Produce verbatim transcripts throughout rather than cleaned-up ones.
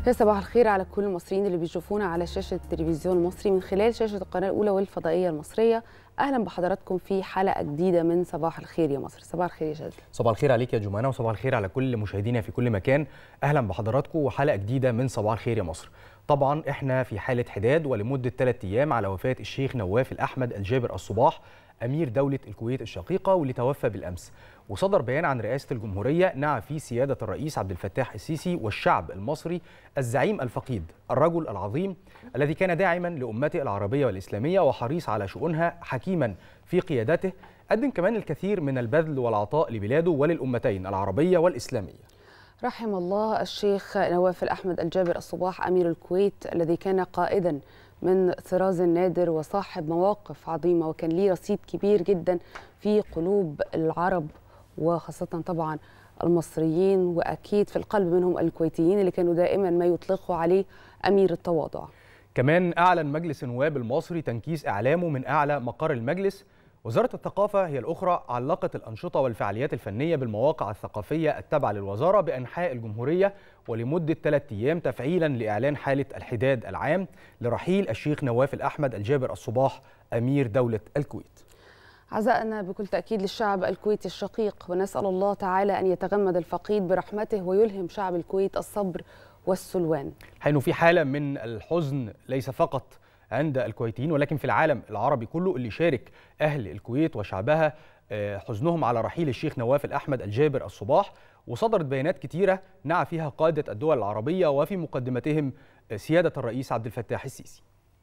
يا صباح الخير على كل المصريين اللي بيشوفونا على شاشة التلفزيون المصري من خلال شاشة القناة الأولى والفضائية المصرية. أهلا بحضراتكم في حلقة جديدة من صباح الخير يا مصر. صباح الخير يا شاذلي. صباح الخير عليك يا جمانة، وصباح الخير على كل مشاهدينا في كل مكان. أهلا بحضراتكم وحلقة جديدة من صباح الخير يا مصر. طبعا احنا في حالة حداد ولمدة ثلاثة أيام على وفاة الشيخ نواف الأحمد الجابر الصباح أمير دولة الكويت الشقيقة واللي توفى بالأمس. وصدر بيان عن رئاسة الجمهورية نعى فيه سيادة الرئيس عبد الفتاح السيسي والشعب المصري الزعيم الفقيد الرجل العظيم الذي كان داعما لأمته العربية والإسلامية وحريص على شؤونها حكيما في قيادته. قدم كمان الكثير من البذل والعطاء لبلاده وللأمتين العربية والإسلامية. رحم الله الشيخ نواف الأحمد الجابر الصباح أمير الكويت الذي كان قائدا من طراز نادر وصاحب مواقف عظيمة، وكان ليه رصيد كبير جدا في قلوب العرب وخاصة طبعا المصريين، وأكيد في القلب منهم الكويتيين اللي كانوا دائما ما يطلقوا عليه أمير التواضع. كمان أعلن مجلس النواب المصري تنكيس إعلامه من أعلى مقر المجلس. وزارة الثقافة هي الأخرى علقت الأنشطة والفعاليات الفنية بالمواقع الثقافية التابعة للوزارة بأنحاء الجمهورية ولمدة ثلاثة أيام تفعيلا لإعلان حالة الحداد العام لرحيل الشيخ نواف الأحمد الجابر الصباح أمير دولة الكويت. عزائنا بكل تأكيد للشعب الكويتي الشقيق، ونسأل الله تعالى أن يتغمد الفقيد برحمته ويلهم شعب الكويت الصبر والسلوان. حين في حالة من الحزن ليس فقط عند الكويتيين ولكن في العالم العربي كله اللي شارك أهل الكويت وشعبها حزنهم على رحيل الشيخ نواف الأحمد الجابر الصباح. وصدرت بيانات كتيرة نعى فيها قادة الدول العربية وفي مقدمتهم سيادة الرئيس عبد الفتاح السيسي.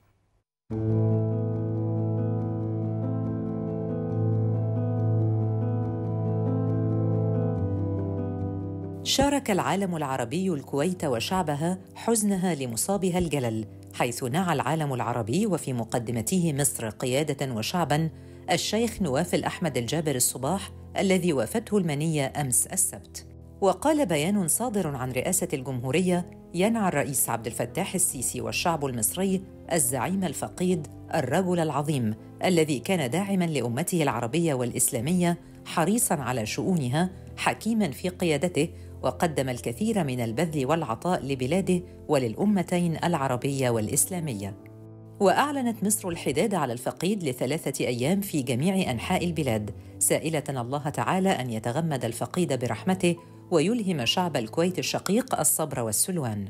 شارك العالم العربي الكويت وشعبها حزنها لمصابها الجلل، حيث نعى العالم العربي وفي مقدمته مصر قيادة وشعباً الشيخ نواف الأحمد الجابر الصباح الذي وافته المنية أمس السبت. وقال بيان صادر عن رئاسة الجمهورية: ينعى الرئيس عبد الفتاح السيسي والشعب المصري الزعيم الفقيد الرجل العظيم الذي كان داعماً لأمته العربية والإسلامية حريصاً على شؤونها حكيماً في قيادته، وقدم الكثير من البذل والعطاء لبلاده وللأمتين العربية والإسلامية. وأعلنت مصر الحداد على الفقيد لثلاثة أيام في جميع أنحاء البلاد، سائلة الله تعالى أن يتغمد الفقيد برحمته ويلهم شعب الكويت الشقيق الصبر والسلوان.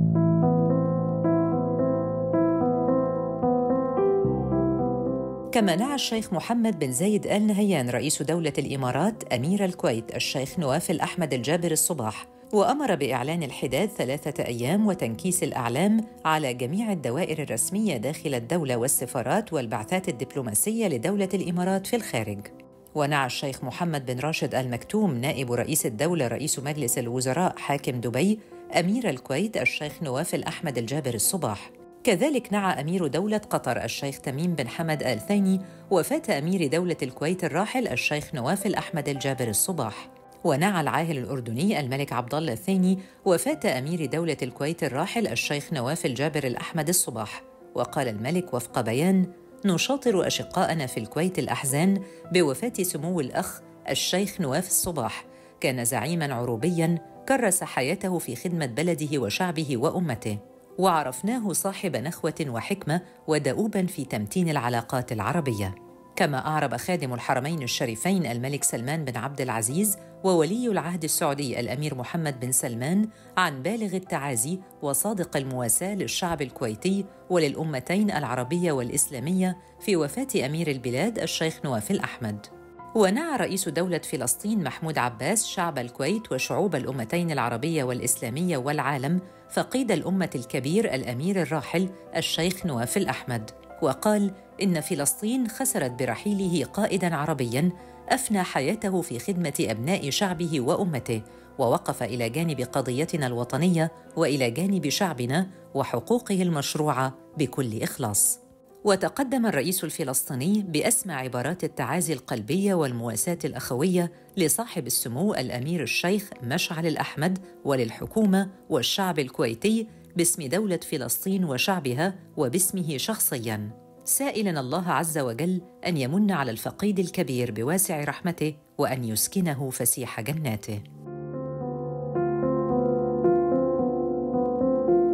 كما نعى الشيخ محمد بن زايد آل نهيان رئيس دولة الإمارات أمير الكويت الشيخ نواف الأحمد الجابر الصباح، وأمر بإعلان الحداد ثلاثة أيام وتنكيس الأعلام على جميع الدوائر الرسمية داخل الدولة والسفارات والبعثات الدبلوماسية لدولة الإمارات في الخارج. ونعى الشيخ محمد بن راشد آل مكتوم نائب رئيس الدولة رئيس مجلس الوزراء حاكم دبي أمير الكويت الشيخ نواف الأحمد الجابر الصباح. كذلك نعى أمير دولة قطر الشيخ تميم بن حمد آل ثاني وفاة أمير دولة الكويت الراحل الشيخ نواف الأحمد الجابر الصباح. ونعى العاهل الأردني الملك عبد الله الثاني وفاة أمير دولة الكويت الراحل الشيخ نواف الجابر الأحمد الصباح. وقال الملك وفق بيان: نشاطر أشقاءنا في الكويت الأحزان بوفاة سمو الأخ الشيخ نواف الصباح، كان زعيماً عروبياً كرس حياته في خدمة بلده وشعبه وأمته، وعرفناه صاحب نخوة وحكمة ودؤوباً في تمتين العلاقات العربية. كما أعرب خادم الحرمين الشريفين الملك سلمان بن عبد العزيز وولي العهد السعودي الأمير محمد بن سلمان عن بالغ التعازي وصادق المواساة للشعب الكويتي وللأمتين العربية والإسلامية في وفاة أمير البلاد الشيخ نواف الأحمد. ونعى رئيس دولة فلسطين محمود عباس شعب الكويت وشعوب الأمتين العربية والإسلامية والعالم فقيد الأمة الكبير الأمير الراحل الشيخ نواف الأحمد، وقال: إن فلسطين خسرت برحيله قائداً عربياً أفنى حياته في خدمة أبناء شعبه وأمته، ووقف إلى جانب قضيتنا الوطنية وإلى جانب شعبنا وحقوقه المشروعة بكل إخلاص. وتقدم الرئيس الفلسطيني بأسمى عبارات التعازي القلبية والمواساة الأخوية لصاحب السمو الأمير الشيخ مشعل الأحمد وللحكومة والشعب الكويتي باسم دولة فلسطين وشعبها وباسمه شخصياً، سائلاً الله عز وجل أن يمن على الفقيد الكبير بواسع رحمته وأن يسكنه فسيح جناته.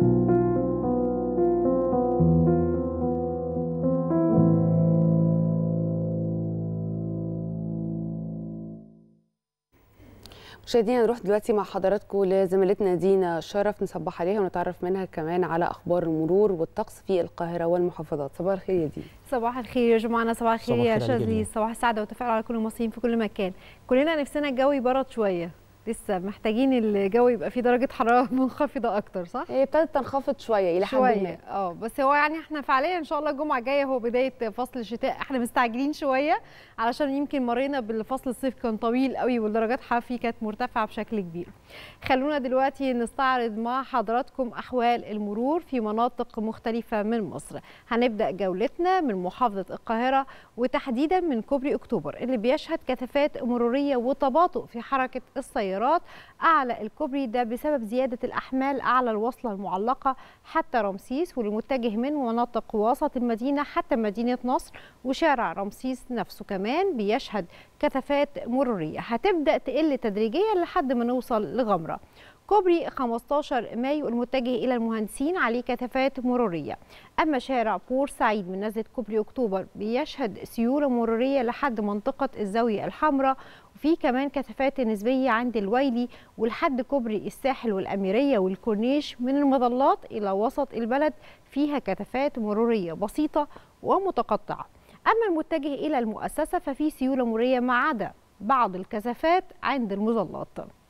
مشاهدينا نروح دلوقتي مع حضراتكم لزميلتنا دينا شرف نصبح عليها ونتعرف منها كمان على اخبار المرور والطقس في القاهره والمحافظات. صباح الخير يا دينا. صباح الخير يا جماعه، صباح الخير يا شاذلي، صباح السعاده والتفاؤل على كل المصريين في كل مكان. كلنا نفسنا الجو يبرد شويه، لسه محتاجين الجو يبقى فيه درجه حراره منخفضه اكتر، صح؟ هي ابتدت تنخفض شويه الى حد ما. اه بس هو يعني احنا فعليا ان شاء الله الجمعه الجايه هو بدايه فصل الشتاء، احنا مستعجلين شويه علشان يمكن مرينا بالفصل الصيف كان طويل قوي والدرجات الحراره فيه كانت مرتفعه بشكل كبير. خلونا دلوقتي نستعرض مع حضراتكم احوال المرور في مناطق مختلفه من مصر. هنبدا جولتنا من محافظه القاهره وتحديدا من كوبري اكتوبر اللي بيشهد كثافات مروريه وتباطؤ في حركه السيارات اعلى الكوبري ده بسبب زياده الاحمال اعلى الوصله المعلقه حتى رمسيس، والمتجه من مناطق وسط المدينه حتى مدينه نصر، وشارع رمسيس نفسه كمان بيشهد كثافات مروريه هتبدا تقل تدريجيا لحد ما نوصل لغمره. كوبري خمستاشر مايو المتجه الى المهندسين عليه كثافات مروريه، اما شارع بورسعيد من نزله كوبري اكتوبر بيشهد سيوله مروريه لحد منطقه الزاويه الحمراء، وفي كمان كثافات نسبيه عند الويلي ولحد كوبري الساحل والاميريه والكورنيش من المظلات الى وسط البلد فيها كثافات مروريه بسيطه ومتقطعه. اما المتجه الى المؤسسه ففي سيوله مروريه ما عدا بعض الكثافات عند المظلات.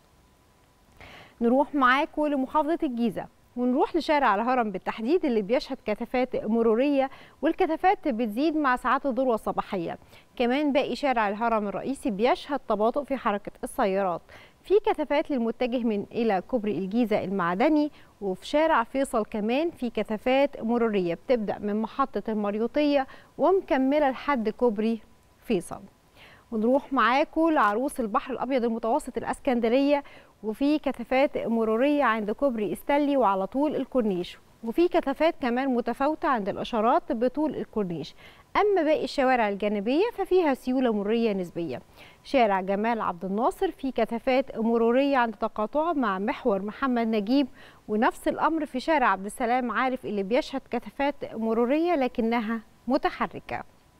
نروح معاكم لمحافظة الجيزة ونروح لشارع الهرم بالتحديد اللي بيشهد كثافات مرورية، والكثافات بتزيد مع ساعات الذروة الصباحية. كمان باقي شارع الهرم الرئيسي بيشهد تباطؤ في حركة السيارات، في كثافات للمتجه من إلى كوبري الجيزة المعدني، وفي شارع فيصل كمان في كثافات مرورية بتبدأ من محطة المريوطية ومكملة لحد كوبري فيصل. ونروح معاكم لعروس البحر الأبيض المتوسط الإسكندرية، وفي كثافات مرورية عند كوبري استلي وعلى طول الكورنيش، وفي كثافات كمان متفاوتة عند الإشارات بطول الكورنيش. أما باقي الشوارع الجانبية ففيها سيولة مرورية نسبية. شارع جمال عبد الناصر في كثافات مرورية عند تقاطعه مع محور محمد نجيب، ونفس الأمر في شارع عبد السلام عارف اللي بيشهد كثافات مرورية لكنها متحركة.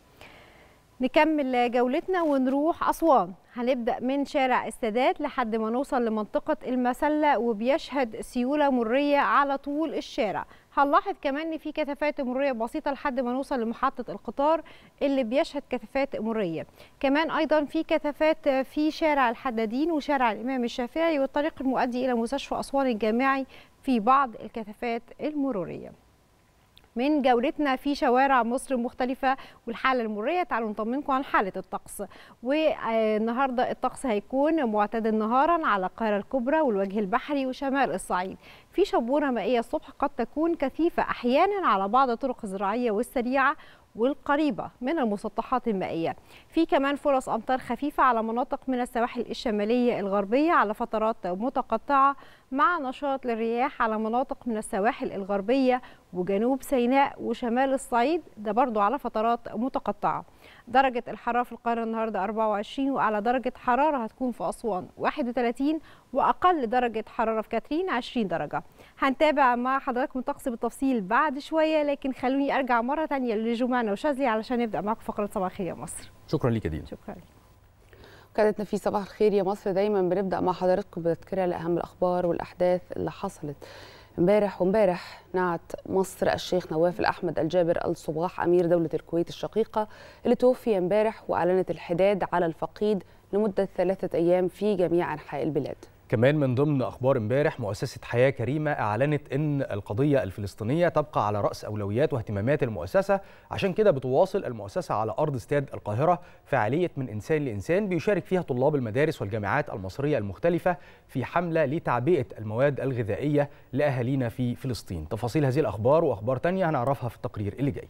نكمل جولتنا ونروح أسوان، هنبدأ من شارع السادات لحد ما نوصل لمنطقة المسلة وبيشهد سيولة مرورية على طول الشارع. هنلاحظ كمان ان في كثافات مرورية بسيطة لحد ما نوصل لمحطة القطار اللي بيشهد كثافات مرورية. كمان أيضا في كثافات في شارع الحدادين وشارع الإمام الشافعي والطريق المؤدي إلى مستشفى أسوان الجامعي في بعض الكثافات المرورية. من جولتنا في شوارع مصر مختلفة والحالة المرورية، تعالوا نطمنكم عن حالة الطقس. والنهارده الطقس هيكون معتدل نهارا على القاهرة الكبرى والوجه البحري وشمال الصعيد، في شبورة مائية الصبح قد تكون كثيفة أحيانا على بعض الطرق الزراعية والسريعة والقريبة من المسطحات المائية. في كمان فرص أمطار خفيفة على مناطق من السواحل الشمالية الغربية على فترات متقطعة، مع نشاط للرياح على مناطق من السواحل الغربية وجنوب سيناء وشمال الصعيد، ده برضو على فترات متقطعة. درجة الحرارة في القاهرة النهاردة أربعة وعشرين، وأعلى درجة حرارة هتكون في أسوان واحد وثلاثين، وأقل درجة حرارة في كاترين عشرين درجة. هنتابع مع حضراتكم الطقس بالتفصيل بعد شوية، لكن خلوني أرجع مرة تانية لجمانة وشاذلي علشان نبدأ معكم فقرة صباح الخير يا مصر. شكرا ليك يا دينا. شكرا لك. كانتنا في صباح الخير يا مصر دايما بنبدأ مع حضراتكم بتذكرة لأهم الأخبار والأحداث اللي حصلت امبارح. وامبارح نعت مصر الشيخ نواف الأحمد الجابر الصباح أمير دولة الكويت الشقيقة اللي توفي امبارح، وأعلنت الحداد على الفقيد لمدة ثلاثة أيام في جميع أنحاء البلاد. كمان من ضمن أخبار امبارح مؤسسة حياة كريمة أعلنت أن القضية الفلسطينية تبقى على رأس أولويات واهتمامات المؤسسة، عشان كده بتواصل المؤسسة على أرض استاد القاهرة فعالية من إنسان لإنسان بيشارك فيها طلاب المدارس والجامعات المصرية المختلفة في حملة لتعبئة المواد الغذائية لأهالينا في فلسطين. تفاصيل هذه الأخبار وأخبار تانية هنعرفها في التقرير اللي جاي.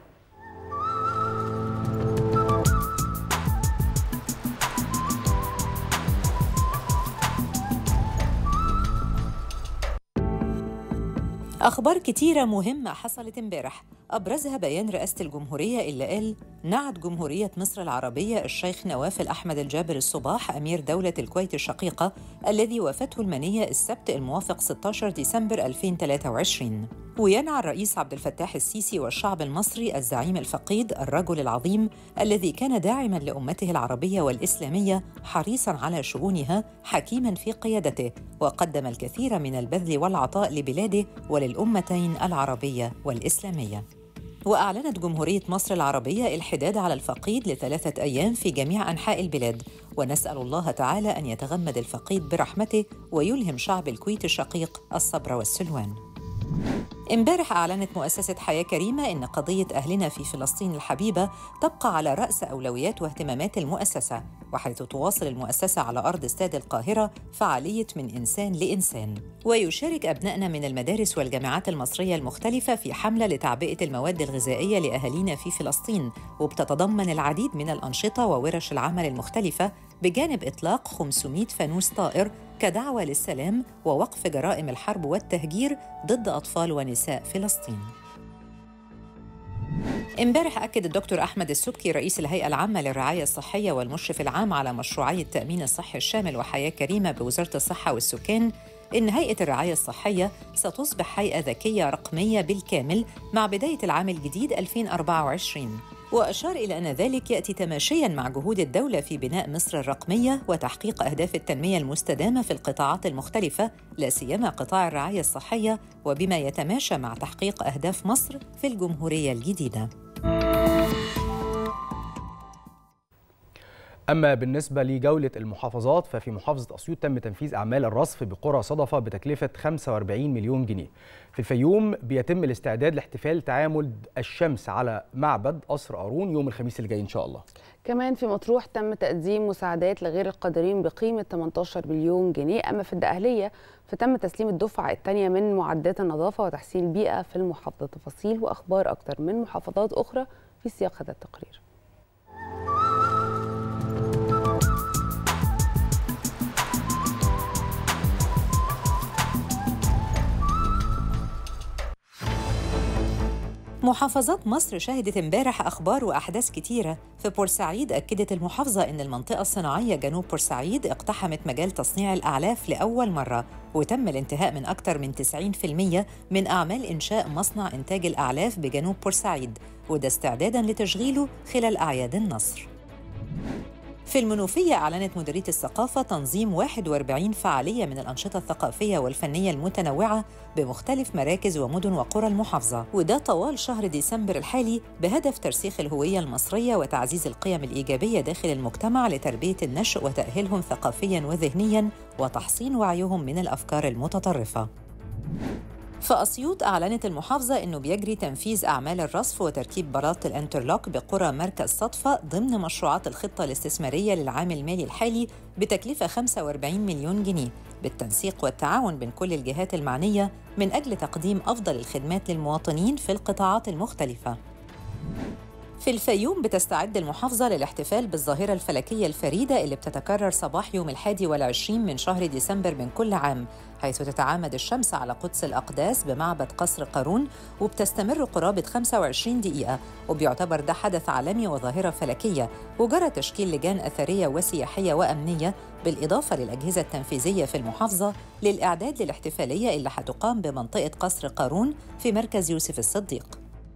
أخبار كتيرة مهمة حصلت امبارح، أبرزها بيان رئاسة الجمهورية اللي قال نعت جمهورية مصر العربية الشيخ نواف الأحمد الجابر الصباح أمير دولة الكويت الشقيقة الذي وافته المنية السبت الموافق ستة عشر ديسمبر ألفين وثلاثة وعشرين. وينعى الرئيس عبد الفتاح السيسي والشعب المصري الزعيم الفقيد الرجل العظيم الذي كان داعماً لأمته العربية والإسلامية حريصاً على شؤونها حكيماً في قيادته، وقدم الكثير من البذل والعطاء لبلاده وللأمتين العربية والإسلامية. وأعلنت جمهورية مصر العربية الحداد على الفقيد لثلاثة أيام في جميع أنحاء البلاد، ونسأل الله تعالى أن يتغمد الفقيد برحمته ويلهم شعب الكويت الشقيق الصبر والسلوان. امبارح أعلنت مؤسسة حياة كريمة إن قضية أهلنا في فلسطين الحبيبة تبقى على رأس أولويات واهتمامات المؤسسة، وحيث تواصل المؤسسة على أرض استاد القاهرة فعالية من إنسان لإنسان. ويشارك أبنائنا من المدارس والجامعات المصرية المختلفة في حملة لتعبئة المواد الغذائية لأهالينا في فلسطين، وبتتضمن العديد من الأنشطة وورش العمل المختلفة بجانب إطلاق خمسمائة فانوس طائر كدعوة للسلام ووقف جرائم الحرب والتهجير ضد أطفال ونساء فلسطين. امبارح أكد الدكتور أحمد السبكي رئيس الهيئة العامة للرعاية الصحية والمشرف العام على مشروعية التأمين الصحي الشامل وحياة كريمة بوزارة الصحة والسكان إن هيئة الرعاية الصحية ستصبح هيئة ذكية رقمية بالكامل مع بداية العام الجديد ألفين وأربعة وعشرين. وأشار إلى أن ذلك يأتي تماشياً مع جهود الدولة في بناء مصر الرقمية وتحقيق أهداف التنمية المستدامة في القطاعات المختلفة، لا سيما قطاع الرعاية الصحية، وبما يتماشى مع تحقيق أهداف مصر في الجمهورية الجديدة. أما بالنسبة لجولة المحافظات ففي محافظة أسيوط تم تنفيذ أعمال الرصف بقرى صدفة بتكلفة خمسة وأربعين مليون جنيه. في الفيوم بيتم الاستعداد لاحتفال تعامد الشمس على معبد قصر قارون يوم الخميس اللي جاي إن شاء الله. كمان في مطروح تم تقديم مساعدات لغير القادرين بقيمة ثمانية عشر مليون جنيه. أما في الدقهلية فتم تسليم الدفعة الثانية من معدات النظافة وتحسين البيئة في المحافظة. تفاصيل وأخبار أكتر من محافظات أخرى في سياق هذا التقرير. محافظات مصر شهدت امبارح أخبار وأحداث كتيرة. في بورسعيد أكدت المحافظة إن المنطقة الصناعية جنوب بورسعيد اقتحمت مجال تصنيع الأعلاف لأول مرة، وتم الانتهاء من أكثر من تسعين بالمئة من أعمال إنشاء مصنع إنتاج الأعلاف بجنوب بورسعيد، وده استعداداً لتشغيله خلال أعياد النصر. في المنوفية أعلنت مديرية الثقافة تنظيم واحد وأربعين فعالية من الأنشطة الثقافية والفنية المتنوعة بمختلف مراكز ومدن وقرى المحافظة، وده طوال شهر ديسمبر الحالي بهدف ترسيخ الهوية المصرية وتعزيز القيم الإيجابية داخل المجتمع لتربية النشء وتأهيلهم ثقافياً وذهنياً وتحصين وعيهم من الأفكار المتطرفة. في أسيوط أعلنت المحافظة أنه بيجري تنفيذ أعمال الرصف وتركيب بلاط الانترلوك بقرى مركز صدفة ضمن مشروعات الخطة الاستثمارية للعام المالي الحالي بتكلفة خمسة وأربعين مليون جنيه، بالتنسيق والتعاون بين كل الجهات المعنية من أجل تقديم أفضل الخدمات للمواطنين في القطاعات المختلفة. في الفيوم بتستعد المحافظة للاحتفال بالظاهرة الفلكية الفريدة اللي بتتكرر صباح يوم الحادي والعشرين من شهر ديسمبر من كل عام، حيث تتعامد الشمس على قدس الأقداس بمعبد قصر قارون، وبتستمر قرابة خمسة وعشرين دقيقة، وبيعتبر ده حدث عالمي وظاهرة فلكية. وجرى تشكيل لجان أثرية وسياحية وأمنية بالإضافة للأجهزة التنفيذية في المحافظة للإعداد للاحتفالية اللي هتقام بمنطقة قصر قارون في مركز يوسف الصديق.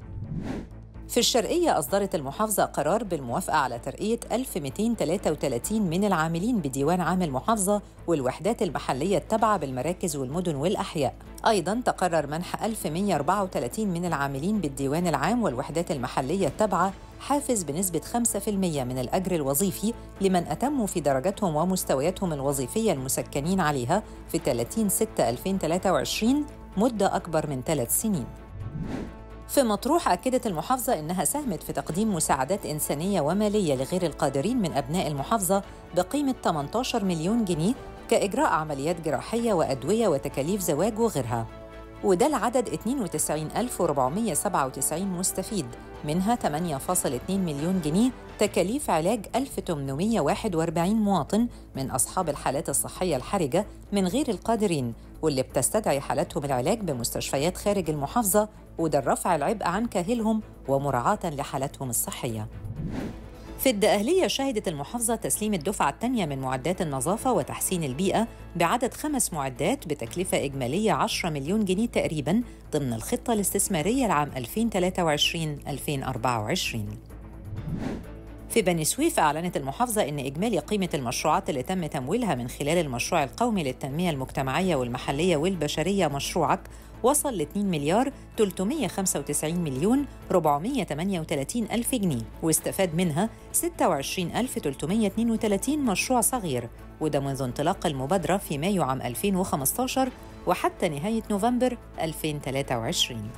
في الشرقية أصدرت المحافظة قرار بالموافقة على ترقية ألف ومئتين وثلاثة وثلاثين من العاملين بديوان عام المحافظة والوحدات المحلية التابعة بالمراكز والمدن والأحياء. أيضاً تقرر منح ألف ومئة وأربعة وثلاثين من العاملين بالديوان العام والوحدات المحلية التابعة حافز بنسبة خمسة بالمئة من الأجر الوظيفي لمن أتموا في درجاتهم ومستوياتهم الوظيفية المسكنين عليها في ثلاثين ستة ألفين وثلاثة وعشرين، مدة أكبر من ثلاث سنين. في مطروح أكدت المحافظة إنها ساهمت في تقديم مساعدات إنسانية ومالية لغير القادرين من أبناء المحافظة بقيمة ثمانية عشر مليون جنيه كإجراء عمليات جراحية وأدوية وتكاليف زواج وغيرها، وده العدد اثنين وتسعين ألف وأربعمئة وسبعة وتسعين مستفيد، منها ثمانية فاصلة اثنين مليون جنيه تكاليف علاج ألف وثمانمئة وواحد وأربعين مواطن من أصحاب الحالات الصحية الحرجة من غير القادرين، واللي بتستدعي حالاتهم العلاج بمستشفيات خارج المحافظة، وده الرفع العبء عن كاهلهم ومراعاة لحالتهم الصحية. في الدقهلية شهدت المحافظة تسليم الدفعة الثانية من معدات النظافة وتحسين البيئة بعدد خمس معدات بتكلفة إجمالية عشرة مليون جنيه تقريباً ضمن الخطة الاستثمارية العام ألفين وثلاثة وعشرين ألفين وأربعة وعشرين. في بني سويف أعلنت المحافظة إن إجمالي قيمة المشروعات اللي تم تمويلها من خلال المشروع القومي للتنمية المجتمعية والمحلية والبشرية مشروعك وصل ل اثنين مليار ثلاثمائة وخمسة وتسعين مليون أربعمائة وثمانية وثلاثين ألف جنيه، واستفاد منها ستة وعشرين ألف وثلاثمائة واثنين وثلاثين مشروع صغير، وده منذ انطلاق المبادرة في مايو عام ألفين وخمسة عشر وحتى نهاية نوفمبر ألفين وثلاثة وعشرين.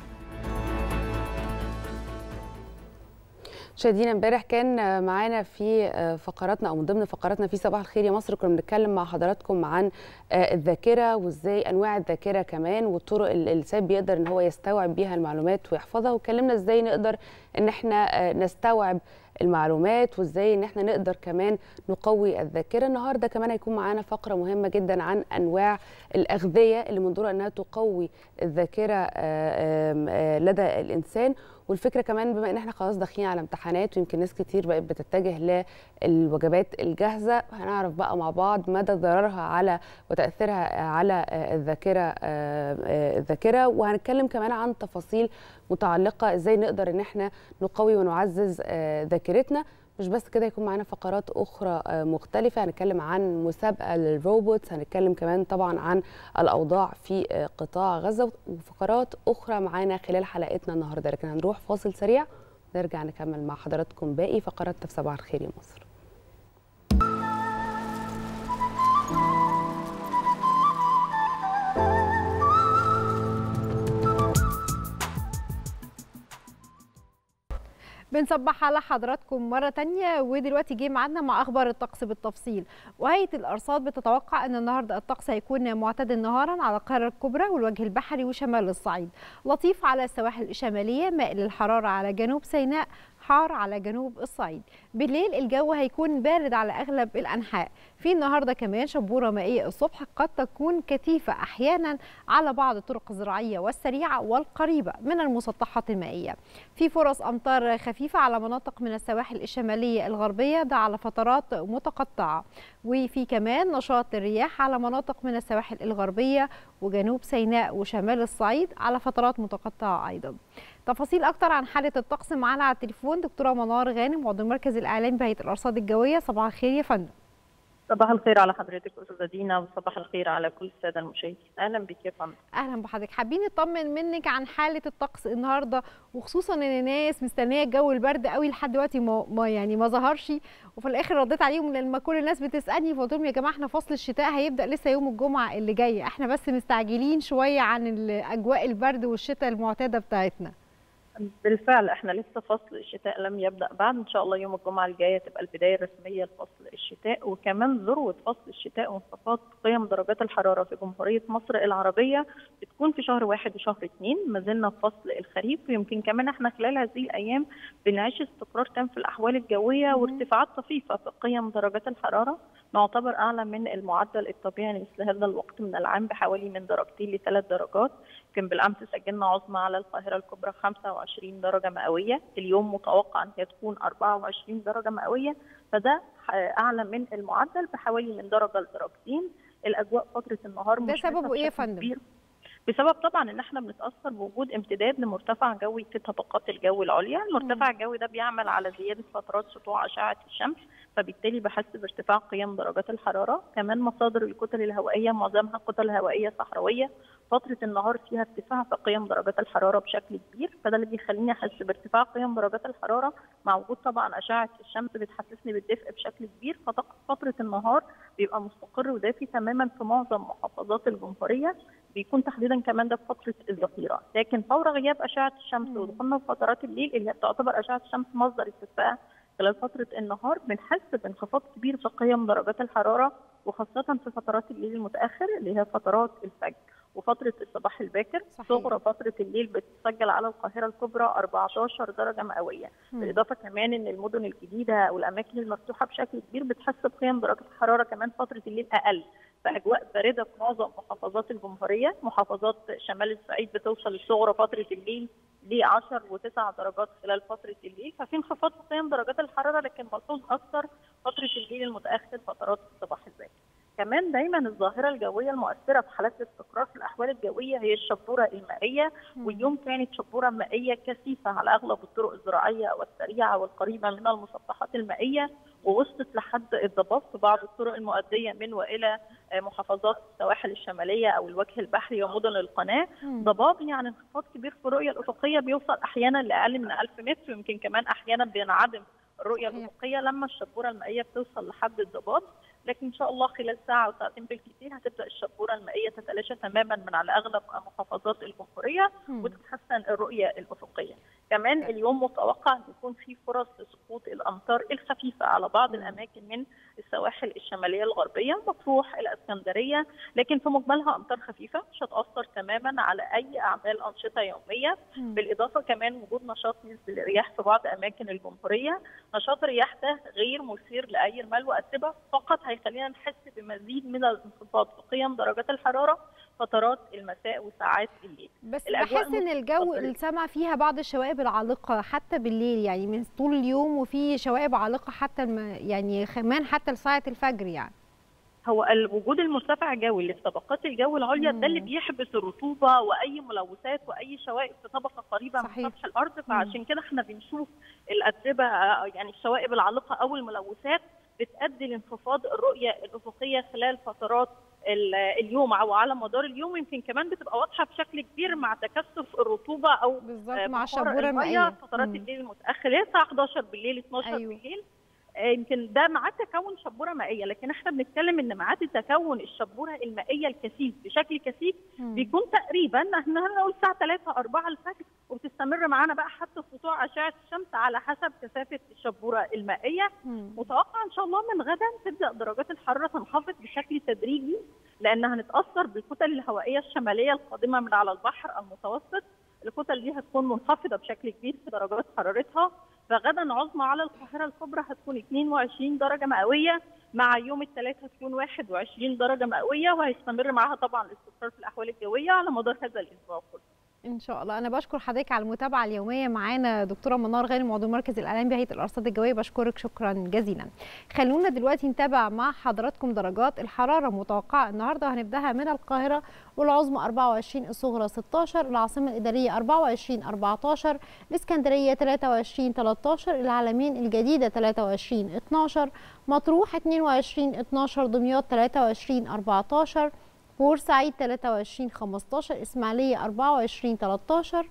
مشاهدينا، امبارح كان معانا في فقراتنا او من ضمن فقراتنا في صباح الخير يا مصر كنا بنتكلم مع حضراتكم عن الذاكره وازاي انواع الذاكره كمان والطرق اللي الانسان بيقدر ان هو يستوعب بيها المعلومات ويحفظها، واتكلمنا ازاي نقدر ان احنا نستوعب المعلومات وازاي ان احنا نقدر كمان نقوي الذاكره. النهارده كمان هيكون معانا فقره مهمه جدا عن انواع الاغذيه اللي من دورها انها تقوي الذاكره لدى الانسان. والفكره كمان بما ان احنا خلاص داخلين على امتحانات ويمكن ناس كتير بقت بتتجه للوجبات الجاهزه، هنعرف بقى مع بعض مدى ضررها على وتاثيرها على الذاكره الذاكره وهنتكلم كمان عن تفاصيل متعلقه ازاي نقدر ان احنا نقوي ونعزز ذاكرتنا. مش بس كده، يكون معانا فقرات اخرى مختلفه، هنتكلم عن مسابقه للروبوتس، هنتكلم كمان طبعا عن الاوضاع في قطاع غزه وفقرات اخرى معانا خلال حلقتنا النهارده، لكن هنروح فاصل سريع نرجع نكمل مع حضراتكم باقي فقراتنا في صباح الخير يا مصر. بنصبح على حضراتكم مرة تانية، ودلوقتي جه معانا مع أخبار الطقس بالتفصيل. وهيئة الأرصاد بتتوقع أن النهاردة الطقس هيكون معتدل نهارا على القاهرة الكبرى والوجه البحري وشمال الصعيد، لطيف على السواحل الشمالية، مائل للحرارة على جنوب سيناء، حار على جنوب الصعيد. بالليل الجو هيكون بارد على أغلب الأنحاء. في النهارده كمان شبورة مائية الصبح قد تكون كثيفة أحيانا على بعض الطرق الزراعية والسريعة والقريبة من المسطحات المائية. في فرص أمطار خفيفة على مناطق من السواحل الشمالية الغربية، ده على فترات متقطعة. وفي كمان نشاط الرياح على مناطق من السواحل الغربية وجنوب سيناء وشمال الصعيد على فترات متقطعة أيضا. تفاصيل أكتر عن حالة الطقس معانا على التليفون دكتورة منار غانم، عضو مركز الإعلام بهيئة الأرصاد الجوية. صباح الخير يا فندم. صباح الخير على حضرتك استاذه دينا، وصباح الخير على كل الساده المشاهدين. اهلا بك يا فندم. اهلا بحضرتك. حابين نطمن منك عن حاله الطقس النهارده، وخصوصا ان الناس مستنيه الجو البرد قوي لحد دلوقتي ما يعني ما ظهرش، وفي الاخر رديت عليهم لما كل الناس بتسالني فقلت لهم يا جماعه احنا فصل الشتاء هيبدا لسه يوم الجمعه اللي جاي، احنا بس مستعجلين شويه عن اجواء البرد والشتاء المعتاده بتاعتنا. بالفعل احنا لسه فصل الشتاء لم يبدا بعد، ان شاء الله يوم الجمعه الجايه تبقى البدايه الرسميه لفصل الشتاء، وكمان ذروه فصل الشتاء وانخفاض قيم درجات الحراره في جمهوريه مصر العربيه بتكون في شهر واحد وشهر اثنين. ما زلنا في فصل الخريف، ويمكن كمان احنا خلال هذه الايام بنعيش استقرار تام في الاحوال الجويه وارتفاعات طفيفه في قيم درجات الحراره، نعتبر اعلى من المعدل الطبيعي لمثل هذا الوقت من العام بحوالي من درجتين لثلاث درجات. يمكن بالامس سجلنا عظمى على القاهره الكبرى خمسة وعشرين درجه مئويه، اليوم متوقع ان هي تكون أربعة وعشرين درجه مئويه، فده اعلى من المعدل بحوالي من درجه لدرجتين. الاجواء فتره النهار ده سببه ايه يا فندم؟ بسبب طبعا ان احنا بنتاثر بوجود امتداد لمرتفع جوي في طبقات الجو العليا، المرتفع الجوي ده بيعمل على زياده فترات سطوع اشعه الشمس، فبالتالي بحس بارتفاع قيم درجات الحراره. كمان مصادر الكتل الهوائيه معظمها كتل هوائيه صحراويه، فتره النهار فيها ارتفاع في قيم درجات الحراره بشكل كبير، فده اللي بيخليني احس بارتفاع قيم درجات الحراره مع وجود طبعا اشعه الشمس بتحسسني بالدفء بشكل كبير. ففتره النهار بيبقى مستقر ودافي تماما في معظم محافظات الجمهوريه، بيكون تحديدا كمان ده في فتره الظهيره، لكن فور غياب اشعه الشمس ودخولنا في فترات الليل اللي تعتبر اشعه الشمس مصدر التدفئه خلال فتره النهار، بنحس بانخفاض كبير في قيم درجات الحراره، وخاصه في فترات الليل المتاخر اللي هي فترات الفجر وفتره الصباح الباكر. صغرى فتره الليل بتسجل على القاهره الكبرى أربعة عشر درجه مئويه، بالاضافه كمان ان المدن الجديده والاماكن المفتوحه بشكل كبير بتحس بقيم درجه الحراره كمان فتره الليل اقل، فاجواء بارده في معظم محافظات الجمهوريه. محافظات شمال الصعيد بتوصل الصغرى فتره الليل ل عشرة وتسع درجات خلال فتره الليل، ففي انخفاض في قيم درجات الحراره، لكن ملحوظ اكثر فتره الليل المتاخر فترات الصباح الباكر. كمان دايما الظاهره الجويه المؤثره في حالات الاستقرار في الاحوال الجويه هي الشبوره المائيه، واليوم كانت شبوره مائيه كثيفه على اغلب الطرق الزراعيه والسريعه والقريبه من المسطحات المائيه، ووصلت لحد الضباب في بعض الطرق المؤديه من والى محافظات السواحل الشماليه او الوجه البحري ومدن القناه. ضباب يعني انخفاض كبير في الرؤيه الافقيه بيوصل احيانا لاقل من ألف متر، ويمكن كمان احيانا بينعدم الرؤيه الافقيه لما الشبوره المائيه بتوصل لحد الضباب. لكن ان شاء الله خلال ساعه او ساعتين بالكثير هتبدا الشبوره المائيه تتلاشى تماما من على اغلب محافظات الجمهوريه وتتحسن الرؤيه الافقيه. كمان اليوم متوقع ان يكون في فرص لسقوط الامطار الخفيفه على بعض الاماكن من السواحل الشماليه الغربيه، مطروح الى اسكندريه، لكن في مجملها امطار خفيفه مش هتاثر تماما على اي اعمال انشطه يوميه. بالاضافه كمان وجود نشاط نسبي للرياح في بعض اماكن الجمهوريه. نشاط الرياح ده غير مثير لاي رمال واتربه، فقط هيخلينا نحس بمزيد من الانخفاض في قيم درجات الحراره فترات المساء وساعات الليل. بس بحس ان الجو السمع فيها بعض الشوائب العالقه حتى بالليل، يعني من طول اليوم وفي شوائب عالقه حتى الم... يعني كمان حتى لساعه الفجر. يعني هو الوجود المرتفع الجوي اللي في طبقات الجو العليا ده اللي بيحبس الرطوبه واي ملوثات واي شوائب في طبقه قريبه من سطح الارض، فعشان كده احنا بنشوف الاتربه يعني الشوائب العالقه او الملوثات بتؤدي لانخفاض الرؤيه الافقيه خلال فترات اليوم او على مدار اليوم، يمكن كمان بتبقى واضحه بشكل كبير مع تكثف الرطوبه او مع الشبوره المائيه فترات الليل المتاخره الساعه حداشر بالليل اتناشر أيوه. بالليل. يمكن ده مع تكون شبوره مائيه، لكن احنا بنتكلم ان مع تكون الشبوره المائيه الكثيف بشكل كثيف مم. بيكون تقريبا احنا هنقول الساعه ثلاثة أربعة الفجر، وبتستمر معانا بقى حتى سطوع اشعه الشمس على حسب كثافه الشبوره المائيه. مم. متوقع ان شاء الله من غدا تبدا درجات الحراره تنخفض بشكل تدريجي، لان هنتاثر بالكتل الهوائيه الشماليه القادمه من على البحر المتوسط. الكتل دي هتكون منخفضه بشكل كبير في درجات حرارتها، فغدا عظمى على القاهره الكبرى هتكون اثنين وعشرين درجه مئويه، مع يوم الثلاث هتكون واحد وعشرين درجه مئويه، وهيستمر معاها طبعا الاستقرار في الاحوال الجويه على مدار هذا الاسبوع كله. ان شاء الله. انا بشكر حضرتك على المتابعه اليوميه معانا دكتوره منار غانم عضو مركز الاعلام بهيئه الارصاد الجويه، بشكرك شكرا جزيلا. خلونا دلوقتي نتابع مع حضراتكم درجات الحراره المتوقعه النهارده. هنبداها من القاهره والعظمى أربعة وعشرين، الصغرى ستاشر، العاصمه الاداريه أربعة وعشرين أربعتاشر، الاسكندريه ثلاثة وعشرين تلتاشر، العلمين الجديده ثلاثة وعشرين اتناشر، مطروح اثنين وعشرين اتناشر، دمياط ثلاثة وعشرين أربعتاشر، بورسعيد ثلاثة وعشرين خمستاشر، إسماعيلية أربعة وعشرين تلتاشر،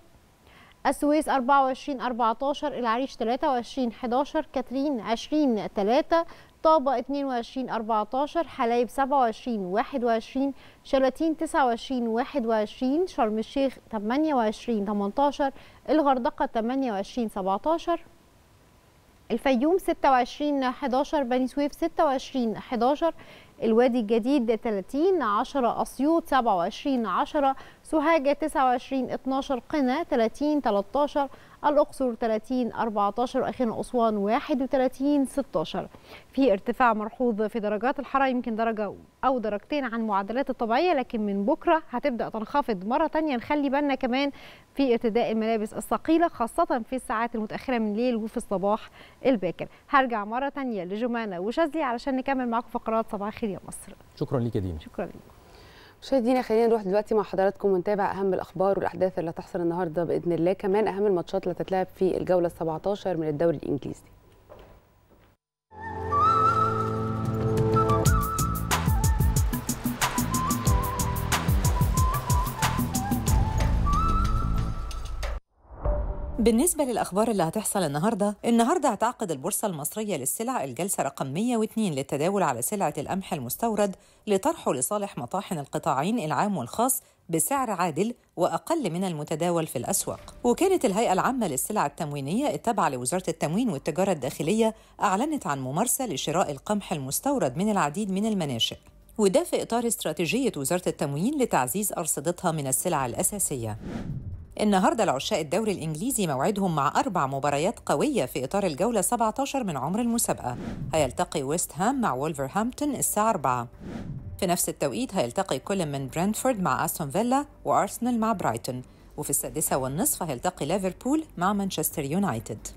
السويس أربعة وعشرين أربعتاشر، العريش ثلاثة وعشرين حداشر، كاترين عشرين ثلاثة، طابة اثنين وعشرين أربعتاشر، حلايب سبعة وعشرين واحد وعشرين، شلاتين تسعة وعشرين واحد وعشرين، شرم الشيخ ثمانية وعشرين تمنتاشر، الغردقة ثمانية وعشرين سبعتاشر، الفيوم ستة وعشرين حداشر، بني سويف ستة وعشرين حداشر، الوادي الجديد ثلاثين عشرة، أسيوط سبعة وعشرين عشرة، سوهاج تسعة وعشرين اتناشر، قنا ثلاثين تلتاشر، الأقصر ثلاثين أربعتاشر، وأخيرا أسوان واحد وثلاثين ستاشر. في ارتفاع ملحوظ في درجات الحرارة، يمكن درجة أو درجتين عن المعدلات الطبيعية، لكن من بكرة هتبدأ تنخفض مرة تانية. نخلي بالنا كمان في ارتداء الملابس الثقيلة خاصة في الساعات المتأخرة من الليل وفي الصباح الباكر. هرجع مرة تانية لجمانة وشاذلي علشان نكمل معكم فقرات صباح الخير يا مصر. شكرا ليك يا دينا. شكرا ليك. مشاهدينا خلينا نروح دلوقتي مع حضراتكم ونتابع اهم الاخبار والاحداث اللي هتحصل النهارده باذن الله، كمان اهم الماتشات اللي هتتلعب في الجوله السبعتاشر من الدوري الانجليزي. بالنسبة للأخبار اللي هتحصل النهاردة، النهاردة هتعقد البورصة المصرية للسلع الجلسة رقم مئة واثنين للتداول على سلعة القمح المستورد لطرحه لصالح مطاحن القطاعين العام والخاص بسعر عادل وأقل من المتداول في الأسواق. وكانت الهيئة العامة للسلع التموينية التابعة لوزارة التموين والتجارة الداخلية أعلنت عن ممارسة لشراء القمح المستورد من العديد من المناشئ، وده في إطار استراتيجية وزارة التموين لتعزيز أرصدتها من السلع الأساسية. النهارده العشاق الدوري الإنجليزي موعدهم مع أربع مباريات قوية في إطار الجولة سبعة عشر من عمر المسابقة. هيلتقي ويست هام مع وولفرهامبتون الساعة أربعة. في نفس التوقيت هيلتقي كل من برنتفورد مع أستون فيلا وأرسنال مع برايتون. وفي السادسة والنصف هيلتقي ليفربول مع مانشستر يونايتد.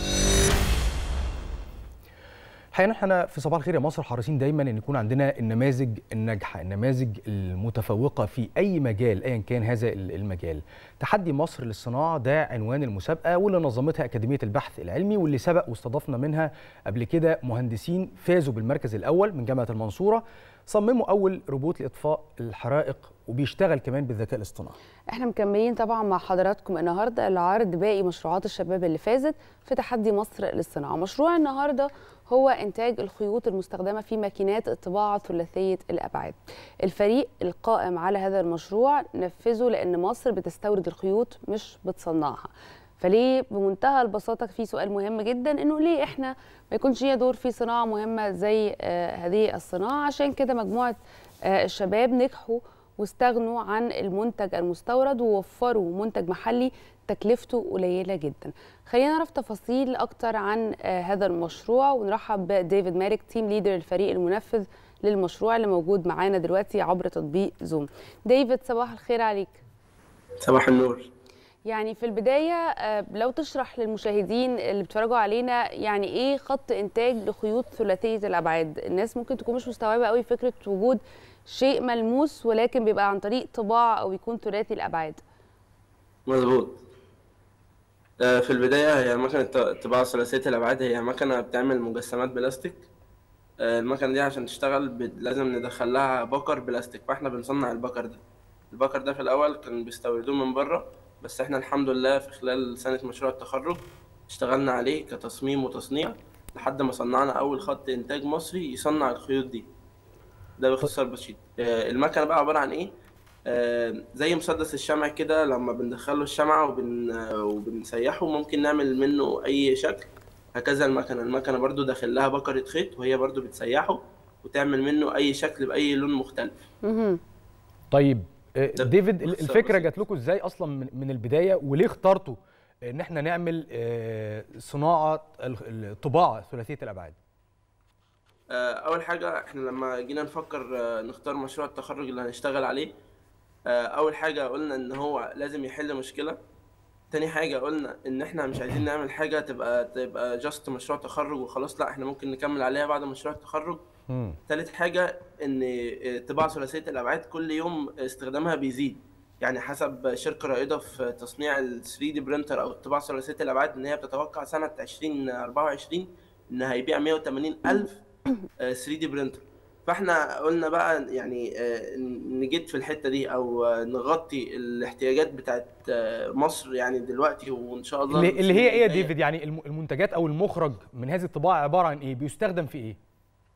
حقيقة احنا في صباح الخير يا مصر حريصين دايما ان يكون عندنا النماذج الناجحه، النماذج المتفوقه في اي مجال ايا كان هذا المجال. تحدي مصر للصناعه ده عنوان المسابقه واللي نظمتها اكاديميه البحث العلمي، واللي سبق واستضفنا منها قبل كده مهندسين فازوا بالمركز الاول من جامعه المنصوره، صمموا اول روبوت لاطفاء الحرائق وبيشتغل كمان بالذكاء الاصطناعي. احنا مكملين طبعا مع حضراتكم النهارده لعرض باقي مشروعات الشباب اللي فازت في تحدي مصر للصناعه. مشروع النهارده هو إنتاج الخيوط المستخدمة في ماكينات الطباعة ثلاثية الأبعاد. الفريق القائم على هذا المشروع نفذه لأن مصر بتستورد الخيوط مش بتصنعها. فليه بمنتهى البساطة في سؤال مهم جدا، إنه ليه إحنا ما يكونش لينا دور في صناعة مهمة زي آه هذه الصناعة؟ عشان كده مجموعة آه الشباب نجحوا واستغنوا عن المنتج المستورد ووفروا منتج محلي تكلفته قليلة جدا. خلينا نعرف تفاصيل أكتر عن آه هذا المشروع ونرحب بديفيد مارك تيم ليدر الفريق المنفذ للمشروع اللي موجود معانا دلوقتي عبر تطبيق زوم. ديفيد صباح الخير عليك. صباح النور. يعني في البداية آه لو تشرح للمشاهدين اللي بيتفرجوا علينا يعني إيه خط إنتاج لخيوط ثلاثية الأبعاد. الناس ممكن تكون مش مستوعبة قوي فكرة وجود شيء ملموس ولكن بيبقى عن طريق طباعة أو يكون ثلاثي الأبعاد. مظبوط. في البداية هي مكنة الطباعة ثلاثية الأبعاد هي مكنة بتعمل مجسمات بلاستيك. المكنة دي عشان تشتغل لازم ندخل لها بكر بلاستيك، فاحنا بنصنع البكر ده. البكر ده في الأول كان بيستوردوه من بره، بس احنا الحمد لله في خلال سنة مشروع التخرج اشتغلنا عليه كتصميم وتصنيع لحد ما صنعنا أول خط إنتاج مصري يصنع الخيوط دي. ده باختصار بسيط. المكنة بقى عبارة عن إيه؟ آه زي مسدس الشمع كده، لما بندخله الشمعة وبن وبنسيحه ممكن نعمل منه أي شكل. هكذا المكنة المكنة برضو داخل لها بكرة خيط وهي برضو بتسيحه وتعمل منه أي شكل بأي لون مختلف. طيب ديفيد، الفكرة جات لكم إزاي أصلا من البداية، وليه اخترتوا إن احنا نعمل صناعة الطباعة ثلاثية الأبعاد؟ أول حاجة احنا لما جينا نفكر نختار مشروع التخرج اللي هنشتغل عليه، اول حاجه قلنا ان هو لازم يحل مشكله. تاني حاجه قلنا ان احنا مش عايزين نعمل حاجه تبقى تبقى جاست مشروع تخرج وخلاص، لا احنا ممكن نكمل عليها بعد مشروع التخرج. مم. تالت حاجه ان الطباعه ثلاثيه الابعاد كل يوم استخدامها بيزيد، يعني حسب شركه رائده في تصنيع ال ثري دي برينتر او الطباعه ثلاثيه الابعاد ان هي بتتوقع سنه ألفين وأربعة وعشرين ان هيبيع مية وتمانين ألف ثري دي برينتر. فاحنا قلنا بقى يعني نجد في الحته دي او نغطي الاحتياجات بتاعت مصر يعني دلوقتي وان شاء الله. اللي, اللي هي ايه يا ديفيد؟ يعني المنتجات او المخرج من هذه الطباعه عباره عن ايه؟ بيستخدم في ايه؟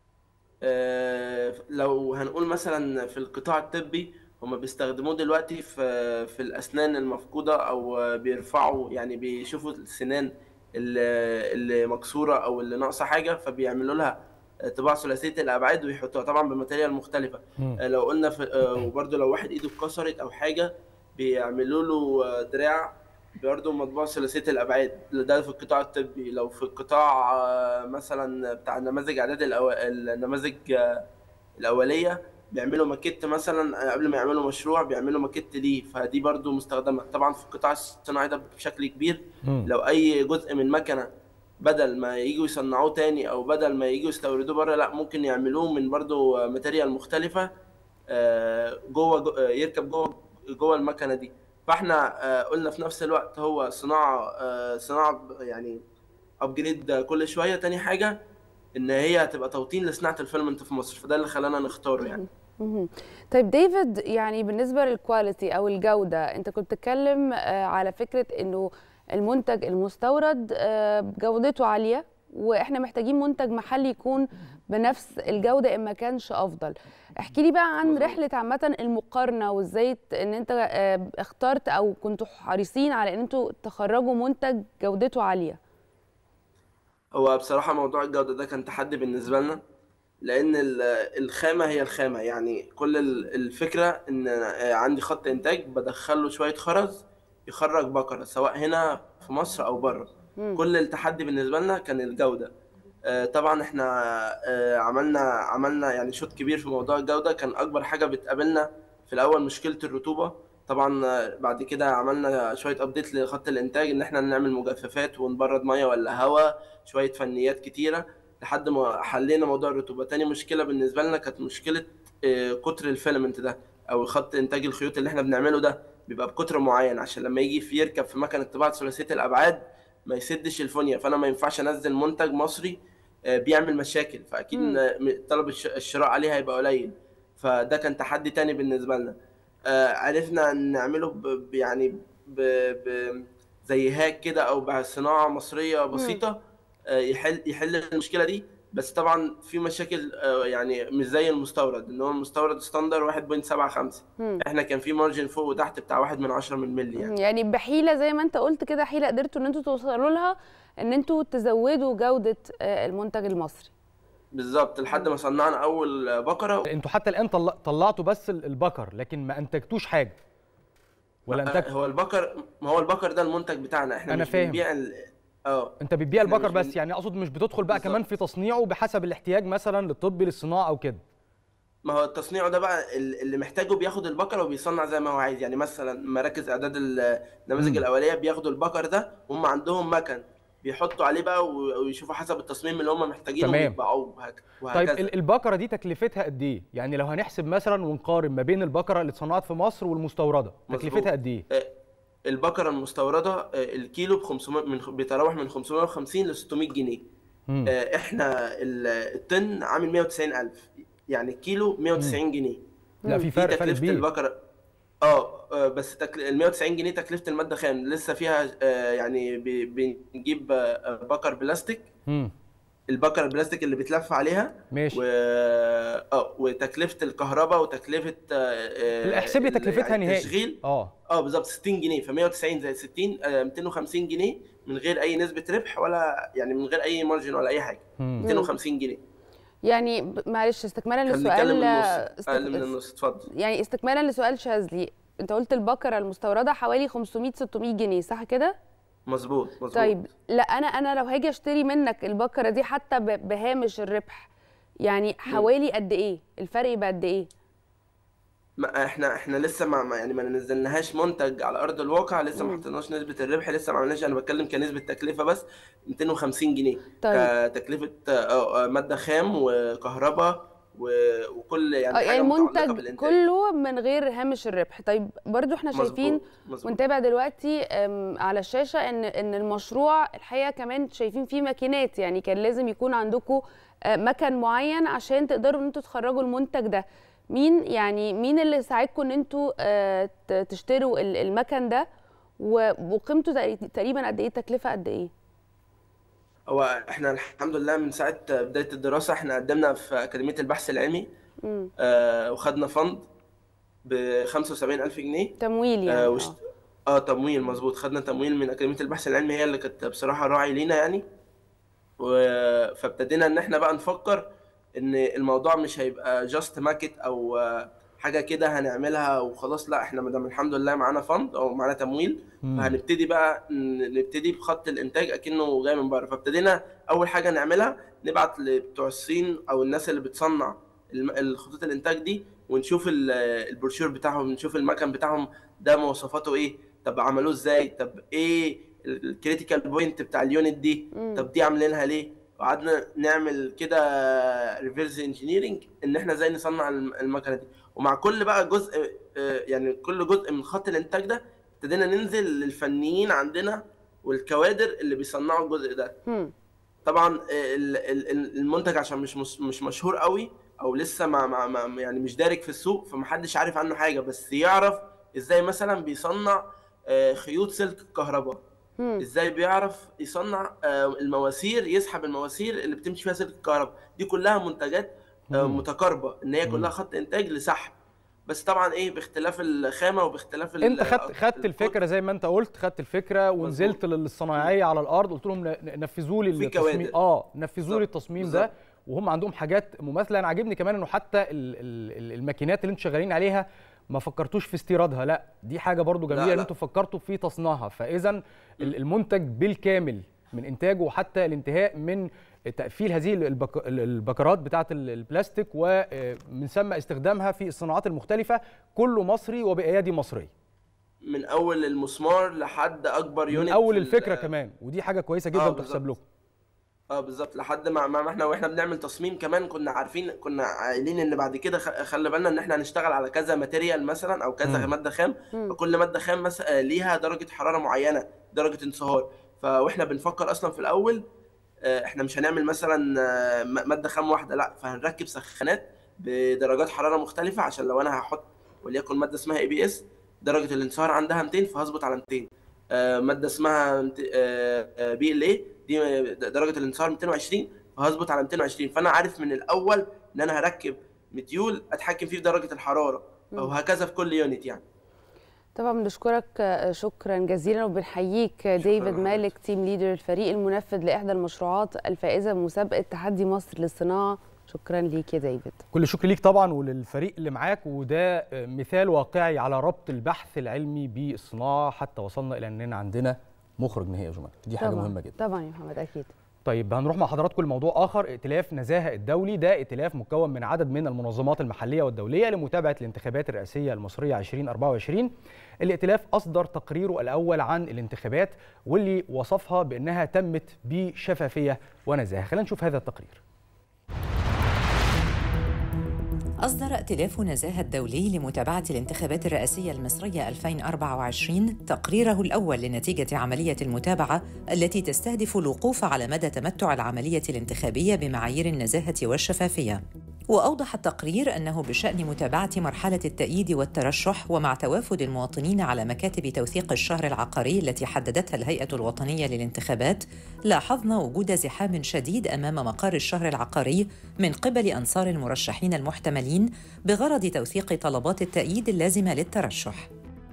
آه لو هنقول مثلا في القطاع الطبي هم بيستخدموه دلوقتي في في الاسنان المفقوده، او بيرفعوا يعني بيشوفوا السنان اللي, اللي مكسوره او اللي ناقصه حاجه فبيعملوا لها طباعة ثلاثية الأبعاد ويحطوها طبعا بماتيريال مختلفة. مم. لو قلنا في وبرده لو واحد إيده اتكسرت أو حاجة بيعملوا له دراع برده مطبوع ثلاثية الأبعاد. ده في القطاع الطبي. لو في القطاع مثلا بتاع نماذج إعداد الأو... النماذج الأولية بيعملوا ماكيت مثلا قبل ما يعملوا مشروع، بيعملوا ماكيت ليه، فدي برده مستخدمة. طبعا في القطاع الصناعي ده بشكل كبير. مم. لو أي جزء من مكنة بدل ما ييجوا يصنعوه تاني او بدل ما ييجوا يستوردوه بره، لا ممكن يعملوه من برضو ماتيريال مختلفه جوه جو يركب جوه جوه المكنه دي. فاحنا قلنا في نفس الوقت هو صناعه صناعه يعني ابجريد كل شويه. تاني حاجه ان هي هتبقى توطين لصناعه الفيلمنت في مصر، فده اللي خلانا نختاره يعني. طيب ديفيد، يعني بالنسبه للكواليتي او الجوده، انت كنت بتتكلم على فكره انه المنتج المستورد جودته عالية واحنا محتاجين منتج محلي يكون بنفس الجودة إن ما كانش أفضل. احكي لي بقى عن رحلة عامة المقارنة وازاي ان انت اخترت او كنتوا حريصين على ان انتوا تخرجوا منتج جودته عالية. هو بصراحة موضوع الجودة ده كان تحدي بالنسبة لنا، لأن الخامة هي الخامة. يعني كل الفكرة إن عندي خط إنتاج بدخله شوية خرز يخرج بكرة، سواء هنا في مصر أو بره. كل التحدي بالنسبة لنا كان الجودة. طبعا احنا عملنا عملنا يعني شوط كبير في موضوع الجودة. كان أكبر حاجة بتقابلنا في الأول مشكلة الرطوبة. طبعا بعد كده عملنا شويه ابديت لخط الانتاج، ان احنا نعمل مجففات ونبرد ميه ولا هواء، شويه فنيات كتيره لحد ما حلينا موضوع الرطوبه. تاني مشكله بالنسبه لنا كانت مشكله قطر الفيلمنت ده، او خط انتاج الخيوط اللي احنا بنعمله ده بيبقى بقطر معين، عشان لما يجي في يركب في مكنه طباعه ثلاثيه الابعاد ما يسدش الفونيا. فانا ما ينفعش انزل منتج مصري بيعمل مشاكل، فاكيد طلب الشراء عليه هيبقى قليل. فده كان تحدي تاني بالنسبه لنا. عرفنا نعمله ب يعني ب ب زي هاك كده او بصناعه مصريه بسيطه يحل يحل المشكله دي. بس طبعا في مشاكل يعني مش زي المستورد، ان هو المستورد ستاندر واحد فاصلة سبعة خمسة، احنا كان في مارجن فوق وتحت بتاع واحد من عشرة من ملي يعني. يعني بحيله زي ما انت قلت كده، حيله قدرتوا ان انتوا توصلوا لها ان انتوا تزودوا جوده المنتج المصري. بالظبط، لحد ما صنعنا اول بقره. انتوا حتى الان طلعتوا بس البقر لكن ما انتجتوش حاجه ولا انتجتوا؟ هو البقر، ما هو البقر ده المنتج بتاعنا، احنا أنا مش فاهم. بنبيع اه انت بتبيع البقر بس، يعني اقصد مش بتدخل بقى بالزبط. كمان في تصنيعه بحسب الاحتياج مثلا للطبي للصناعه او كده؟ ما هو التصنيع ده بقى اللي محتاجه بياخد البقر وبيصنع زي ما هو عايز. يعني مثلا مراكز اعداد النماذج الاوليه بياخدوا البقر ده، هم عندهم مكن بيحطوا عليه بقى ويشوفوا حسب التصميم اللي هم محتاجينه ويبيعوه وهكذا. طيب البقره دي تكلفتها قد ايه؟ يعني لو هنحسب مثلا ونقارن ما بين البقره اللي اتصنعت في مصر والمستورده، تكلفتها قد ايه؟ البقره المستورده الكيلو ب خمسمائة، من بيتراوح من خمسمائة وخمسين ل ستمائة جنيه. مم. احنا الطن عامل مائة وتسعين ألف، يعني الكيلو مائة وتسعين جنيه. لا في فرق، تكلفه فرق البقره اه بس تكل... ال مائة وتسعين جنيه تكلفه الماده خام، لسه فيها آه يعني بنجيب آه بقر بلاستيك. مم. البقر البلاستيك اللي بيتلف عليها ماشي. و... اه وتكلفه الكهرباء وتكلفه آه احسب لي تكلفتها نهائي التشغيل. اه اه بالظبط ستين جنيه، ف مائة وتسعين زائد ستين آه مئتين وخمسين جنيه من غير اي نسبه ربح ولا يعني من غير اي مارجن ولا اي حاجه. مم. مئتين وخمسين جنيه. يعني معلش استكمالا للسؤال، اقل من النص اتفضل. يعني استكمالا لسؤال شاذلي، انت قلت البقره المستورده حوالي خمسمائة ستمائة جنيه صح كده؟ مظبوط مظبوط. طيب لا انا انا لو هاجي اشتري منك البقره دي حتى بهامش الربح، يعني حوالي قد ايه الفرق يبقى قد ايه؟ ما احنا احنا لسه ما يعني ما نزلناهاش منتج على ارض الواقع، لسه ما حطيناش نسبه الربح، لسه ما عملناش. انا بتكلم كنسبه تكلفه بس مئتين وخمسين جنيه. طيب. كتكلفه ماده خام وكهرباء وكل يعني حاجه يعني المنتج كله من غير هامش الربح. طيب برضو احنا شايفين مزبوط. مزبوط. ونتابع دلوقتي على الشاشه ان ان المشروع الحقيقه كمان شايفين فيه ماكينات، يعني كان لازم يكون عندكم مكن معين عشان تقدروا ان انتوا تخرجوا المنتج ده. مين يعني مين اللي ساعدكم ان انتوا تشتروا المكن ده، وقيمته تقريبا قد ايه، التكلفه قد ايه؟ هو احنا الحمد لله من ساعه بدايه الدراسه احنا قدمنا في اكاديميه البحث العلمي آه وخدنا فند ب خمسة وسبعين ألف جنيه تمويل يعني. اه, وشت... آه تمويل مظبوط. خدنا تمويل من اكاديميه البحث العلمي، هي اللي كانت بصراحه راعي لينا يعني. و... فابتدينا ان احنا بقى نفكر ان الموضوع مش هيبقى جاست ماكت او حاجه كده هنعملها وخلاص، لا احنا مادام الحمد لله معانا فند او معانا تمويل فهنبتدي بقى نبتدي بخط الانتاج اكنه جاي من بره. فابتدينا اول حاجه نعملها نبعت لبتوع الصين او الناس اللي بتصنع الخطوط الانتاج دي ونشوف البروشور بتاعهم، نشوف المكن بتاعهم ده مواصفاته ايه، طب عملوه ازاي، طب ايه الكريتيكال بوينت بتاع اليونت دي، طب دي عاملينها ليه. وقعدنا نعمل كده ريفيرس انجينيرنج ان احنا ازاي نصنع المكنه دي. ومع كل بقى جزء يعني كل جزء من خط الانتاج ده ابتدينا ننزل للفنيين عندنا والكوادر اللي بيصنعوا الجزء ده. طبعا المنتج عشان مش مش مشهور قوي او لسه ما, ما يعني مش دارج في السوق، فمحدش عارف عنه حاجه، بس يعرف ازاي مثلا بيصنع خيوط سلك الكهرباء، ازاي بيعرف يصنع المواسير، يسحب المواسير اللي بتمشي فيها سلك الكهرباء. دي كلها منتجات متقاربه ان هي كلها خط انتاج لسحب، بس طبعا ايه باختلاف الخامه وباختلاف انت خدت خدت الفكره زي ما انت قلت، خدت الفكره ونزلت للصنايعيه على الارض قلت لهم نفذوا لي التصميم، اه نفذوا لي التصميم ده، وهم عندهم حاجات مماثله. انا عاجبني كمان انه حتى الماكينات اللي انتوا شغالين عليها ما فكرتوش في استيرادها، لا دي حاجه برضو جميله ان انتوا فكرتوا في تصنيعها. فاذا المنتج بالكامل من انتاجه وحتى الانتهاء من تقفيل هذه البكرات بتاعه البلاستيك ومن ثم استخدامها في الصناعات المختلفه كله مصري وبايادي مصريه. من اول المسمار لحد اكبر يونت من اول الفكره كمان، ودي حاجه كويسه جدا وتحسب لكم. اه بالظبط، لحد ما ما احنا واحنا بنعمل تصميم كمان كنا عارفين، كنا قايلين ان بعد كده خلي بالنا ان احنا هنشتغل على كذا ماتيريال مثلا او كذا م. ماده خام، فكل ماده خام مثلا ليها درجه حراره معينه، درجه انصهار. فاحنا بنفكر اصلا في الاول احنا مش هنعمل مثلا ماده خام واحده، لا، فهنركب سخانات بدرجات حراره مختلفه، عشان لو انا هحط وليكن ماده اسمها اي بي اس درجه الانصهار عندها مئتين فهظبط على مئتين. ماده اسمها بي ال اي دي درجه الانصهار مئتين وعشرين فهظبط على مئتين وعشرين، فانا عارف من الاول ان انا هركب مديول اتحكم فيه في درجه الحراره، وهكذا في كل يونت يعني. طبعا بنشكرك شكرا جزيلا وبنحييك ديفيد مالك، تيم ليدر الفريق المنفذ لاحدى المشروعات الفائزه بمسابقه تحدي مصر للصناعه. شكرا ليك يا ديفيد. كل الشكر ليك طبعا وللفريق اللي معاك، وده مثال واقعي على ربط البحث العلمي بالصناعه حتى وصلنا الى اننا عندنا مخرج نهائي يا جماعه، دي حاجه طبعًا مهمه جدا. طبعا يا محمد اكيد. طيب هنروح مع حضراتكم لموضوع اخر، ائتلاف نزاهه الدولي. ده ائتلاف مكون من عدد من المنظمات المحليه والدوليه لمتابعه الانتخابات الرئاسيه المصريه ألفين وأربعة وعشرين. الائتلاف اصدر تقريره الاول عن الانتخابات واللي وصفها بانها تمت بشفافيه ونزاهه. خلينا نشوف هذا التقرير. أصدر ائتلاف نزاهة الدولي لمتابعة الانتخابات الرئاسية المصرية ألفين وأربعة وعشرين تقريره الأول لنتيجة عملية المتابعة التي تستهدف الوقوف على مدى تمتع العملية الانتخابية بمعايير النزاهة والشفافية. وأوضح التقرير أنه بشأن متابعة مرحلة التأييد والترشح ومع توافد المواطنين على مكاتب توثيق الشهر العقاري التي حددتها الهيئة الوطنية للانتخابات، لاحظنا وجود زحام شديد أمام مقر الشهر العقاري من قبل أنصار المرشحين المحتملين بغرض توثيق طلبات التأييد اللازمة للترشح.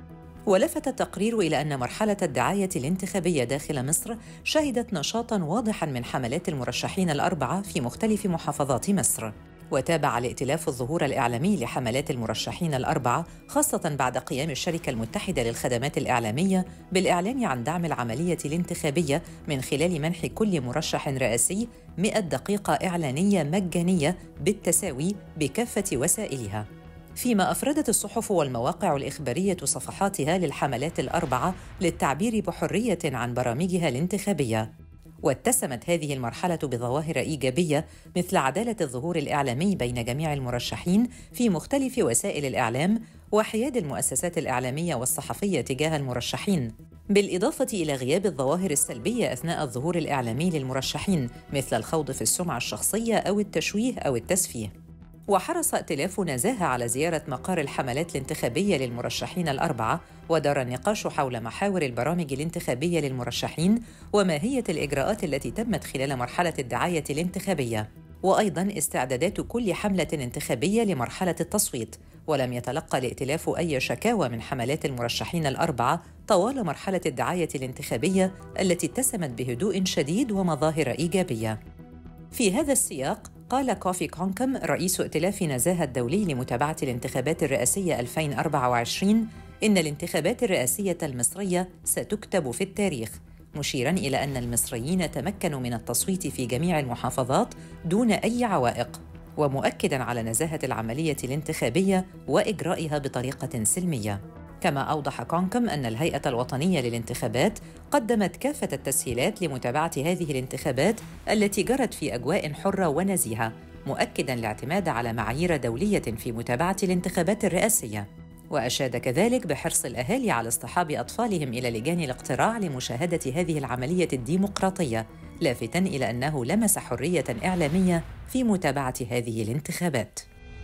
ولفت التقرير إلى أن مرحلة الدعاية الانتخابية داخل مصر شهدت نشاطاً واضحاً من حملات المرشحين الأربعة في مختلف محافظات مصر. وتابع الائتلاف الظهور الإعلامي لحملات المرشحين الأربعة، خاصة بعد قيام الشركة المتحدة للخدمات الإعلامية بالإعلان عن دعم العملية الانتخابية من خلال منح كل مرشح رئاسي مئة دقيقة إعلانية مجانية بالتساوي بكافة وسائلها. فيما أفردت الصحف والمواقع الإخبارية صفحاتها للحملات الأربعة للتعبير بحرية عن برامجها الانتخابية. واتسمت هذه المرحلة بظواهر إيجابية مثل عدالة الظهور الإعلامي بين جميع المرشحين في مختلف وسائل الإعلام وحياد المؤسسات الإعلامية والصحفية تجاه المرشحين، بالإضافة إلى غياب الظواهر السلبية أثناء الظهور الإعلامي للمرشحين مثل الخوض في السمعة الشخصية أو التشويه أو التسفيه. وحرص ائتلاف نزاهة على زيارة مقار الحملات الانتخابية للمرشحين الأربعة، ودار النقاش حول محاور البرامج الانتخابية للمرشحين وماهية الإجراءات التي تمت خلال مرحلة الدعاية الانتخابية، وأيضاً استعدادات كل حملة انتخابية لمرحلة التصويت. ولم يتلقى الائتلاف أي شكاوى من حملات المرشحين الأربعة طوال مرحلة الدعاية الانتخابية التي اتسمت بهدوء شديد ومظاهر إيجابية. في هذا السياق قال كوفي كونكم رئيس ائتلاف نزاهة الدولي لمتابعة الانتخابات الرئاسية ألفين وأربعة وعشرين إن الانتخابات الرئاسية المصرية ستكتب في التاريخ، مشيراً إلى أن المصريين تمكنوا من التصويت في جميع المحافظات دون أي عوائق، ومؤكداً على نزاهة العملية الانتخابية وإجرائها بطريقة سلمية. كما أوضح كونكم أن الهيئة الوطنية للانتخابات قدمت كافة التسهيلات لمتابعة هذه الانتخابات التي جرت في أجواء حرة ونزيهة، مؤكداً الاعتماد على معايير دولية في متابعة الانتخابات الرئاسية. وأشاد كذلك بحرص الأهالي على اصطحاب أطفالهم إلى لجان الاقتراع لمشاهدة هذه العملية الديمقراطية، لافتاً إلى أنه لمس حرية إعلامية في متابعة هذه الانتخابات.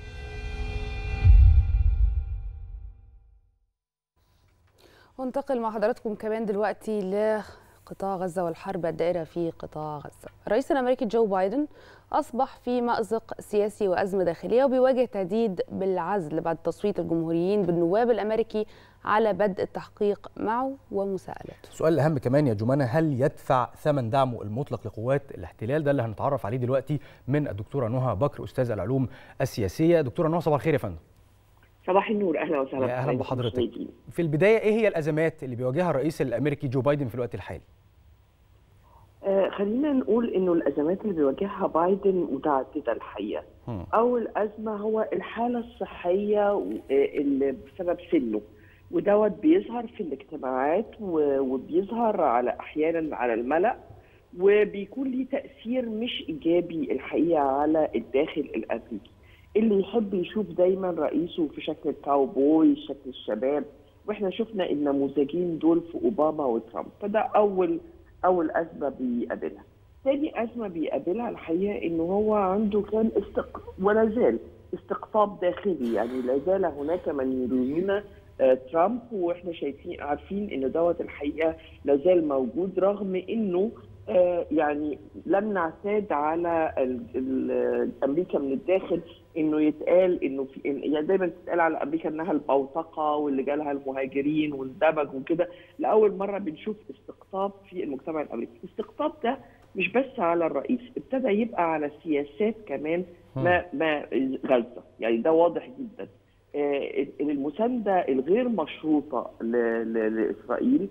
وننتقل مع حضراتكم كمان دلوقتي لقطاع غزة والحرب الدائرة في قطاع غزة. الرئيس الأمريكي جو بايدن أصبح في مأزق سياسي وأزمة داخلية وبيواجه تهديد بالعزل بعد تصويت الجمهوريين بالنواب الأمريكي على بدء التحقيق معه ومساءلته. السؤال الأهم كمان يا جمانة، هل يدفع ثمن دعمه المطلق لقوات الاحتلال؟ ده اللي هنتعرف عليه دلوقتي من الدكتورة نهى بكر أستاذ العلوم السياسية. دكتورة نهى صباح الخير يا فندم. صباح النور، اهلا وسهلا. يا اهلا بحضرتك. في البدايه ايه هي الازمات اللي بيواجهها الرئيس الامريكي جو بايدن في الوقت الحالي؟ آه خلينا نقول انه الازمات اللي بيواجهها بايدن متعدده الحقيقه. اول ازمه هو الحاله الصحيه اللي بسبب سنه، ودوت بيظهر في الاجتماعات وبيظهر على احيانا على الملأ، وبيكون ليه تأثير مش إيجابي الحقيقة على الداخل الأمريكي، اللي يحب يشوف دايما رئيسه في شكل الكاوبوي، شكل الشباب، واحنا شفنا النموذجين دول في أوباما وترامب. فده أول أول أزمة بيقابلها. ثاني أزمة بيقابلها الحقيقة إنه هو عنده كان استق... ولا زال استقطاب داخلي، يعني لا زال هناك من يريدون ترامب، واحنا شايفين عارفين إن دوت الحقيقة لا زال موجود، رغم إنه آه يعني لم نعتاد على ال ال امريكا من الداخل انه يتقال انه في يعني دايما تتقال على امريكا انها البوتقه واللي جالها المهاجرين واندمج وكده. لاول مره بنشوف استقطاب في المجتمع الامريكي. الاستقطاب ده مش بس على الرئيس، ابتدى يبقى على السياسات كمان ما ما غزه، يعني ده واضح جدا. آه المسانده الغير مشروطه لاسرائيل،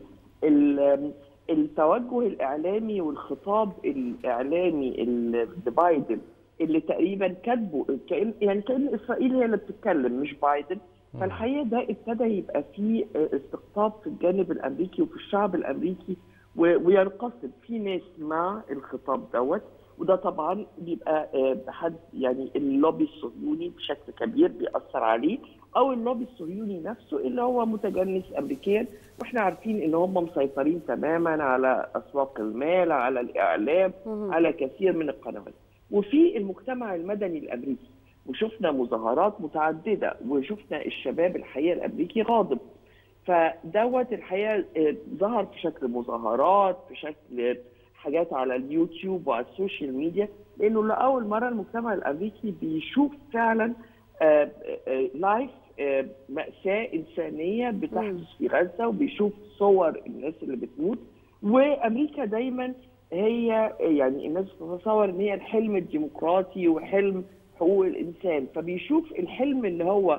التوجه الاعلامي والخطاب الاعلامي لبايدن اللي تقريبا كاتبه كأن يعني كأن اسرائيل هي اللي بتتكلم مش بايدن. فالحقيقه ده ابتدى يبقى فيه استقطاب في الجانب الامريكي وفي الشعب الامريكي، وينقسم في ناس مع الخطاب دوت، وده طبعا بيبقى حد يعني اللوبي الصهيوني بشكل كبير بيأثر عليه، او اللوبي الصهيوني نفسه اللي هو متجنس امريكيا، واحنا عارفين ان هم مسيطرين تماما على اسواق المال، على الاعلام، على كثير من القنوات. وفي المجتمع المدني الامريكي، وشفنا مظاهرات متعدده، وشفنا الشباب الحقيقه الامريكي غاضب. فدوت الحقيقه ظهر في شكل مظاهرات، في شكل حاجات على اليوتيوب وعلى السوشيال ميديا، لانه لاول مره المجتمع الامريكي بيشوف فعلا آآ آآ لايف آآ مأساة إنسانية بتحدث في غزة، وبيشوف صور الناس اللي بتموت. وامريكا دايما هي يعني الناس بتتصور ان هي الحلم الديمقراطي وحلم حقوق الانسان، فبيشوف الحلم اللي هو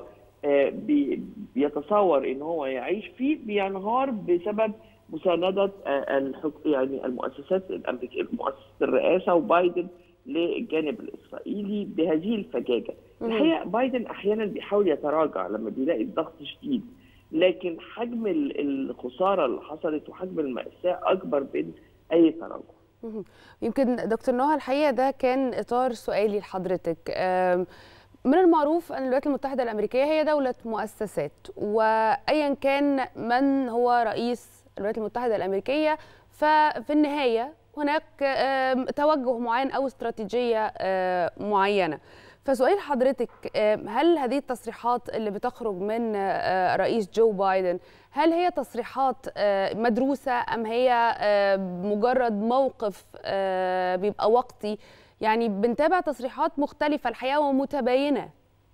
بيتصور ان هو يعيش فيه بينهار بسبب مساندة يعني المؤسسات الامريكيه، مؤسسه الرئاسه وبايدن للجانب الاسرائيلي بهذه الفجاجه. الحقيقه بايدن احيانا بيحاول يتراجع لما بيلاقي الضغط شديد، لكن حجم الخساره اللي حصلت وحجم المأساة اكبر من اي تراجع. يمكن دكتور نهى الحقيقه ده كان اطار سؤالي لحضرتك. من المعروف ان الولايات المتحده الامريكيه هي دوله مؤسسات، وايا كان من هو رئيس الولايات المتحده الامريكيه ففي النهايه هناك توجه معين او استراتيجيه معينه. فسؤال حضرتك، هل هذه التصريحات اللي بتخرج من رئيس جو بايدن هل هي تصريحات مدروسه ام هي مجرد موقف بيبقى وقتي؟ يعني بنتابع تصريحات مختلفه الحقيقه ومتباينه.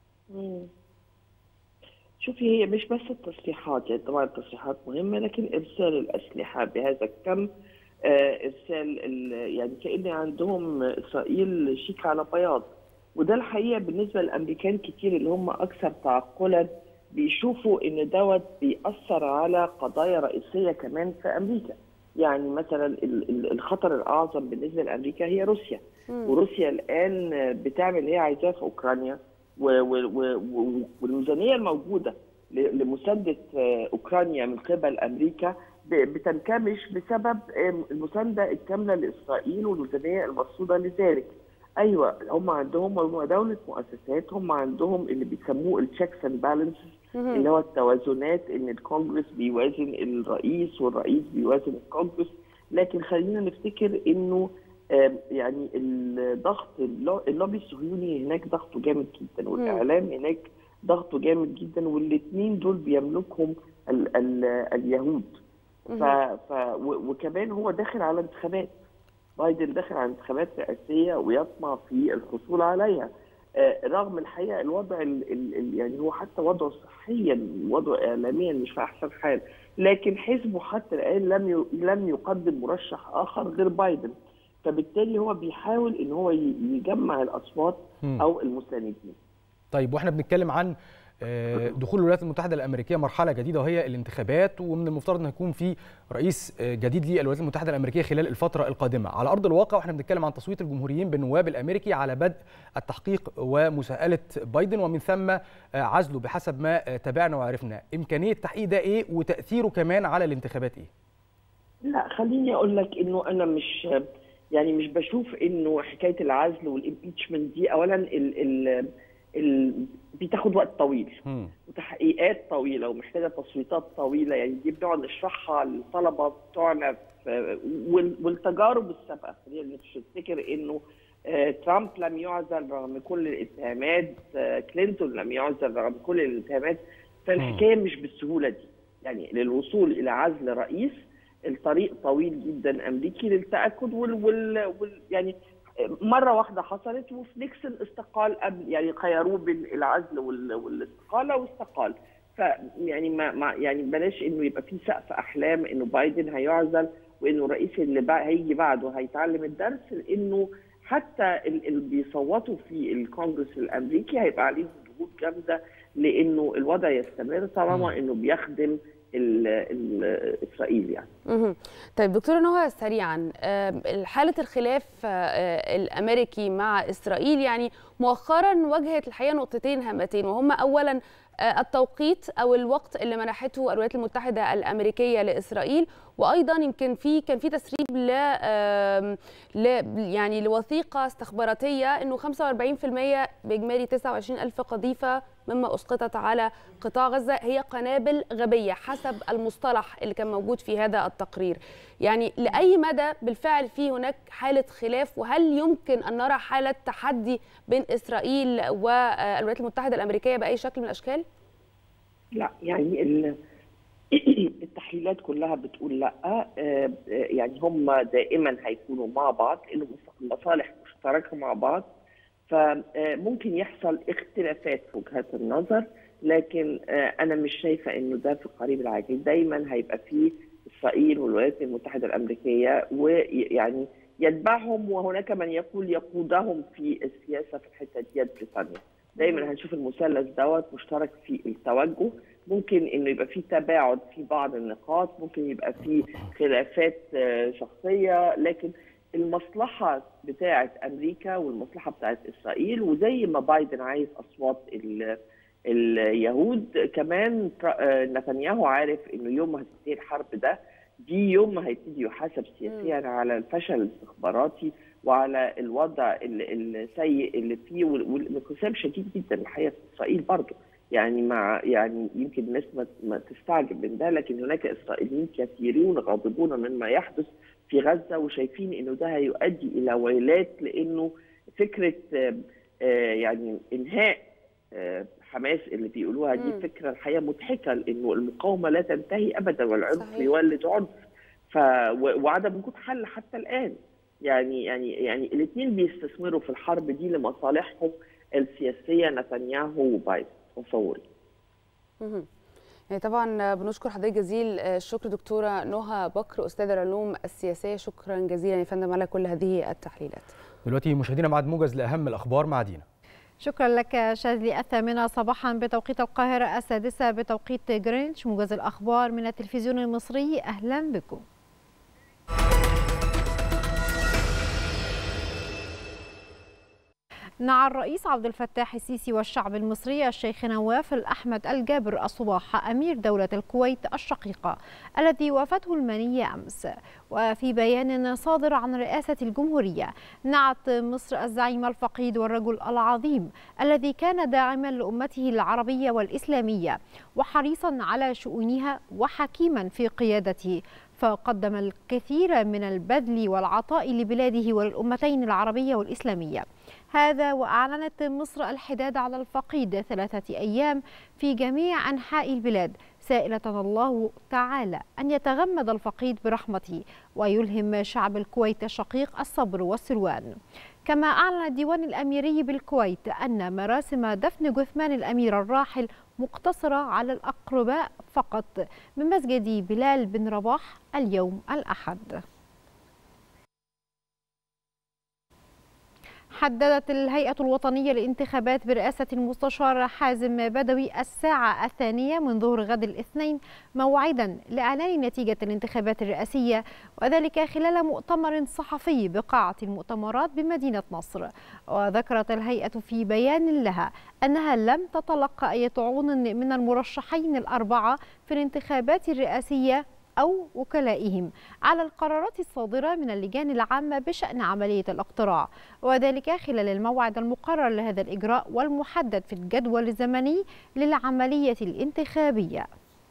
شوفي، هي مش بس التصريحات، يعني طبعا التصريحات مهمه، لكن ارسال الاسلحه بهذا الكم، ارسال يعني كأن عندهم اسرائيل شيك على بياض. وده الحقيقه بالنسبه للامريكان كتير اللي هم اكثر تعقلا بيشوفوا ان دوت بيأثر على قضايا رئيسيه كمان في امريكا. يعني مثلا الخطر الاعظم بالنسبه لامريكا هي روسيا، وروسيا الان بتعمل اللي هي عايزاه في اوكرانيا، والميزانيه الموجوده لمسانده اوكرانيا من قبل امريكا بتنكمش بسبب المسانده الكامله لاسرائيل والميزانيه المرصوده لذلك. ايوه، هم عندهم هم دوله مؤسسات، هم عندهم اللي بيسموه التشيكس اند بالانسز، اللي هو التوازنات، ان الكونجرس بيوازن الرئيس والرئيس بيوازن الكونجرس. لكن خلينا نفتكر انه يعني الضغط اللوبي الصهيوني هناك ضغطه جامد جدا، والاعلام هناك ضغطه جامد جدا، والاثنين دول بيملكهم ال ال اليهود. ف ف وكمان هو داخل على انتخابات، بايدن داخل على انتخابات رئاسيه ويطمع في الحصول عليها، رغم الحقيقه الوضع ال ال يعني هو حتى وضعه صحيا وضعه اعلاميا مش في احسن حال، لكن حزبه حتى الان لم لم يقدم مرشح اخر غير بايدن، فبالتالي هو بيحاول ان هو يجمع الاصوات او المساندين. طيب، واحنا بنتكلم عن دخول الولايات المتحدة الأمريكية مرحلة جديدة وهي الانتخابات، ومن المفترض أن يكون في رئيس جديد للولايات المتحدة الأمريكية خلال الفترة القادمة. على أرض الواقع واحنا بنتكلم عن تصويت الجمهوريين بالنواب الأمريكي على بدء التحقيق ومساءلة بايدن ومن ثم عزله بحسب ما تابعنا وعرفنا، إمكانية تحقيق ده إيه وتأثيره كمان على الانتخابات إيه؟ لا خليني أقول لك إنه أنا مش يعني مش بشوف إنه حكاية العزل والإمبيتشمنت دي أولا ال ال ال بتاخد وقت طويل م. وتحقيقات طويله ومحتاجه تصويتات طويله، يعني دي بنقعد نشرحها للطلبه بتوعنا والتجارب السابقه. خلينا نفتكر انه ترامب لم يعزل رغم كل الاتهامات، كلينتون لم يعزل رغم كل الاتهامات، فالحكايه مش بالسهوله دي. يعني للوصول الى عزل رئيس الطريق طويل جدا امريكي للتاكد وال, وال... وال... يعني مرة واحدة حصلت، وفي نيكسون استقال قبل، يعني خيروه بين العزل والاستقالة واستقال. فيعني ما, ما يعني بلاش انه يبقى في سقف احلام انه بايدن هيعزل وانه الرئيس اللي بقى هيجي بعده هيتعلم الدرس، لانه حتى اللي بيصوتوا في الكونجرس الامريكي هيبقى عليهم ضغوط جامدة لانه الوضع يستمر طالما انه بيخدم إسرائيل يعني. طيب دكتورة نهى سريعا، حالة الخلاف الأمريكي مع إسرائيل يعني مؤخرا واجهت الحقيقة نقطتين هامتين، وهم أولا التوقيت أو الوقت اللي منحته الولايات المتحدة الأمريكية لإسرائيل، وأيضا يمكن في كان في تسريب ل يعني لوثيقة استخباراتية إنه خمسة وأربعين بالمئة بإجمالي تسعة وعشرين ألف قذيفة مما أسقطت على قطاع غزة هي قنابل غبية حسب المصطلح اللي كان موجود في هذا التقرير. يعني لأي مدى بالفعل في هناك حالة خلاف، وهل يمكن أن نرى حالة تحدي بين إسرائيل والولايات المتحدة الأمريكية بأي شكل من الأشكال؟ لا يعني التحليلات كلها بتقول لا، يعني هم دائما هيكونوا مع بعض لأنه مصالح مشتركة مع بعض، فممكن يحصل اختلافات في وجهات النظر، لكن أنا مش شايفة إنه ده في القريب العاجل. دايما هيبقى فيه إسرائيل والولايات المتحدة الأمريكية، ويعني يتبعهم، وهناك من يقول يقودهم في السياسة في الحتة دي بريطانيا. دايما هنشوف المثلث دوت مشترك في التوجه. ممكن انه يبقى في تباعد في بعض النقاط، ممكن يبقى في خلافات شخصيه، لكن المصلحه بتاعه امريكا والمصلحه بتاعه اسرائيل، وزي ما بايدن عايز اصوات اليهود، كمان نتنياهو عارف انه يوم ما هتنتهي الحرب ده دي يوم ما هيبتدي يحاسب سياسيا على الفشل الاستخباراتي وعلى الوضع السيء اللي فيه، والانقسام شديد جدا الحقيقه في اسرائيل برضه. يعني مع يعني يمكن الناس ما تستعجب من ده، لكن هناك اسرائيليين كثيرون غاضبون مما يحدث في غزه، وشايفين انه ده هيؤدي الى ويلات، لانه فكره يعني انهاء حماس اللي بيقولوها دي م. فكره الحقيقه مضحكه، لانه المقاومه لا تنتهي ابدا والعنف يولد عنف، ف وعدم وجود حل حتى الان. يعني يعني يعني الاثنين بيستثمروا في الحرب دي لمصالحهم السياسيه، نتنياهو وبايدن تصوري. يعني طبعا بنشكر حضرتك جزيل الشكر دكتوره نهى بكر استاذه العلوم السياسيه، شكرا جزيلا يا فندم على كل هذه التحليلات. دلوقتي مشاهدينا ميعاد موجز لاهم الاخبار مع دينا. شكرا لك شاذلي. الثامنة صباحا بتوقيت القاهرة، السادسة بتوقيت جرينتش، موجز الأخبار من التلفزيون المصري، أهلا بكم. نعى الرئيس عبد الفتاح السيسي والشعب المصري الشيخ نواف الأحمد الجابر الصباح أمير دولة الكويت الشقيقة الذي وافته المنية أمس. وفي بيان صادر عن رئاسة الجمهورية نعت مصر الزعيم الفقيد والرجل العظيم الذي كان داعما لأمته العربية والإسلامية وحريصا على شؤونها وحكيما في قيادته، فقدم الكثير من البذل والعطاء لبلاده وللأمتين العربية والإسلامية. هذا وأعلنت مصر الحداد على الفقيد ثلاثة أيام في جميع أنحاء البلاد، سائلة الله تعالى أن يتغمد الفقيد برحمته ويلهم شعب الكويت الشقيق الصبر والسلوان. كما أعلن الديوان الأميري بالكويت أن مراسم دفن جثمان الأمير الراحل مقتصرة على الأقرباء فقط من مسجد بلال بن رباح اليوم الأحد. حددت الهيئة الوطنية للانتخابات برئاسة المستشار حازم بدوي الساعة الثانية من ظهر غد الاثنين موعدا لإعلان نتيجة الانتخابات الرئاسية، وذلك خلال مؤتمر صحفي بقاعة المؤتمرات بمدينة نصر. وذكرت الهيئة في بيان لها أنها لم تتلقى أي طعون من المرشحين الأربعة في الانتخابات الرئاسية أو وكلائهم على القرارات الصادرة من اللجان العامة بشأن عملية الاقتراع، وذلك خلال الموعد المقرر لهذا الإجراء والمحدد في الجدول الزمني للعملية الانتخابية.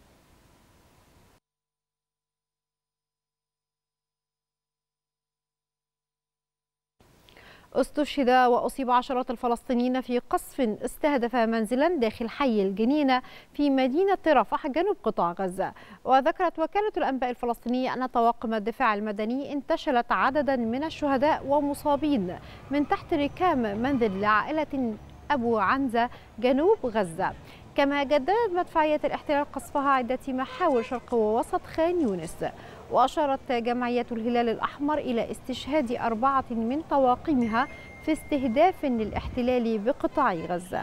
استشهد وأصيب عشرات الفلسطينيين في قصف استهدف منزلا داخل حي الجنينة في مدينة رفح جنوب قطاع غزة. وذكرت وكالة الأنباء الفلسطينية أن طواقم الدفاع المدني انتشلت عددا من الشهداء ومصابين من تحت ركام منزل لعائلة أبو عنزة جنوب غزة. كما جددت مدفعية الاحتلال قصفها عدة محاور شرق ووسط خان يونس. وأشارت جمعية الهلال الأحمر إلى استشهاد أربعة من طواقمها في استهداف للاحتلال بقطاع غزة.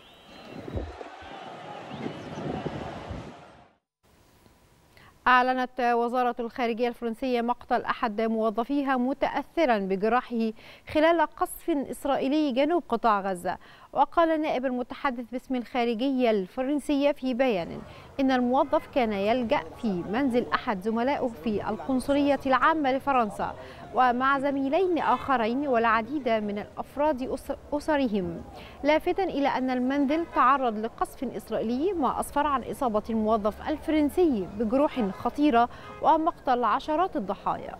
أعلنت وزارة الخارجية الفرنسية مقتل أحد موظفيها متأثرا بجراحه خلال قصف إسرائيلي جنوب قطاع غزة. وقال النائب المتحدث باسم الخارجية الفرنسية في بيان إن الموظف كان يلجأ في منزل أحد زملائه في القنصلية العامة لفرنسا ومع زميلين آخرين والعديد من الأفراد أسرهم، لافتا إلى أن المنزل تعرض لقصف إسرائيلي ما أسفر عن إصابة الموظف الفرنسي بجروح خطيرة ومقتل عشرات الضحايا.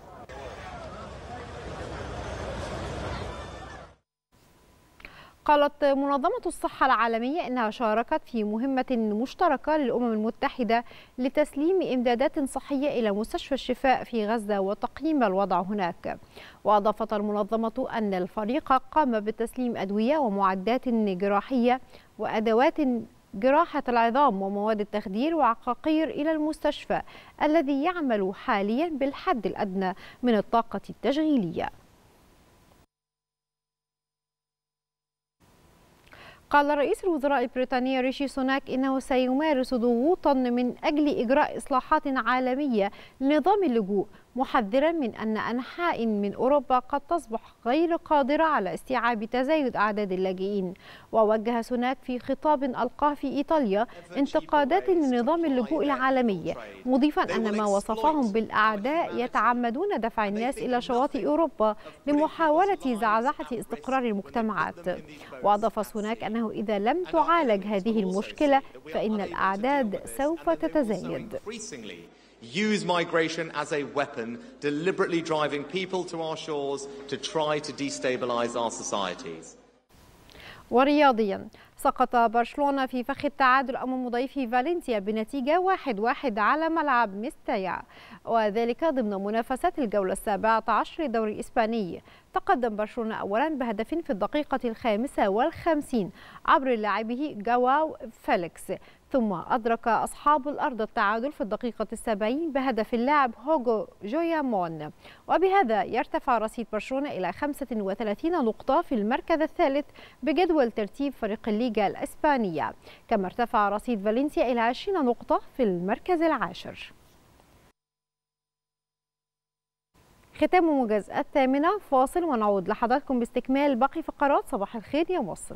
قالت منظمة الصحة العالمية إنها شاركت في مهمة مشتركة للأمم المتحدة لتسليم إمدادات صحية إلى مستشفى الشفاء في غزة وتقييم الوضع هناك. وأضافت المنظمة أن الفريق قام بتسليم أدوية ومعدات جراحية وأدوات جراحة العظام ومواد التخدير وعقاقير إلى المستشفى الذي يعمل حاليا بالحد الأدنى من الطاقة التشغيلية. قال رئيس الوزراء البريطاني ريشي سوناك إنه سيمارس ضغوطا من أجل إجراء إصلاحات عالمية لنظام اللجوء، محذرا من أن أنحاء من أوروبا قد تصبح غير قادرة على استيعاب تزايد أعداد اللاجئين. ووجه سوناك في خطاب ألقاه في إيطاليا انتقادات لنظام اللجوء العالمي، مضيفا أن ما وصفهم بالأعداء يتعمدون دفع الناس إلى شواطئ أوروبا لمحاولة زعزعة استقرار المجتمعات. وأضاف سوناك أنه إذا لم تعالج هذه المشكلة فإن الأعداد سوف تتزايد. Use migration as a weapon, deliberately driving people to our shores to try to destabilize our societies. ورياضيا، سقط برشلونة في فخ التعادل أمام ضيفه فالنسيا بنتيجة واحد واحد على ملعب ميستيا، وذلك ضمن منافسات الجولة السابعة عشر للدوري الإسباني. تقدم برشلونة أولا بهدف في الدقيقة الخامسة والخمسين عبر لاعبه جواو فيليكس، ثم أدرك أصحاب الأرض التعادل في الدقيقة السبعين بهدف اللاعب هوغو جويامون. وبهذا يرتفع رصيد برشلونة إلى خمسة وثلاثين نقطة في المركز الثالث بجدول ترتيب فريق الليغا الإسبانية، كما ارتفع رصيد فالنسيا إلى عشرين نقطة في المركز العاشر. ختام موجز الثامنة، فاصل ونعود لحضراتكم باستكمال باقي فقرات صباح الخير يا مصر.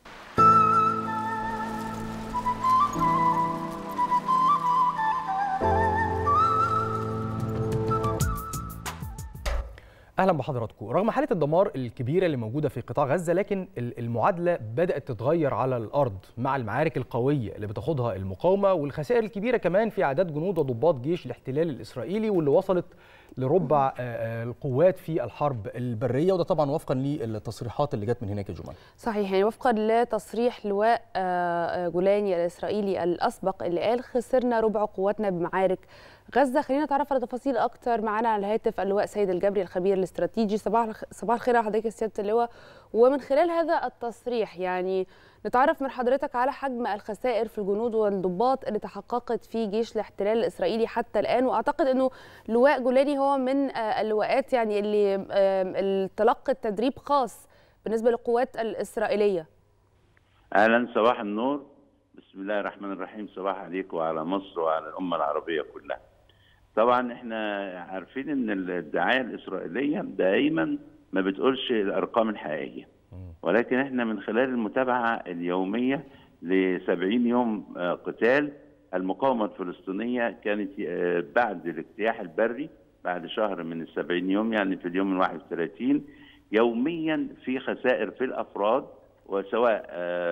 اهلا بحضراتكم. رغم حاله الدمار الكبيره اللي موجوده في قطاع غزه، لكن المعادله بدات تتغير على الارض مع المعارك القويه اللي بتاخدها المقاومه والخسائر الكبيره كمان في اعداد جنود وضباط جيش الاحتلال الاسرائيلي، واللي وصلت لربع القوات في الحرب البريه، وده طبعا وفقا للتصريحات اللي جت من هناك يا جمال. صحيح، يعني وفقا لتصريح لواء جولاني الاسرائيلي الاسبق اللي قال خسرنا ربع قواتنا بمعارك غزه. خلينا نتعرف على تفاصيل اكتر. معانا على الهاتف اللواء سيد الجبري الخبير الاستراتيجي. صباح صباح الخير على حضرتك يا سياده اللواء. ومن خلال هذا التصريح يعني نتعرف من حضرتك على حجم الخسائر في الجنود والضباط اللي تحققت في جيش الاحتلال الاسرائيلي حتى الان. واعتقد انه لواء جولاني هو من اللواءات يعني اللي تلقت تدريب خاص بالنسبة للقوات الإسرائيلية؟ أهلا، صباح النور. بسم الله الرحمن الرحيم. صباح عليك وعلى مصر وعلى الأمة العربية كلها. طبعا احنا عارفين ان الدعاية الإسرائيلية دائما ما بتقولش الأرقام الحقيقية، ولكن احنا من خلال المتابعة اليومية لسبعين يوم قتال، المقاومة الفلسطينية كانت بعد الاجتياح البري بعد شهر من السبعين يوم، يعني في اليوم الواحد والثلاثين يوميا في خسائر في الأفراد، وسواء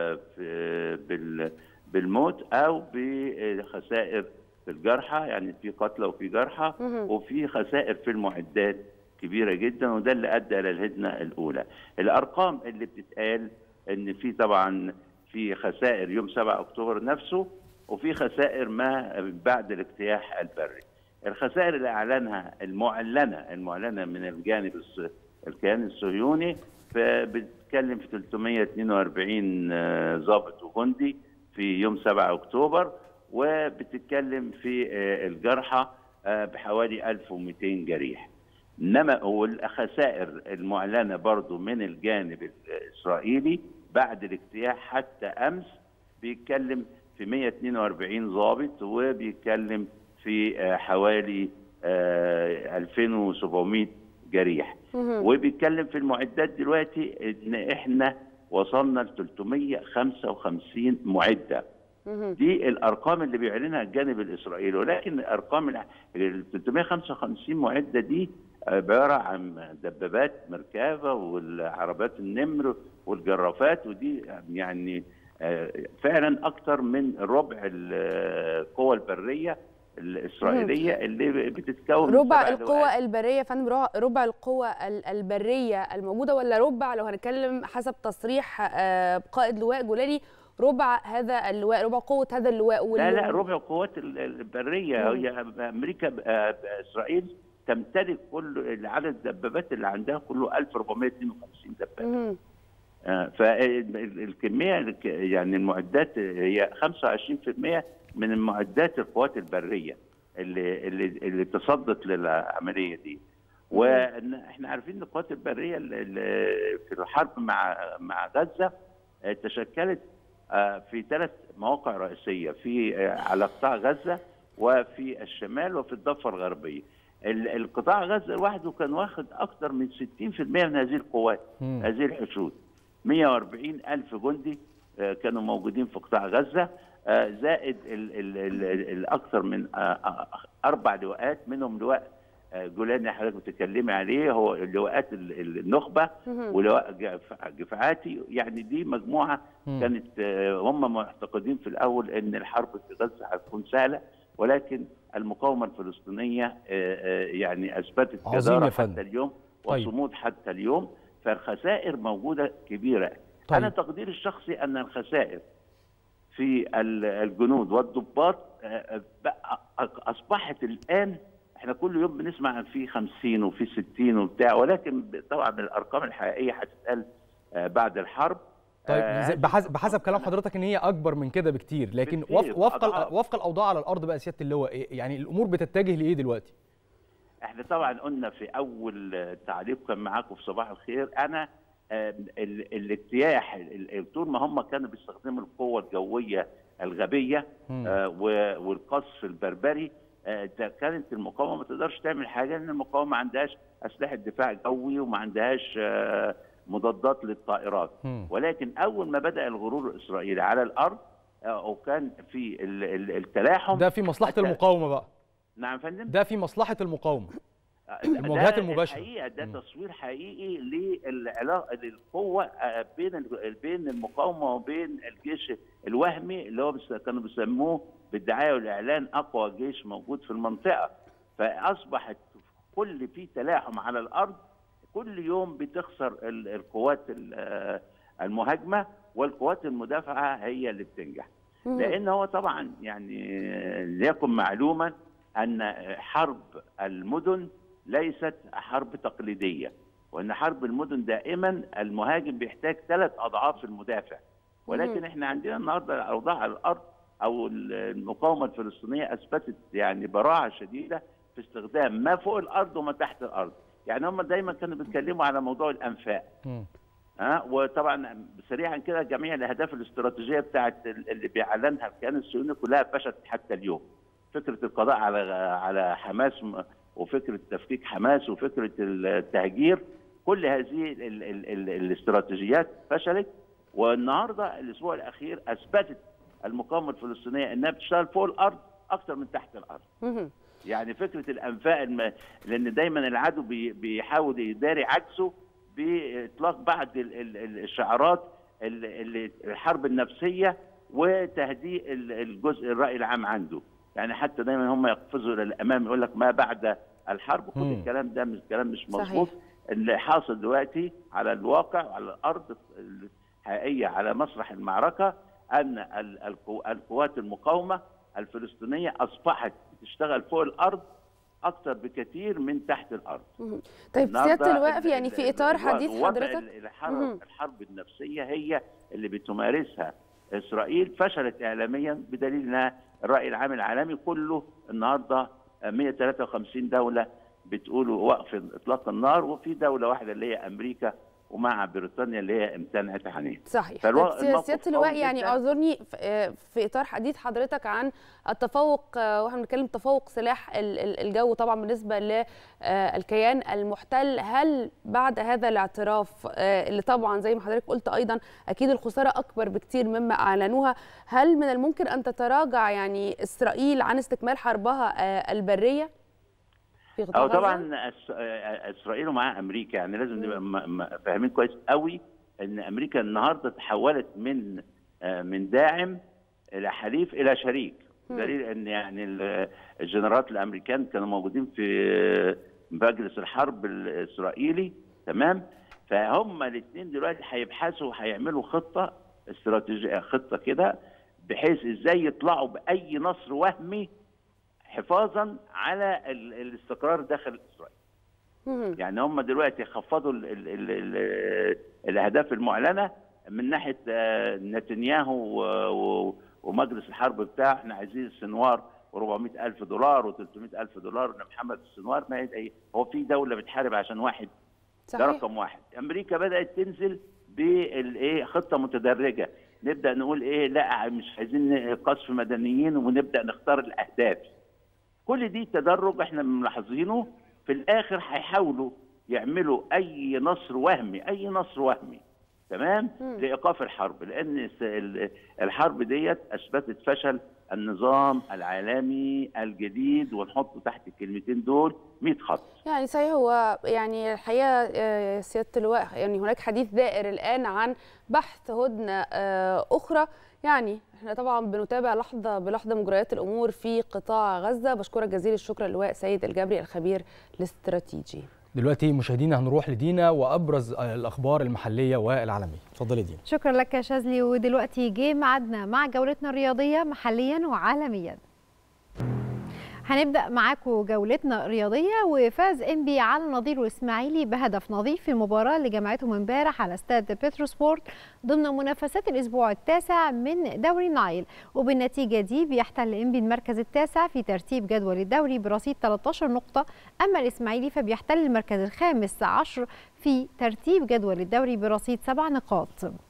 بالموت أو بخسائر في الجرحى، يعني في قتلى وفي جرحى، وفي خسائر في المعدات كبيرة جدا، وده اللي أدى إلى الهدنة الأولى. الأرقام اللي بتتقال إن في طبعا في خسائر يوم سبعة أكتوبر نفسه، وفي خسائر ما بعد الاجتياح البري. الخسائر اللي أعلنها المعلنة المعلنة من الجانب الكيان الصهيوني بتتكلم في ثلاثمائة واثنين وأربعين ضابط وجندي في يوم سبعة أكتوبر، وبتتكلم في الجرحى بحوالي ألف ومئتين جريح. انما والخسائر المعلنه برضو من الجانب الاسرائيلي بعد الاجتياح حتى امس بيتكلم في مئة واثنين وأربعين ضابط، وبيتكلم في حوالي ألفين وسبعمئة جريح، وبيتكلم في المعدات دلوقتي ان احنا وصلنا ل ثلاثمئة وخمسة وخمسين معده. دي الارقام اللي بيعلنها الجانب الاسرائيلي، ولكن الارقام ال ثلاثمئة وخمسة وخمسين معده دي عباره عن دبابات مركبه والعربات النمر والجرافات، ودي يعني فعلا اكثر من ربع القوى البريه الاسرائيليه اللي بتتكون ربع القوى البريه يا فندم، ربع القوى البريه الموجوده، ولا ربع لو هنتكلم حسب تصريح قائد لواء جولاني ربع هذا اللواء، ربع قوه هذا اللواء؟ لا لا، ربع القوات البريه. هي امريكا اسرائيل تمتلك كل عدد الدبابات اللي عندها كله ألف وأربعمئة واثنين وخمسين دبابه. آه فالكميه يعني المعدات هي خمسة وعشرين بالمئة من المعدات القوات البريه اللي اللي اللي تصدت للعمليه دي. واحنا عارفين ان القوات البريه في الحرب مع مع غزه تشكلت في ثلاث مواقع رئيسيه، في على قطاع غزه وفي الشمال وفي الضفه الغربيه. القطاع غزه لوحده كان واخد اكثر من ستين بالمئة من هذه القوات، مم. هذه الحشود مئة وأربعين ألف جندي كانوا موجودين في قطاع غزه، زائد الاكثر من اربع لواءات، منهم لواء جولاني حضرتك بتتكلمي عليه، هو لواءات النخبه ولواء جفعاتي. يعني دي مجموعه كانت هم معتقدين في الاول ان الحرب في غزه هتكون سهله، ولكن المقاومه الفلسطينيه يعني اثبتت جداره حتى اليوم وصمود حتى اليوم، فالخسائر موجوده كبيره. طيب. انا تقديري الشخصي ان الخسائر في الجنود والضباط اصبحت الان، احنا كل يوم بنسمع في خمسين وفي ستين وبتاع، ولكن طبعا الارقام الحقيقيه هتتقال بعد الحرب. طيب آه بحسب بحسب كلام حضرتك ان هي اكبر من كده بكتير، لكن بكتير. وفق وفق الاوضاع على الارض بقى سياده اللواء، يعني الامور بتتجه لايه دلوقتي؟ احنا طبعا قلنا في اول تعليق كان معاكم في صباح الخير، انا آه الاجتياح طول ما هم كانوا بيستخدموا القوه الجويه الغبيه آه والقصف البربري، آه كانت المقاومه ما تقدرش تعمل حاجه، لان المقاومه ما عندهاش اسلحه دفاع جوي وما عندهاش آه مضادات للطائرات. م. ولكن اول ما بدا الغرور الاسرائيلي على الارض آه وكان في التلاحم، ده في مصلحه المقاومه بقى. نعم يا فندم، ده في مصلحه المقاومه، المواجهات المباشره. الحقيقه ده م. تصوير حقيقي للعلاقه للقوه بين بين المقاومه وبين الجيش الوهمي اللي هو كانوا بيسموه بالدعايه والاعلان اقوى جيش موجود في المنطقه. فاصبحت كل في تلاحم على الارض، كل يوم بتخسر القوات المهاجمه والقوات المدافعه هي اللي بتنجح. لان هو طبعا يعني ليكن معلوما ان حرب المدن ليست حرب تقليديه، وان حرب المدن دائما المهاجم بيحتاج ثلاث اضعاف المدافع. ولكن احنا عندنا النهارده الاوضاع على الارض او المقاومه الفلسطينيه اثبتت يعني براعه شديده في استخدام ما فوق الارض وما تحت الارض. يعني هم دايما كانوا بيتكلموا على موضوع الانفاق. ها وطبعا سريعا كده جميع الاهداف الاستراتيجيه بتاعت اللي بيعلنها الكيان الصهيوني كلها فشلت حتى اليوم. فكره القضاء على على حماس وفكره تفكيك حماس وفكره التهجير، كل هذه ال ال ال الاستراتيجيات فشلت. والنهارده الاسبوع الاخير اثبتت المقاومه الفلسطينيه انها بتشتغل فوق الارض اكثر من تحت الارض. يعني فكره الانفاق الم... لان دايما العدو بي... بيحاول يداري عجزه باطلاق بعض الشعارات الحرب النفسيه وتهديء الجزء الراي العام عنده. يعني حتى دايما هم يقفزوا الى الامام يقول لك ما بعد الحرب، كل الكلام ده مش كلام مش مظبوط. اللي حاصل دلوقتي على الواقع وعلى الارض الحقيقيه على مسرح المعركه ان القوات المقاومه الفلسطينيه اصبحت تشتغل فوق الارض اكثر بكثير من تحت الارض. طيب سياده اللواء، يعني في اطار حديث حضرتك الحرب, الحرب النفسيه هي اللي بتمارسها اسرائيل، فشلت اعلاميا بدليل ان الراي العام العالمي كله النهارده مئة وثلاثة وخمسين دوله بتقولوا وقف اطلاق النار، وفي دوله واحده اللي هي امريكا ومع بريطانيا اللي هي امتنعت عنه. صحيح. سياده اللواء، يعني اعذرني في اطار حديث حضرتك عن التفوق، واحنا بنتكلم تفوق سلاح الجو طبعا بالنسبه للكيان المحتل، هل بعد هذا الاعتراف اللي طبعا زي ما حضرتك قلت ايضا اكيد الخساره اكبر بكثير مما اعلنوها، هل من الممكن ان تتراجع يعني اسرائيل عن استكمال حربها البريه؟ أو طبعا اسرائيل ومعها امريكا، يعني لازم نبقى فاهمين كويس قوي ان امريكا النهارده تحولت من من داعم الى حليف الى شريك، دليل ان يعني الجنرالات الامريكان كانوا موجودين في مجلس الحرب الاسرائيلي، تمام؟ فهم الاثنين دلوقتي هيبحثوا وهيعملوا خطه استراتيجيه، خطه كده بحيث ازاي يطلعوا باي نصر وهمي حفاظا على الاستقرار داخل اسرائيل. يعني هم دلوقتي خفضوا ال ال ال ال الاهداف المعلنه من ناحيه نتنياهو ومجلس الحرب بتاعه، احنا عايزين السنوار وأربعمئة ألف دولار وثلاثمئة ألف دولار، ان محمد السنوار ما هو في دوله بتحارب عشان واحد. صحيح. ده رقم واحد. امريكا بدات تنزل بالايه خطه متدرجه، نبدا نقول ايه لا مش عايزين قصف مدنيين ونبدا نختار الاهداف. كل دي تدرج احنا ملاحظينه، في الاخر هيحاولوا يعملوا اي نصر وهمي، اي نصر وهمي، تمام؟ لايقاف الحرب، لان الحرب ديت اثبتت فشل النظام العالمي الجديد، ونحط تحت الكلمتين دول مئة خط. يعني صحيح، هو يعني الحقيقه سياده اللواء يعني هناك حديث دائر الان عن بحث هدنه اخرى. يعني احنا طبعا بنتابع لحظه بلحظه مجريات الامور في قطاع غزه. بشكرك جزيل الشكر اللواء سيد الجبري الخبير الاستراتيجي. دلوقتي مشاهدينا هنروح لدينا وابرز الاخبار المحليه والعالميه. اتفضلي دينا. شكرا لك يا شاذلي، ودلوقتي جه ميعادنا مع جولتنا الرياضيه محليا وعالميا. هنبدأ معاكم جولتنا الرياضية، وفاز إنبي على نظيره الإسماعيلي بهدف نظيف في المباراة اللي جمعتهم امبارح على استاد بتروسبورت ضمن منافسات الأسبوع التاسع من دوري النايل، وبالنتيجة دي بيحتل إنبي المركز التاسع في ترتيب جدول الدوري برصيد ثلاثة عشر نقطة، أما الإسماعيلي فبيحتل المركز الخامس عشر في ترتيب جدول الدوري برصيد سبع نقاط.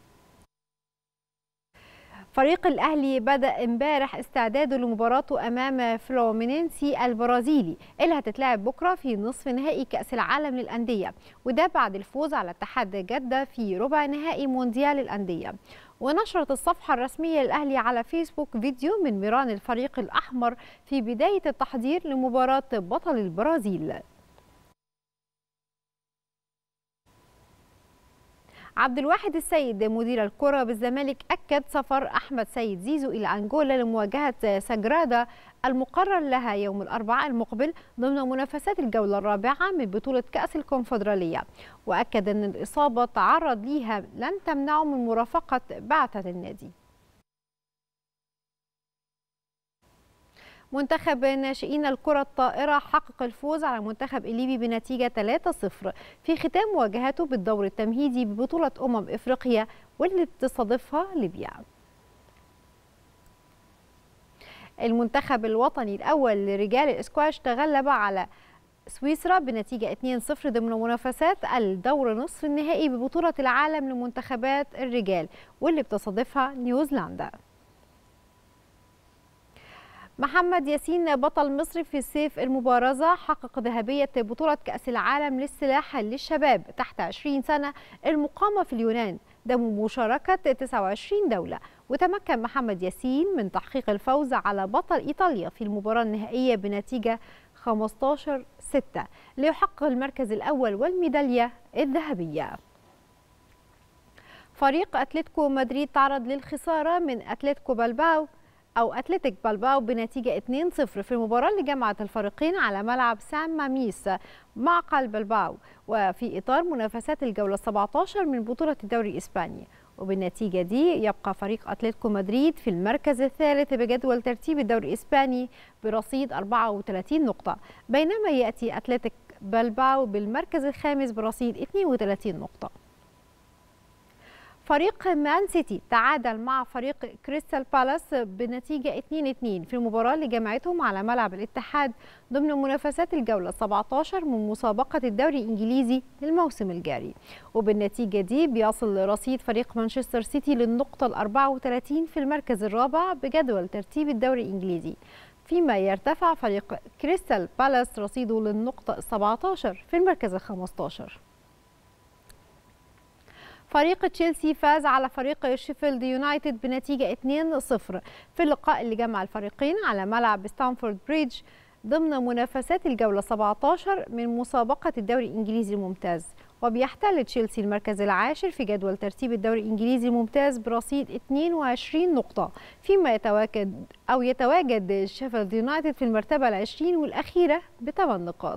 فريق الأهلي بدأ امبارح استعداده لمباراته أمام فلومينينسي البرازيلي اللي هتتلعب بكرة في نصف نهائي كأس العالم للأندية، وده بعد الفوز على اتحاد جدة في ربع نهائي مونديال الأندية. ونشرت الصفحة الرسمية للأهلي على فيسبوك فيديو من ميران الفريق الأحمر في بداية التحضير لمباراة بطل البرازيل. عبد الواحد السيد مدير الكرة بالزمالك أكد سفر أحمد سيد زيزو إلى أنجولا لمواجهة ساجرادا المقرر لها يوم الأربعاء المقبل ضمن منافسات الجولة الرابعة من بطولة كأس الكونفدرالية، وأكد أن الإصابة تعرض ليها لن تمنعه من مرافقة بعثة النادي. منتخب ناشئين الكرة الطائرة حقق الفوز على المنتخب الليبي بنتيجة ثلاثة صفر في ختام مواجهته بالدور التمهيدي ببطولة أمم إفريقيا واللي بتستضيفها ليبيا. المنتخب الوطني الأول لرجال الإسكواش تغلب على سويسرا بنتيجة اثنين صفر ضمن منافسات الدور نصف النهائي ببطولة العالم لمنتخبات الرجال واللي بتستضيفها نيوزيلندا. محمد ياسين بطل مصر في سيف المبارزة حقق ذهبية بطولة كأس العالم للسلاح للشباب تحت عشرين سنة المقامة في اليونان ضمن مشاركة تسعة وعشرين دولة، وتمكن محمد ياسين من تحقيق الفوز على بطل إيطاليا في المباراة النهائية بنتيجة خمسة عشر ستة ليحقق المركز الأول والميدالية الذهبية. فريق أتلتيكو مدريد تعرض للخسارة من أتلتيكو بلباو أو أتلتيك بلباو بنتيجة اثنين صفر في المباراة اللي جمعت الفريقين على ملعب سان ماميس مع قلب بلباو وفي إطار منافسات الجولة السابعة عشر من بطولة الدوري الإسباني، وبالنتيجة دي يبقى فريق أتلتيكو مدريد في المركز الثالث بجدول ترتيب الدوري الإسباني برصيد أربعة وثلاثين نقطة، بينما يأتي أتلتيك بلباو بالمركز الخامس برصيد اثنين وثلاثين نقطة. فريق مان سيتي تعادل مع فريق كريستال بالاس بنتيجة اثنين اثنين في المباراة اللي جمعتهم على ملعب الاتحاد ضمن منافسات الجولة السابعة عشر من مسابقة الدوري الإنجليزي للموسم الجاري، وبالنتيجة دي بيصل رصيد فريق مانشستر سيتي للنقطة الأربعة وثلاثين في المركز الرابع بجدول ترتيب الدوري الإنجليزي، فيما يرتفع فريق كريستال بالاس رصيده للنقطة السابعة عشر في المركز الخامس عشر. فريق تشيلسي فاز على فريق شيفيلد يونايتد بنتيجة اثنين صفر في اللقاء اللي جمع الفريقين على ملعب ستانفورد بريدج ضمن منافسات الجولة السابعة عشر من مسابقة الدوري الإنجليزي الممتاز، وبيحتل تشيلسي المركز العاشر في جدول ترتيب الدوري الإنجليزي الممتاز برصيد اثنين وعشرين نقطة، فيما يتواجد أو يتواجد شيفيلد يونايتد في المرتبة العشرين والأخيرة بثمان نقاط.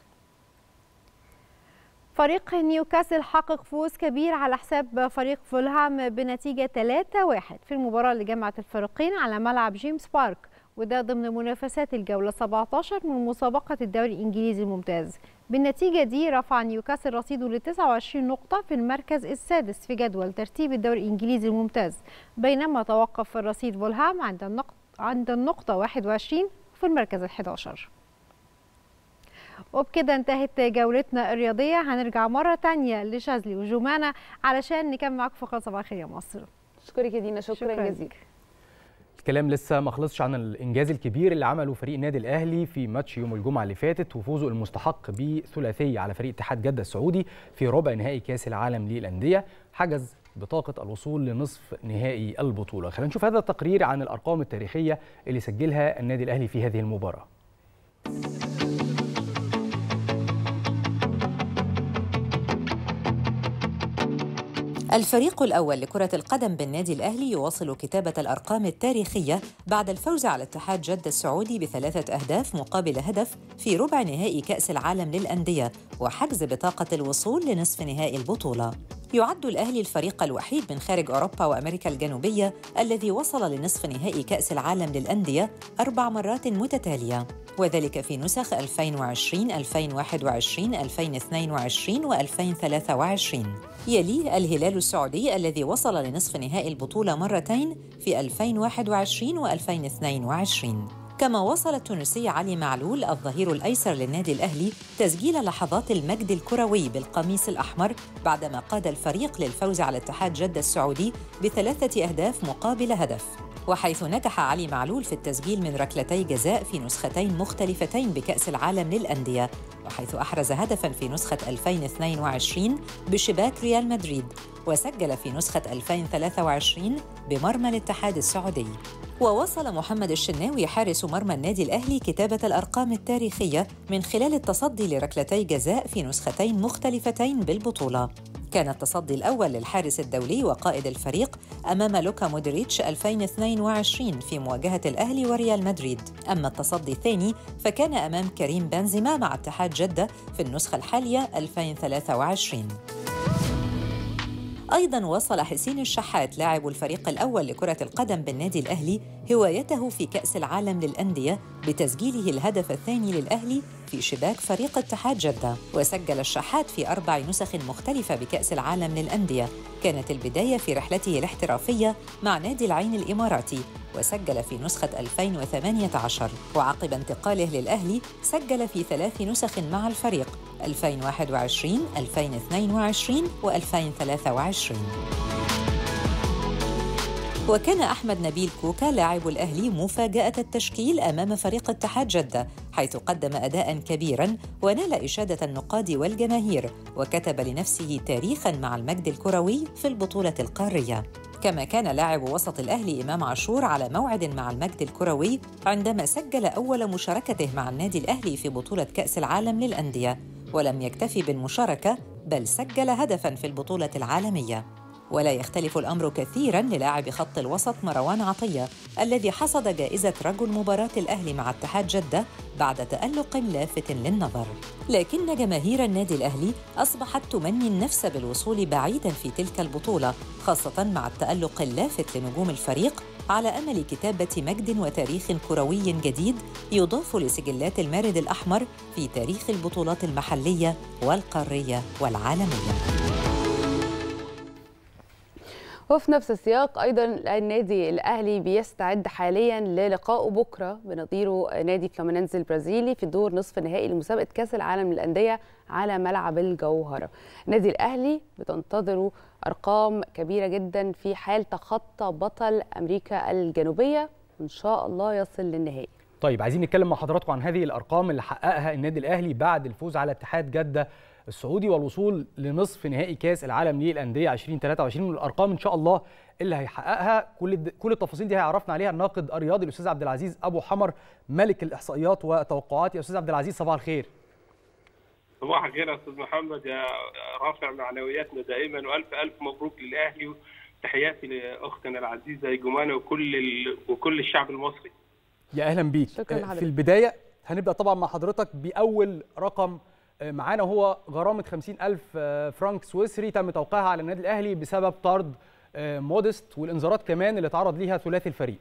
فريق نيوكاسل حقق فوز كبير على حساب فريق فولهام بنتيجة ثلاثة واحد في المباراة اللي جمعت الفريقين على ملعب جيمس بارك، وده ضمن منافسات الجولة السابعة عشر من مسابقة الدوري الإنجليزي الممتاز. بالنتيجة دي رفع نيوكاسل رصيده ل تسعة وعشرين نقطة في المركز السادس في جدول ترتيب الدوري الإنجليزي الممتاز، بينما توقف الرصيد فولهام عند النقطة عند النقطة واحد وعشرين في المركز الحادي عشر. وبكده انتهت جولتنا الرياضية، هنرجع مرة تانية لشاذلي وجمانة علشان نكمل معاكم فقرة صباح الخير يا مصر. شكرا يا دينا، شكرا, شكرا جزيلا. الكلام لسه ما خلصش عن الانجاز الكبير اللي عمله فريق النادي الاهلي في ماتش يوم الجمعه اللي فاتت وفوزه المستحق بثلاثيه على فريق اتحاد جده السعودي في ربع نهائي كاس العالم للانديه، حجز بطاقه الوصول لنصف نهائي البطوله. خلينا نشوف هذا التقرير عن الارقام التاريخيه اللي سجلها النادي الاهلي في هذه المباراه. الفريق الأول لكرة القدم بالنادي الأهلي يواصل كتابة الأرقام التاريخية بعد الفوز على اتحاد جدة السعودي بثلاثة أهداف مقابل هدف في ربع نهائي كأس العالم للأندية وحجز بطاقة الوصول لنصف نهائي البطولة. يعد الأهلي الفريق الوحيد من خارج أوروبا وأمريكا الجنوبية الذي وصل لنصف نهائي كأس العالم للأندية أربع مرات متتالية، وذلك في نسخ ألفين وعشرين، ألفين وواحد وعشرين، ألفين واثنين وعشرين وألفين وثلاثة وعشرين. يليه الهلال السعودي الذي وصل لنصف نهائي البطولة مرتين في ألفين وواحد وعشرين وألفين واثنين وعشرين. كما وصل التونسي علي معلول الظهير الأيسر للنادي الأهلي تسجيل لحظات المجد الكروي بالقميص الأحمر بعدما قاد الفريق للفوز على اتحاد جدة السعودي بثلاثة أهداف مقابل هدف، وحيث نجح علي معلول في التسجيل من ركلتي جزاء في نسختين مختلفتين بكأس العالم للأندية، وحيث أحرز هدفاً في نسخة ألفين واثنين وعشرين بشباك ريال مدريد، وسجل في نسخة ألفين وثلاثة وعشرين بمرمى الاتحاد السعودي. ووصل محمد الشناوي حارس مرمى النادي الأهلي كتابة الأرقام التاريخية من خلال التصدي لركلتي جزاء في نسختين مختلفتين بالبطولة. كان التصدي الأول للحارس الدولي وقائد الفريق أمام لوكا مودريتش ألفين واثنين وعشرين في مواجهة الأهلي وريال مدريد، أما التصدي الثاني فكان أمام كريم بنزيما مع اتحاد جدة في النسخة الحالية ألفين وثلاثة وعشرين. أيضاً واصل حسين الشحات لاعب الفريق الأول لكرة القدم بالنادي الأهلي هوايته في كأس العالم للأندية بتسجيله الهدف الثاني للأهلي في شباك فريق اتحاد جدة. وسجل الشحات في أربع نسخ مختلفة بكأس العالم للأندية. كانت البداية في رحلته الاحترافية مع نادي العين الإماراتي، وسجل في نسخة ألفين وثمانية عشر، وعقب انتقاله للأهلي سجل في ثلاث نسخ مع الفريق ألفين وواحد وعشرين، ألفين واثنين وعشرين وألفين وثلاثة وعشرين. وكان أحمد نبيل كوكا لاعب الأهلي مفاجأة التشكيل أمام فريق اتحاد جدة، حيث قدم أداءً كبيراً ونال إشادة النقاد والجماهير، وكتب لنفسه تاريخاً مع المجد الكروي في البطولة القارية. كما كان لاعب وسط الأهلي إمام عاشور على موعد مع المجد الكروي عندما سجل أول مشاركته مع النادي الأهلي في بطولة كأس العالم للأندية، ولم يكتفي بالمشاركة بل سجل هدفاً في البطولة العالمية. ولا يختلف الأمر كثيراً للاعب خط الوسط مروان عطية الذي حصد جائزة رجل مباراة الأهلي مع اتحاد جدة بعد تألق لافت للنظر. لكن جماهير النادي الأهلي أصبحت تمني النفس بالوصول بعيداً في تلك البطولة، خاصة مع التألق اللافت لنجوم الفريق، على أمل كتابة مجد وتاريخ كروي جديد يضاف لسجلات المارد الأحمر في تاريخ البطولات المحلية والقارية والعالمية. وفي نفس السياق أيضا النادي الأهلي بيستعد حاليا للقائه بكرة بنظيره نادي فلامينينز البرازيلي في دور نصف النهائي لمسابقة كأس العالم للأندية على ملعب الجوهرة. النادي الأهلي بتنتظره أرقام كبيرة جدا في حال تخطى بطل أمريكا الجنوبية، وإن شاء الله يصل للنهائي. طيب عايزين نتكلم مع حضراتكم عن هذه الأرقام اللي حققها النادي الأهلي بعد الفوز على اتحاد جدة السعودي والوصول لنصف نهائي كاس العالم للانديه ألفين وثلاثة وعشرين، والارقام ان شاء الله اللي هيحققها. كل كل التفاصيل دي هيعرفنا عليها الناقد الرياضي الاستاذ عبد العزيز ابو حمر ملك الاحصائيات والتوقعات. يا استاذ عبد العزيز صباح الخير. صباح الخير يا استاذ محمد، يا رافع معنوياتنا دائما، والف الف مبروك للاهلي، وتحياتي لاختنا العزيزه جمانه وكل ال... وكل الشعب المصري. يا اهلا بيك. في البدايه هنبدا طبعا مع حضرتك باول رقم معانا، وهو غرامه خمسين ألف فرنك سويسري تم توقيعها على النادي الاهلي بسبب طرد مودست، والانذارات كمان اللي تعرض ليها ثلاثي الفريق.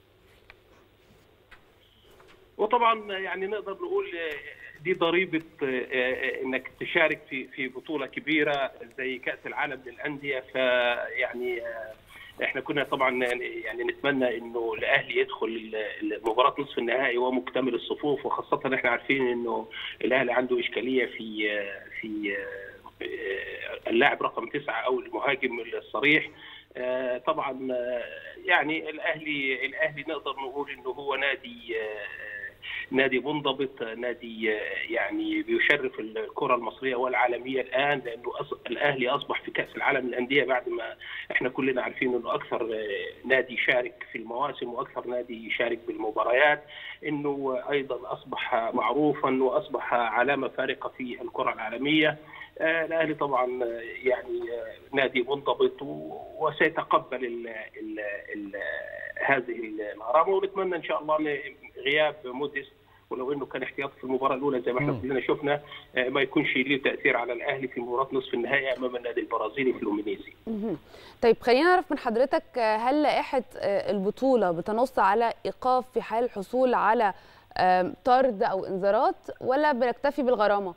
وطبعا يعني نقدر نقول دي ضريبه انك تشارك في في بطوله كبيره زي كاس العالم للانديه. فيعني احنا كنا طبعا يعني نتمنى انه الاهلي يدخل مباراه نصف النهائي ومكتمل الصفوف، وخاصه احنا عارفين انه الاهلي عنده اشكاليه في في اللاعب رقم تسعه او المهاجم الصريح. طبعا يعني الاهلي الاهلي نقدر نقول انه هو نادي نادي منضبط، نادي يعني بيشرف الكره المصريه والعالميه الان، لانه الاهلي اصبح في كاس العالم للانديه بعد ما احنا كلنا عارفين انه اكثر نادي يشارك في المواسم واكثر نادي يشارك بالمباريات، انه ايضا اصبح معروفا واصبح علامه فارقه في الكره العالميه. الاهلي طبعا يعني نادي منضبط وسيتقبل ال ال ال هذه الغرامه، ونتمنى ان شاء الله ان غياب مودست ولو انه كان احتياطي في المباراه الاولى زي ما احنا كلنا شفنا ما يكونش له تاثير على الاهلي في مباراه نصف النهائي امام النادي البرازيلي فلومينيزي. طيب خلينا نعرف من حضرتك، هل لائحه البطوله بتنص على ايقاف في حال الحصول على طرد او انذارات، ولا بنكتفي بالغرامه؟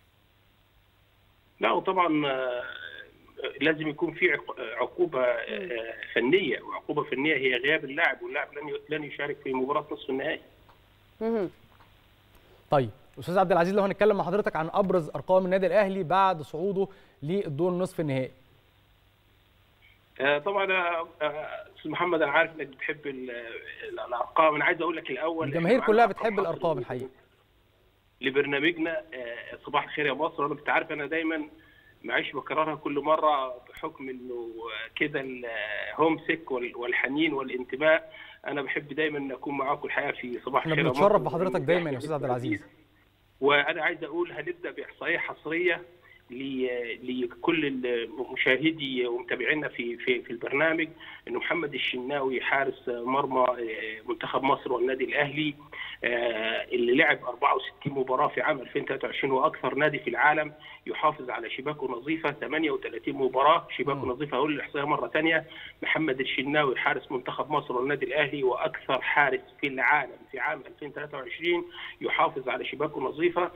لا، وطبعا لازم يكون في عقوبه فنيه، وعقوبه فنيه هي غياب اللاعب، واللاعب لن لن يشارك في مباراه نصف النهائي. طيب استاذ عبد العزيز، لو هنتكلم مع حضرتك عن ابرز ارقام النادي الاهلي بعد صعوده للدور نصف النهائي. طبعا استاذ محمد انا عارف انك بتحب الارقام، انا عايز اقول لك الاول الجماهير كلها بتحب الارقام الحقيقه. لبرنامجنا صباح الخير يا مصر، انا انت عارف انا دايما معيش بكررها كل مره بحكم انه كده الهوم سيك والحنين والانتماء. انا بحب دايما اكون معاكم الحقيقه في صباح الخير يا مصر. بنتشرف بحضرتك دايما يا استاذ عبد العزيز. وانا عايز اقول هنبدا باحصائيه حصريه لكل المشاهدي ومتابعينا في في في البرنامج انه محمد الشناوي حارس مرمى منتخب مصر والنادي الاهلي اللي لعب أربعة وستين مباراه في عام ألفين وثلاثة وعشرين واكثر نادي في العالم يحافظ على شباكه نظيفه، ثمانية وثلاثين مباراه شباكه نظيفه. اقول الاحصائيه مره ثانيه، محمد الشناوي حارس منتخب مصر والنادي الاهلي واكثر حارس في العالم في عام ألفين وثلاثة وعشرين يحافظ على شباكه نظيفه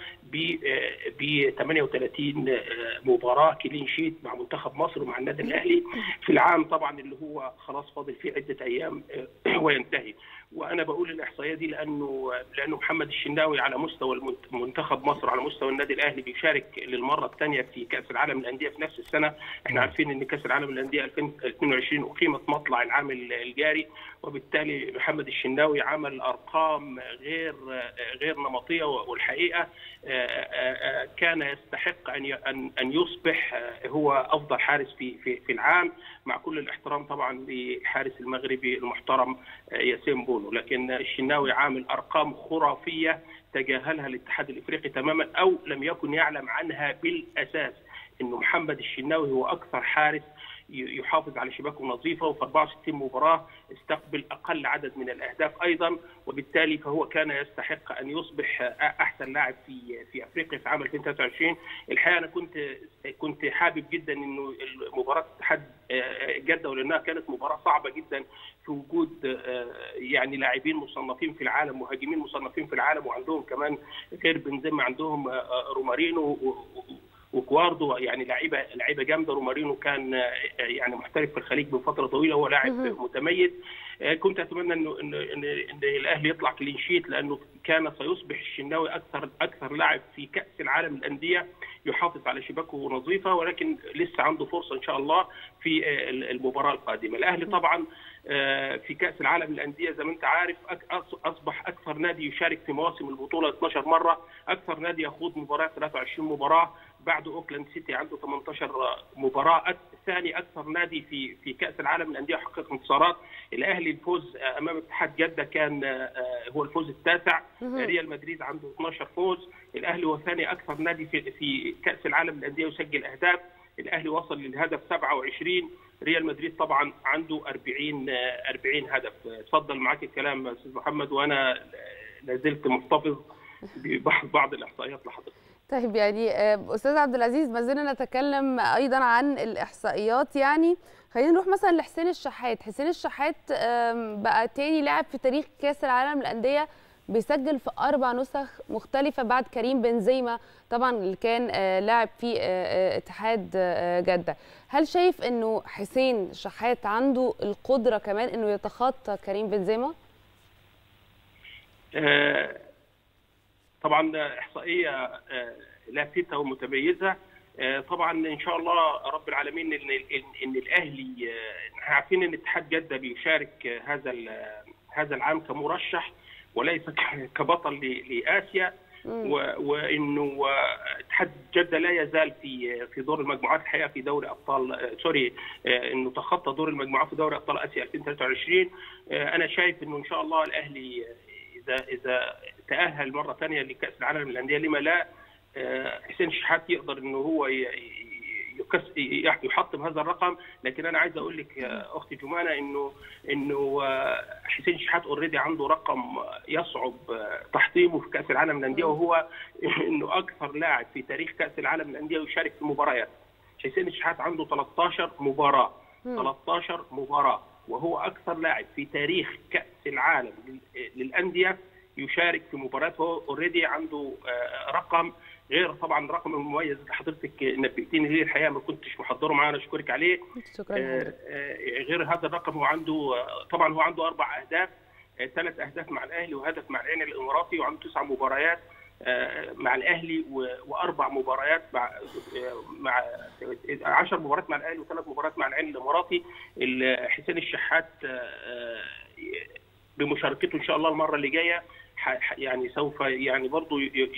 ب ثمانية وثلاثين مباراه كلين شيت مع منتخب مصر ومع النادي الاهلي في العام طبعا اللي هو خلاص فاضل فيه عده ايام وينتهي. وانا بقول الاحصائيه دي لانه لانه محمد الشناوي على مستوى منتخب مصر على مستوى النادي الاهلي بيشارك للمره الثانيه في كاس العالم للانديه في نفس السنه. احنا عارفين ان كاس العالم للانديه ألفين واثنين وعشرين اقيمت مطلع العام الجاري، وبالتالي محمد الشناوي عمل ارقام غير غير نمطيه، والحقيقه كان يستحق ان ان يصبح هو افضل حارس في في في العام، مع كل الاحترام طبعا للحارس المغربي المحترم ياسين بونو. لكن الشناوي عامل ارقام خرافيه تجاهلها الاتحاد الافريقي تماما او لم يكن يعلم عنها بالاساس، انه محمد الشناوي هو اكثر حارس يحافظ على شباكه نظيفه، وفي أربعة وستين مباراه استقبل اقل عدد من الاهداف ايضا، وبالتالي فهو كان يستحق ان يصبح احسن لاعب في في افريقيا في عام ألفين وثلاثة وعشرين. الحقيقه انا كنت كنت حابب جدا انه مباراه اتحاد جده، ولانها كانت مباراه صعبه جدا في وجود يعني لاعبين مصنفين في العالم، مهاجمين مصنفين في العالم، وعندهم كمان غير بنزيما عندهم رومارينو وكواردو، يعني لعيبه لعيبه جامده. رومارينو كان يعني محترف في الخليج من فتره طويله، هو لاعب متميز. كنت اتمنى انه ان ان الاهلي يطلع كلين شيت، لانه كان سيصبح الشناوي اكثر اكثر لاعب في كاس العالم للانديه يحافظ على شباكه نظيفه، ولكن لسه عنده فرصه ان شاء الله في المباراه القادمه. الاهلي طبعا في كاس العالم للانديه زي ما انت عارف اصبح اكثر نادي يشارك في مواسم البطوله اثناشر مره، اكثر نادي يخوض مباراه ثلاثة وعشرين مباراه بعد اوكلاند سيتي عنده ثمانية عشر مباراه، ثاني اكثر نادي في في كاس العالم للانديه حقق انتصارات. الاهلي الفوز امام اتحاد جده كان هو الفوز التاسع، ريال مدريد عنده اثناشر فوز. الاهلي هو ثاني اكثر نادي في في كاس العالم للانديه يسجل اهداف، الاهلي وصل للهدف سبعة وعشرين، ريال مدريد طبعا عنده أربعين أربعين هدف. اتفضل معاك الكلام استاذ محمد، وانا لازلت محتفظ ببعض الاحصائيات لحضرتك. طيب يعني استاذ عبد العزيز، ما زلنا نتكلم ايضا عن الاحصائيات، يعني خلينا نروح مثلا لحسين الشحات. حسين الشحات بقى تاني لاعب في تاريخ كاس العالم للانديه بيسجل في اربع نسخ مختلفه بعد كريم بنزيما طبعا اللي كان لاعب في اتحاد جده. هل شايف انه حسين شحات عنده القدره كمان انه يتخطى كريم بنزيما؟ آه طبعا احصائيه لافته ومتميزه. آه طبعا ان شاء الله رب العالمين ان ان الاهلي، احنا عارفين ان اتحاد جده بيشارك هذا هذا العام كمرشح وليس كبطل لاسيا، وانه اتحاد جده لا يزال في في دور المجموعات الحقيقه في دوري ابطال سوري انه تخطى دور المجموعات في دوري ابطال اسيا ألفين وثلاثة وعشرين. انا شايف انه ان شاء الله الاهلي اذا اذا تاهل مره ثانيه لكاس العالم للانديه لما لا، حسين الشحات يقدر انه هو يحطم هذا الرقم. لكن انا عايز اقول لك يا اختي جمانه انه انه حسين الشحات اوريدي عنده رقم يصعب تحطيمه في كاس العالم للانديه، وهو انه اكثر لاعب في تاريخ كاس العالم للانديه يشارك في مباريات. حسين الشحات عنده ثلاثة عشر مباراه ثلاثة عشر مباراه، وهو اكثر لاعب في تاريخ كاس العالم للانديه يشارك في مباريات. هو اوريدي عنده رقم غير طبعا الرقم المميز اللي حضرتك نبهتيني ليه، الحقيقه ما كنتش محضره معانا، اشكرك عليه. شكرا. آه غير هذا الرقم هو عنده طبعا هو عنده اربع اهداف، آه ثلاث اهداف مع الاهلي وهدف مع العين الاماراتي، وعنده تسع مباريات آه مع الاهلي واربع مباريات مع آه مع عشر مباريات مع الاهلي وثلاث مباريات مع العين الاماراتي. حسين الشحات آه بمشاركته ان شاء الله المره اللي جايه يعني سوف يعني برضه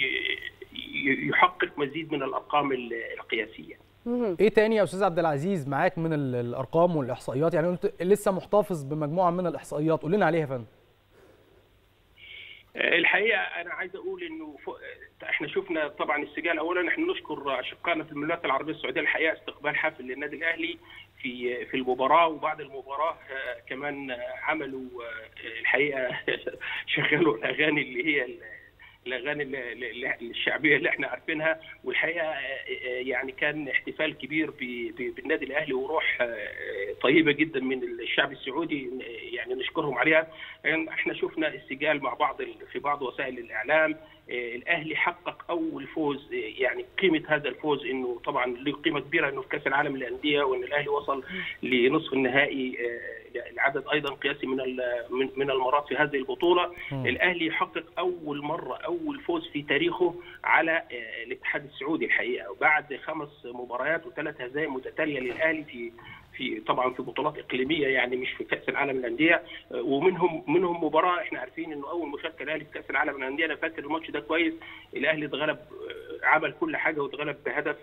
يحقق مزيد من الارقام القياسيه. ايه تاني يا استاذ عبد العزيز معاك من الارقام والاحصائيات؟ يعني انت لسه محتفظ بمجموعه من الاحصائيات، قول لنا عليها يا فندم. الحقيقه انا عايز اقول انه احنا شفنا طبعا السجال. اولا احنا نشكر اشقائنا في المملكه العربيه السعوديه الحقيقه استقبال حافل للنادي الاهلي في في المباراه، وبعد المباراه كمان عملوا الحقيقه شغلوا الاغاني اللي هي الاغاني الشعبيه اللي احنا عارفينها، والحقيقه يعني كان احتفال كبير بالنادي الاهلي وروح طيبه جدا من الشعب السعودي يعني نشكرهم عليها. يعني احنا شفنا السجال مع بعض في بعض وسائل الاعلام. الاهلي حقق اول فوز، يعني قيمه هذا الفوز انه طبعا له قيمه كبيره انه في كاس العالم للانديه، وان الاهلي وصل لنصف النهائي العدد ايضا قياسي من من المرات في هذه البطوله. م. الاهلي يحقق اول مره اول فوز في تاريخه على الاتحاد السعودي الحقيقه، وبعد خمس مباريات وثلاث هزائم متتاليه للاهلي في في طبعا في بطولات اقليميه، يعني مش في كاس العالم للانديه، ومنهم منهم مباراه احنا عارفين انه اول مشاركه الاهلي في كاس العالم للانديه. انا فاكر الماتش ده كويس، الاهلي اتغلب، عمل كل حاجه واتغلب بهدف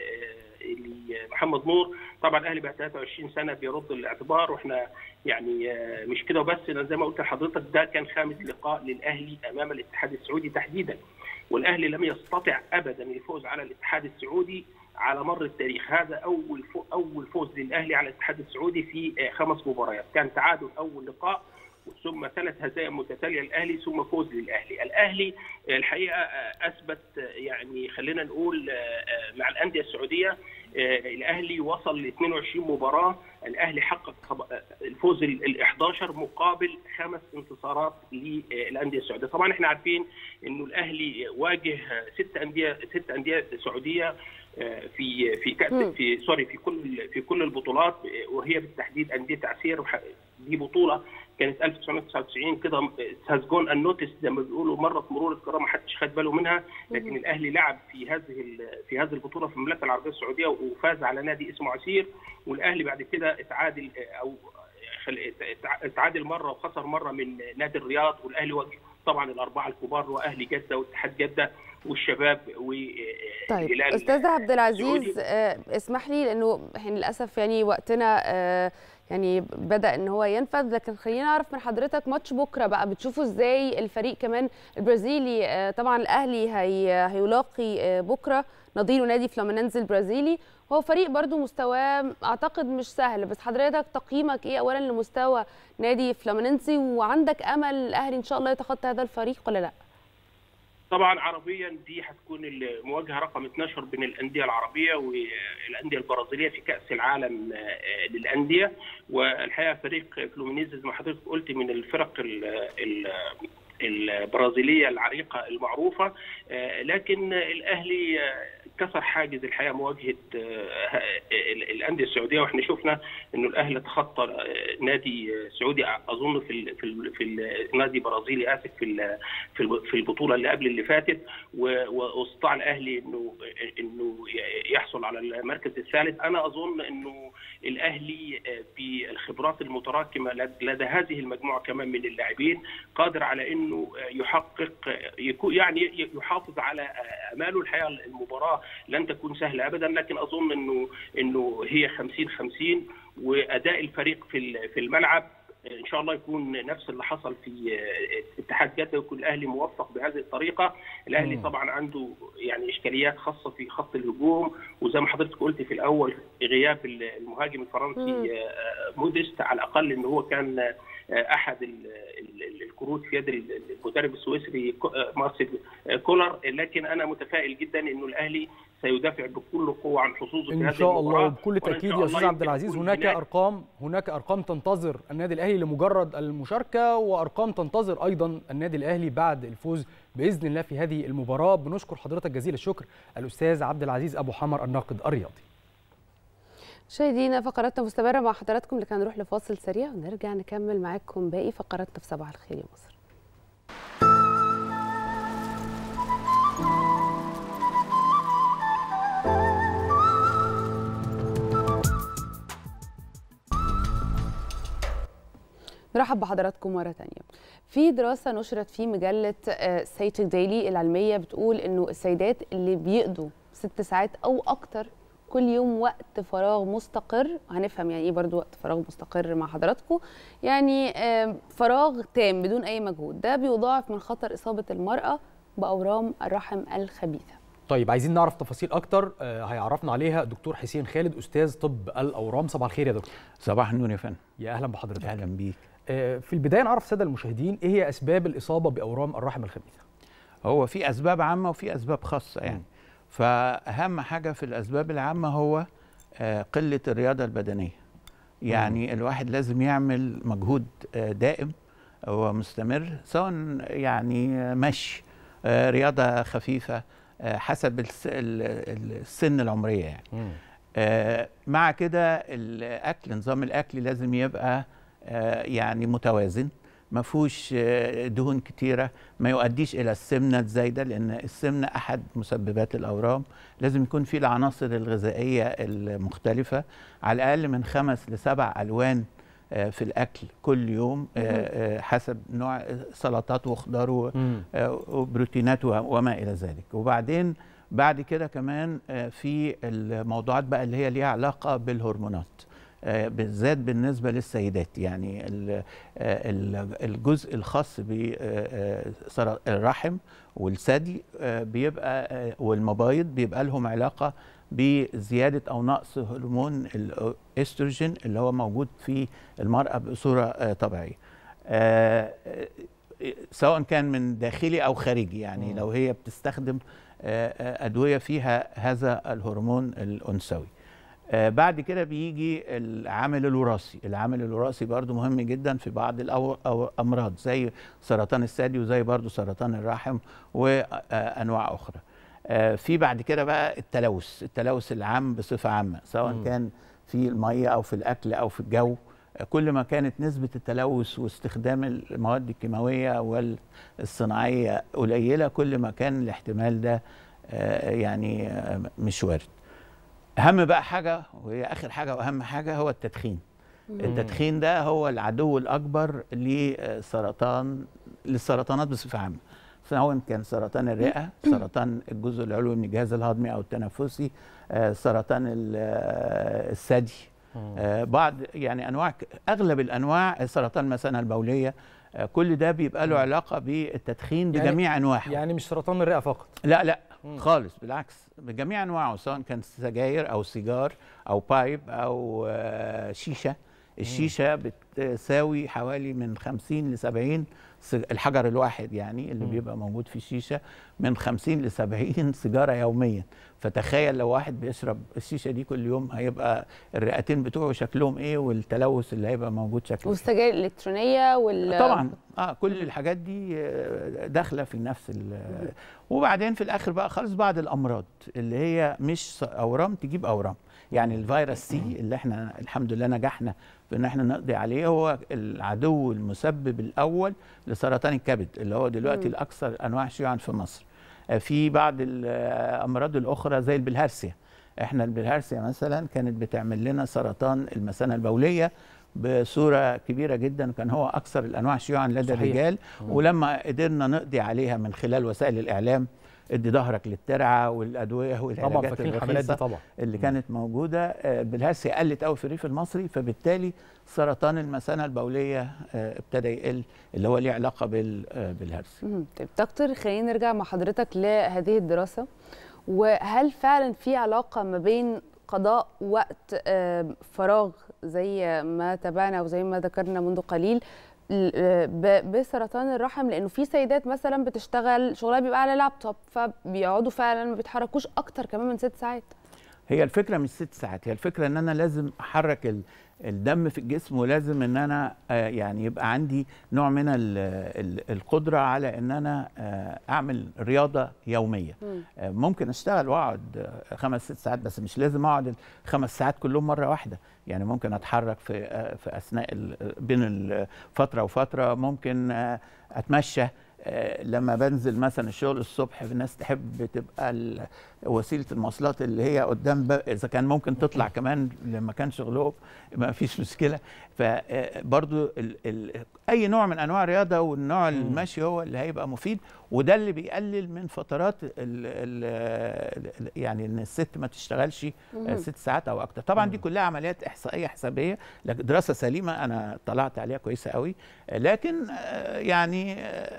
محمد نور. طبعا الاهلي بعد ثلاثة وعشرين سنه بيرد الاعتبار، واحنا يعني مش كده وبس، انا زي ما قلت لحضرتك ده كان خامس لقاء للاهلي امام الاتحاد السعودي تحديدا، والاهلي لم يستطع ابدا الفوز على الاتحاد السعودي على مر التاريخ. هذا اول اول فوز للاهلي على الاتحاد السعودي في خمس مباريات، كان تعادل اول لقاء ثم ثلاث هزائم متتاليه للاهلي ثم فوز للاهلي. الاهلي الحقيقه اثبت، يعني خلينا نقول مع الانديه السعوديه الاهلي وصل ل اثنين وعشرين مباراه، الاهلي حقق الفوز ال احد عشر مقابل خمس انتصارات للانديه السعوديه. طبعا احنا عارفين انه الاهلي واجه ست انديه ست انديه سعوديه في في كأس في سوري في كل في كل البطولات، وهي بالتحديد انديه تعسير. دي بطوله كانت ألف وتسعمائة وتسعة وتسعين كده هاز جون انوتس زي ما بيقولوا، مرت مرور الكرام ما حدش خد باله منها، لكن الاهلي لعب في هذه في هذه البطوله في المملكه العربيه السعوديه وفاز على نادي اسمه عسير، والاهلي بعد كده اتعادل او اتعادل مره وخسر مره من نادي الرياض، والاهلي واجه طبعا الاربعه الكبار واهلي جده واتحاد جده والشباب و طيب استاذ عبد العزيز اسمح لي لانه احنا للاسف يعني وقتنا يعني بدأ ان هو ينفذ، لكن خلينا نعرف من حضرتك ماتش بكره بقى بتشوفوا ازاي الفريق كمان البرازيلي. طبعا الاهلي هي هيلاقي بكره نظيره نادي فلامينينز البرازيلي، هو فريق برضو مستواه اعتقد مش سهل، بس حضرتك تقييمك ايه اولا لمستوى نادي فلامينينز، وعندك امل الاهلي ان شاء الله يتخطى هذا الفريق ولا لا؟ طبعا عربيا دي هتكون المواجهه رقم اثني عشر بين الانديه العربيه والانديه البرازيليه في كاس العالم للانديه، والحقيقه فريق فلومينيز زي ما حضرتك قلت من الفرق ال البرازيليه العريقه المعروفه، لكن الاهلي كسر حاجز الحقيقه مواجهه الانديه السعوديه، واحنا شفنا انه الاهلي تخطى نادي سعودي اظن في في في نادي برازيلي اسف في في البطوله اللي قبل اللي فاتت، واستطاع الاهلي انه انه يحصل على المركز الثالث. انا اظن انه الاهلي بالخبرات المتراكمه لدى هذه المجموعه كمان من اللاعبين قادر على انه يحقق يعني يحافظ على اماله. الحقيقه المباراه لن تكون سهله ابدا، لكن اظن انه انه هي خمسين خمسين، واداء الفريق في في الملعب ان شاء الله يكون نفس اللي حصل في اتحاد جده، ويكون الاهلي موفق بهذه الطريقه. الاهلي م. طبعا عنده يعني اشكاليات خاصه في خط الهجوم، وزي ما حضرتك قلت في الاول غياب المهاجم الفرنسي موديست، على الاقل ان هو كان احد الكروت في يد المدرب السويسري مارسيل كولر، لكن انا متفائل جدا انه الاهلي سيدافع بكل قوه عن حظوظه في هذه المباراه ان شاء الله. وبكل تاكيد يا استاذ عبد العزيز هناك ارقام هناك ارقام تنتظر النادي الاهلي لمجرد المشاركه، وارقام تنتظر ايضا النادي الاهلي بعد الفوز باذن الله في هذه المباراه. بنشكر حضرتك جزيل الشكر الاستاذ عبد العزيز ابو حمر الناقد الرياضي. مشاهدينا فقراتنا مستمره مع حضراتكم، لكن هنروح لفاصل سريع ونرجع نكمل معاكم باقي فقراتنا في صباح الخير يا مصر. نرحب بحضراتكم مرة تانية. في دراسة نشرت في مجلة سيتك ديلي العلمية بتقول إنه السيدات اللي بيقضوا ست ساعات أو أكتر كل يوم وقت فراغ مستقر. هنفهم يعني ايه برضو وقت فراغ مستقر مع حضراتكم، يعني فراغ تام بدون اي مجهود، ده بيضاعف من خطر اصابه المراه باورام الرحم الخبيثه. طيب عايزين نعرف تفاصيل اكتر هيعرفنا عليها دكتور حسين خالد استاذ طب الاورام. صباح الخير يا دكتور. صباح النور يا فندم. يا اهلا بحضرتك. اهلا بيك. في البدايه نعرف الساده المشاهدين ايه هي اسباب الاصابه باورام الرحم الخبيثه. هو في اسباب عامه وفي اسباب خاصه يعني. م. فاهم حاجه في الاسباب العامه هو قله الرياضه البدنيه. يعني م. الواحد لازم يعمل مجهود دائم ومستمر، سواء يعني مشي، رياضه خفيفه حسب السن العمريه يعني. م. مع كده الاكل، نظام الاكل لازم يبقى يعني متوازن، ما فيهوش دهون كتيره، ما يؤديش الى السمنه الزايده، لان السمنه احد مسببات الاورام. لازم يكون في العناصر الغذائيه المختلفه، على الاقل من خمس لسبع الوان في الاكل كل يوم حسب نوع، سلطات وخضار وبروتينات وما الى ذلك. وبعدين بعد كده كمان في الموضوعات بقى اللي هي ليها علاقه بالهرمونات، بالذات بالنسبه للسيدات. يعني الجزء الخاص بالرحم والثدي بيبقى والمبايض بيبقى لهم علاقه بزياده او نقص هرمون الاستروجين اللي هو موجود في المراه بصوره طبيعيه، سواء كان من داخلي او خارجي. يعني لو هي بتستخدم ادويه فيها هذا الهرمون الانثوي. بعد كده بيجي العامل الوراثي. العامل الوراثي برضو مهم جدا في بعض الامراض زي سرطان الثدي وزي برضو سرطان الرحم وانواع اخرى. في بعد كده بقى التلوث، التلوث العام بصفه عامه، سواء م. كان في الميه او في الاكل او في الجو. كل ما كانت نسبه التلوث واستخدام المواد الكيماويه والصناعيه قليله، كل ما كان الاحتمال ده يعني مش وارد. اهم بقى حاجه، وهي اخر حاجه واهم حاجه، هو التدخين. مم. التدخين ده هو العدو الاكبر لسرطان للسرطانات بصفه عامه، سواء كان سرطان الرئه، سرطان الجزء العلوي من الجهاز الهضمي او التنفسي، سرطان الثدي، بعض يعني انواع، اغلب الانواع، سرطان المثانه البوليه، كل ده بيبقى له علاقه بالتدخين بجميع يعني انواعه. يعني مش سرطان الرئه فقط؟ لا لا مم. خالص، بالعكس، بجميع انواعه، سواء كان سجاير او سيجار او بايب او شيشه. الشيشه بتساوي حوالي من خمسين لسبعين، الحجر الواحد يعني اللي مم. بيبقى موجود في الشيشه من خمسين لسبعين سيجاره يوميا. فتخيل لو واحد بيشرب الشيشه دي كل يوم، هيبقى الرئتين بتوعه شكلهم ايه، والتلوث اللي هيبقى موجود شكله. والسجاير الالكترونيه وال طبعا اه كل الحاجات دي داخله في نفس ال وبعدين في الاخر بقى خالص بعض الامراض اللي هي مش اورام تجيب اورام. يعني الفيروس سي اللي احنا الحمد لله نجحنا في ان احنا نقضي عليه، هو العدو المسبب الاول لسرطان الكبد اللي هو دلوقتي م. الاكثر انواع شيوعا في مصر. في بعض الامراض الاخرى زي البلهارسيا. احنا البلهارسيا مثلا كانت بتعمل لنا سرطان المثانه البوليه بصوره كبيره جدا، كان هو اكثر الانواع شيوعا لدى الرجال. ولما قدرنا نقضي عليها من خلال وسائل الاعلام، ادي ظهرك للترعه والادويه والعلاجات الرخيصه طبعا اللي مم. كانت موجوده، البلهارسيا قلت قوي في الريف المصري، فبالتالي سرطان المثانه البوليه ابتدى يقل، اللي هو ليه علاقه بالبلهارسيا. طيب دكتور، خلينا نرجع مع حضرتك لهذه الدراسه، وهل فعلا في علاقه ما بين قضاء وقت فراغ زي ما تابعنا وزي ما ذكرنا منذ قليل بسرطان الرحم؟ لانه في سيدات مثلا بتشتغل شغلها بيبقى على لابتوب، فبيقعدوا فعلا ما بيتحركوش اكتر كمان من ست ساعات. هي الفكره مش ست ساعات، هي الفكره ان انا لازم احرك الدم في الجسم، ولازم ان انا يعني يبقى عندي نوع من القدره على ان انا اعمل رياضه يوميه. ممكن اشتغل واقعد خمس ست ساعات، بس مش لازم اقعد الخمس ساعات كلهم مره واحده. يعني ممكن اتحرك في في اثناء بين فتره وفتره، ممكن اتمشى، لما بنزل مثلا الشغل الصبح الناس تحب تبقى وسيله المواصلات اللي هي قدام، اذا كان ممكن تطلع كمان لمكان شغلهم ما فيش مشكله. فبرضو ال ال اي نوع من انواع الرياضه والنوع المشي هو اللي هيبقى مفيد، وده اللي بيقلل من فترات ال ال يعني ان الست ما تشتغلش ست ساعات او اكتر. طبعا دي كلها عمليات احصائيه حسابيه، لكن دراسه سليمه انا طلعت عليها كويسه قوي. لكن يعني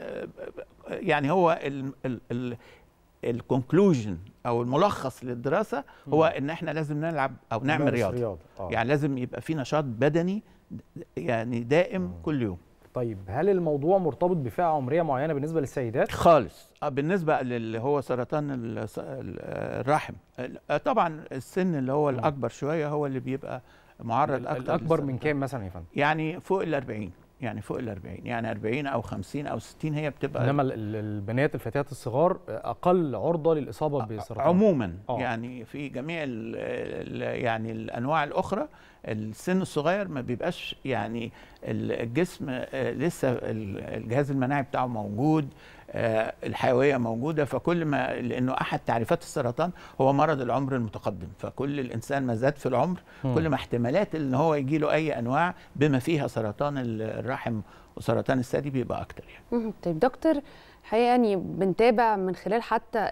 يعني هو ال ال ال الكونكلوجن او الملخص للدراسه هو ان احنا لازم نلعب او نعمل رياضه, رياضة. آه. يعني لازم يبقى في نشاط بدني يعني دائم مم. كل يوم. طيب هل الموضوع مرتبط بفئه عمريه معينه بالنسبه للسيدات؟ خالص. بالنسبه اللي هو سرطان الرحم طبعا السن اللي هو الاكبر شويه هو اللي بيبقى معرض اكتر. الاكبر من كام مثلا يا فندم؟ يعني فوق ال أربعين، يعني فوق ال أربعين، يعني أربعين او خمسين او ستين هي بتبقى. انما البنات الفتيات الصغار اقل عرضه للاصابه بسرطان عموما. أوه. يعني في جميع ال ال يعني الانواع الاخرى السن الصغير ما بيبقاش يعني الجسم لسه الجهاز المناعي بتاعه موجود، الحيويه موجوده، فكل ما لانه احد تعريفات السرطان هو مرض العمر المتقدم، فكل الانسان ما زاد في العمر م. كل ما احتمالات ان هو يجي له اي انواع بما فيها سرطان الرحم وسرطان الثدي بيبقى اكتر يعني. طيب دكتور، الحقيقه يعني بنتابع من خلال حتى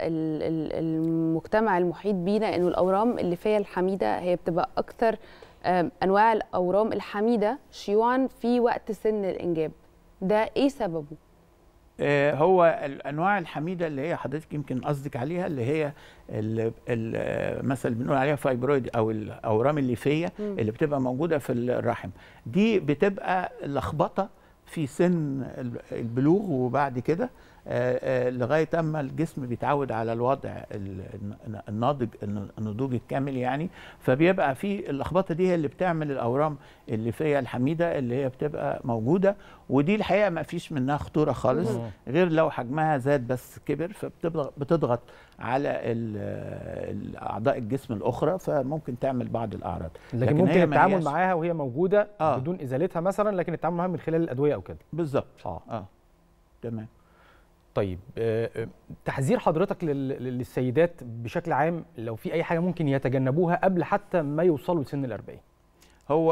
المجتمع المحيط بينا انه الاورام الليفيه الحميده هي بتبقى اكثر انواع الاورام الحميده شيوعا في وقت سن الانجاب، ده ايه سببه؟ هو الانواع الحميده اللي هي حضرتك يمكن قصدك عليها اللي هي مثلا بنقول عليها فايبرويد او الاورام الليفيه اللي بتبقى موجوده في الرحم، دي بتبقى لخبطه في سن البلوغ وبعد كده لغايه اما الجسم بيتعود على الوضع الناضج النضوج الكامل يعني، فبيبقى في اللخبطه دي هي اللي بتعمل الاورام الليفيه الحميده اللي هي بتبقى موجوده، ودي الحقيقه ما فيش منها خطوره خالص غير لو حجمها زاد بس كبر، فبتضغط على اعضاء الجسم الاخرى فممكن تعمل بعض الاعراض. لكن, لكن ممكن التعامل معاها وهي موجوده آه. بدون ازالتها مثلا، لكن التعامل معاها من خلال الادويه او كده. بالظبط. اه اه تمام. طيب تحذير حضرتك للسيدات بشكل عام لو في اي حاجه ممكن يتجنبوها قبل حتى ما يوصلوا لسن الأربعين؟ هو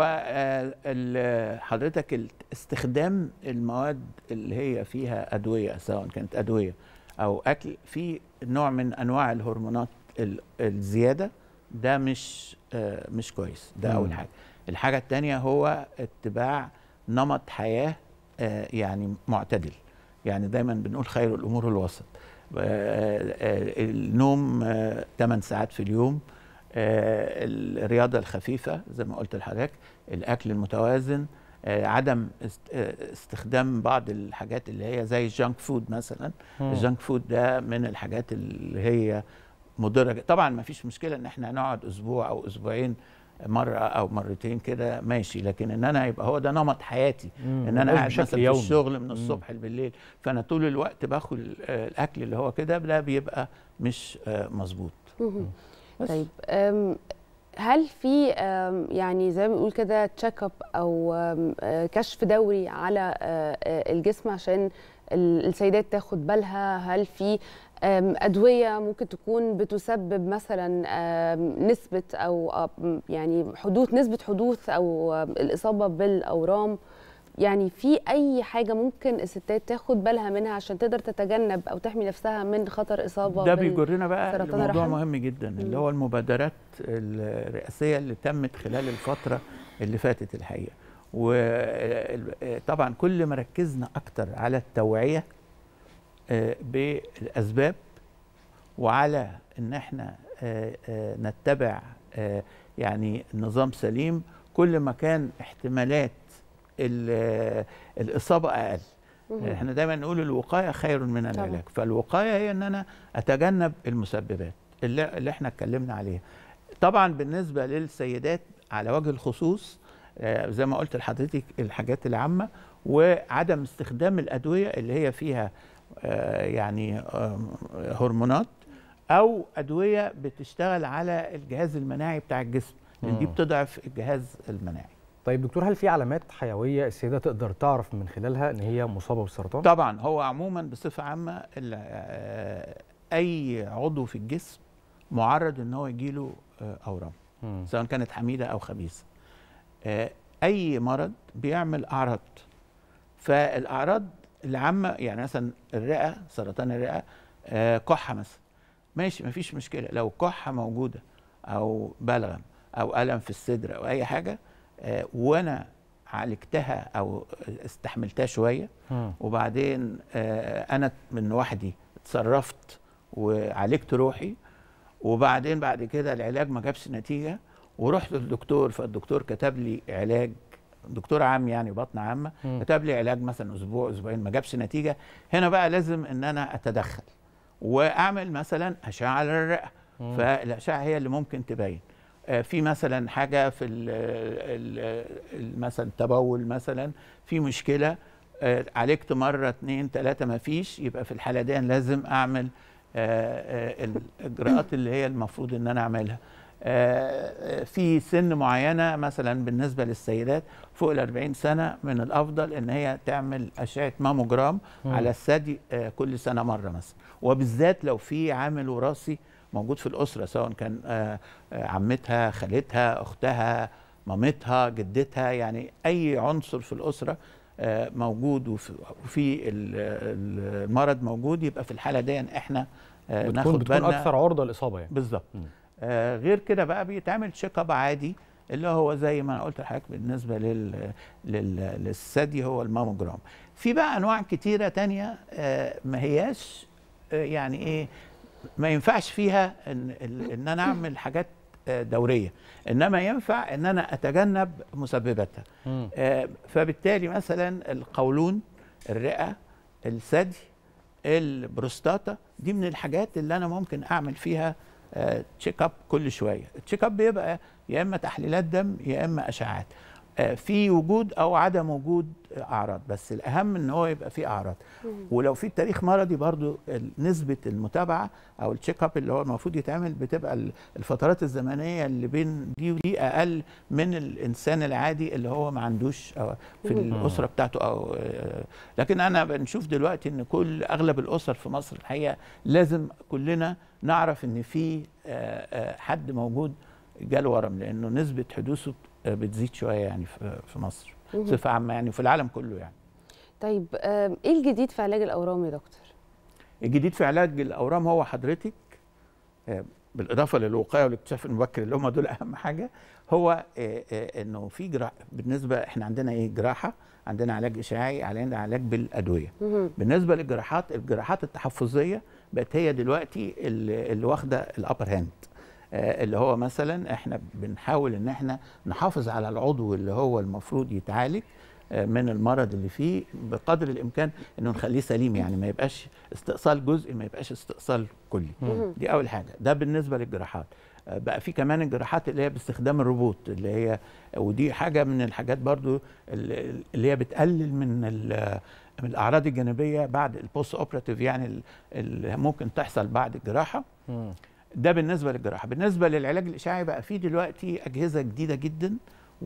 حضرتك استخدام المواد اللي هي فيها ادويه سواء كانت ادويه او اكل في نوع من انواع الهرمونات الزياده ده مش مش كويس، ده اول حاجه. الحاجه الثانيه هو اتباع نمط حياه يعني معتدل، يعني دايما بنقول خير الامور الوسط. النوم ثمان ساعات في اليوم، الرياضه الخفيفه زي ما قلت لحضرتك، الاكل المتوازن، عدم استخدام بعض الحاجات اللي هي زي الجانك فود مثلا. الجانك فود ده من الحاجات اللي هي مضره. طبعا ما فيش مشكله ان احنا نقعد اسبوع او اسبوعين مره او مرتين كده ماشي، لكن ان انا يبقى هو ده نمط حياتي، ان انا قاعد مثلا في الشغل من الصبح بالليل فانا طول الوقت باكل الاكل اللي هو كده، ده بيبقى مش مظبوط. طيب هل في يعني زي ما بنقول كده تشيك اب او كشف دوري على الجسم عشان السيدات تاخد بالها؟ هل في أدوية ممكن تكون بتسبب مثلا نسبة أو يعني حدوث نسبة حدوث أو الإصابة بالأورام؟ يعني في أي حاجة ممكن الستات تاخد بالها منها عشان تقدر تتجنب أو تحمي نفسها من خطر إصابة ده بيجرنا بقى لموضوع مهم جدا اللي هو المبادرات الرئاسية اللي تمت خلال الفترة اللي فاتت الحقيقة. وطبعا كل ما ركزنا أكتر على التوعية بالأسباب وعلى ان احنا نتبع يعني نظام سليم، كل ما كان احتمالات الإصابة أقل. احنا دايما نقول الوقاية خير من العلاج، فالوقاية هي ان انا اتجنب المسببات اللي, اللي احنا اتكلمنا عليها. طبعا بالنسبة للسيدات على وجه الخصوص زي ما قلت لحضرتك الحاجات العامة، وعدم استخدام الأدوية اللي هي فيها يعني هرمونات او ادويه بتشتغل على الجهاز المناعي بتاع الجسم، لان دي بتضعف الجهاز المناعي. طيب دكتور، هل في علامات حيويه السيده تقدر تعرف من خلالها ان هي مصابه بالسرطان؟ طبعا هو عموما بصفه عامه اي عضو في الجسم معرض ان هو يجيله اورام سواء كانت حميده او خبيثه. اي مرض بيعمل اعراض، فالاعراض العامه يعني مثلا الرئه، سرطان الرئه، كحه مثلا، ماشي مفيش مشكله. لو كحه موجوده او بلغم او الم في الصدر او اي حاجه وانا عالجتها او استحملتها شويه وبعدين انا من وحدي اتصرفت وعالجت روحي، وبعدين بعد كده العلاج ما جابش نتيجه ورحت للدكتور، فالدكتور كتب لي علاج، دكتور عام يعني بطن عامه، كتب لي علاج مثلا اسبوع اسبوعين ما جابش نتيجه، هنا بقى لازم ان انا اتدخل واعمل مثلا اشعه للرئه. فالاشعه هي اللي ممكن تبين في مثلا حاجه في ال ال مثلا التبول مثلا في مشكله، عالجت مره اتنين تلاته ما فيش، يبقى في الحاله دي لازم اعمل الاجراءات اللي هي المفروض ان انا اعملها. في سن معينه مثلا بالنسبه للسيدات فوق ال أربعين سنه من الافضل ان هي تعمل اشعه ماموجرام على الثدي كل سنه مره مثلا، وبالذات لو في عامل وراثي موجود في الاسره سواء كان عمتها، خالتها، اختها، مامتها، جدتها، يعني اي عنصر في الاسره موجود وفي المرض موجود، يبقى في الحاله دي احنا ناخد بالنا، بتكون اكثر عرضه للاصابه يعني. بالظبط. آه غير كده بقى بيتعمل تشيك اب عادي اللي هو زي ما انا قلت لحضرتك بالنسبه لل... لل... للثدي هو الماموجرام. في بقى انواع كتيره تانية آه ما هياش آه يعني ايه ما ينفعش فيها ان ان انا اعمل حاجات دوريه، انما ينفع ان انا اتجنب مسبباتها. آه فبالتالي مثلا القولون، الرئه، الثدي، البروستاتا، دي من الحاجات اللي انا ممكن اعمل فيها آه تشيك اب كل شويه. التشيك اب بيبقى يا اما تحليلات دم يا اما اشعاعات، آه في وجود او عدم وجود اعراض، بس الاهم ان هو يبقى في اعراض. ولو في تاريخ مرضي برضو نسبه المتابعه او التشيك اب اللي هو المفروض يتعمل بتبقى الفترات الزمنيه اللي بين دي ودي اقل من الانسان العادي اللي هو ما عندوش في الاسره بتاعته او آه لكن انا بنشوف دلوقتي ان كل اغلب الاسر في مصر الحقيقه لازم كلنا نعرف ان في آه آه حد موجود جاله ورم، لانه نسبه حدوثه بتزيد شويه يعني في مصر بصفه عامه يعني وفي العالم كله يعني. طيب ايه الجديد في علاج الاورام يا دكتور؟ الجديد في علاج الاورام هو حضرتك بالاضافه للوقايه والاكتشاف المبكر اللي هم دول اهم حاجه، هو انه في جراحه. بالنسبه احنا عندنا ايه جراحه، عندنا علاج اشعاعي، عندنا علاج بالادويه. بالنسبه للجراحات، الجراحات التحفظيه بقت هي دلوقتي اللي, اللي واخده الابر هاند، اللي هو مثلا احنا بنحاول ان احنا نحافظ على العضو اللي هو المفروض يتعالج من المرض اللي فيه بقدر الامكان انه نخليه سليم، يعني ما يبقاش استئصال جزئي، ما يبقاش استئصال كلي. دي اول حاجه، ده بالنسبه للجراحات. بقى في كمان الجراحات اللي هي باستخدام الروبوت، اللي هي ودي حاجه من الحاجات برضو اللي هي بتقلل من من الاعراض الجانبيه بعد البوست اوبراتيف، يعني اللي ممكن تحصل بعد الجراحه. ده بالنسبه للجراحه. بالنسبه للعلاج الاشعاعي بقى في دلوقتي اجهزه جديده جدا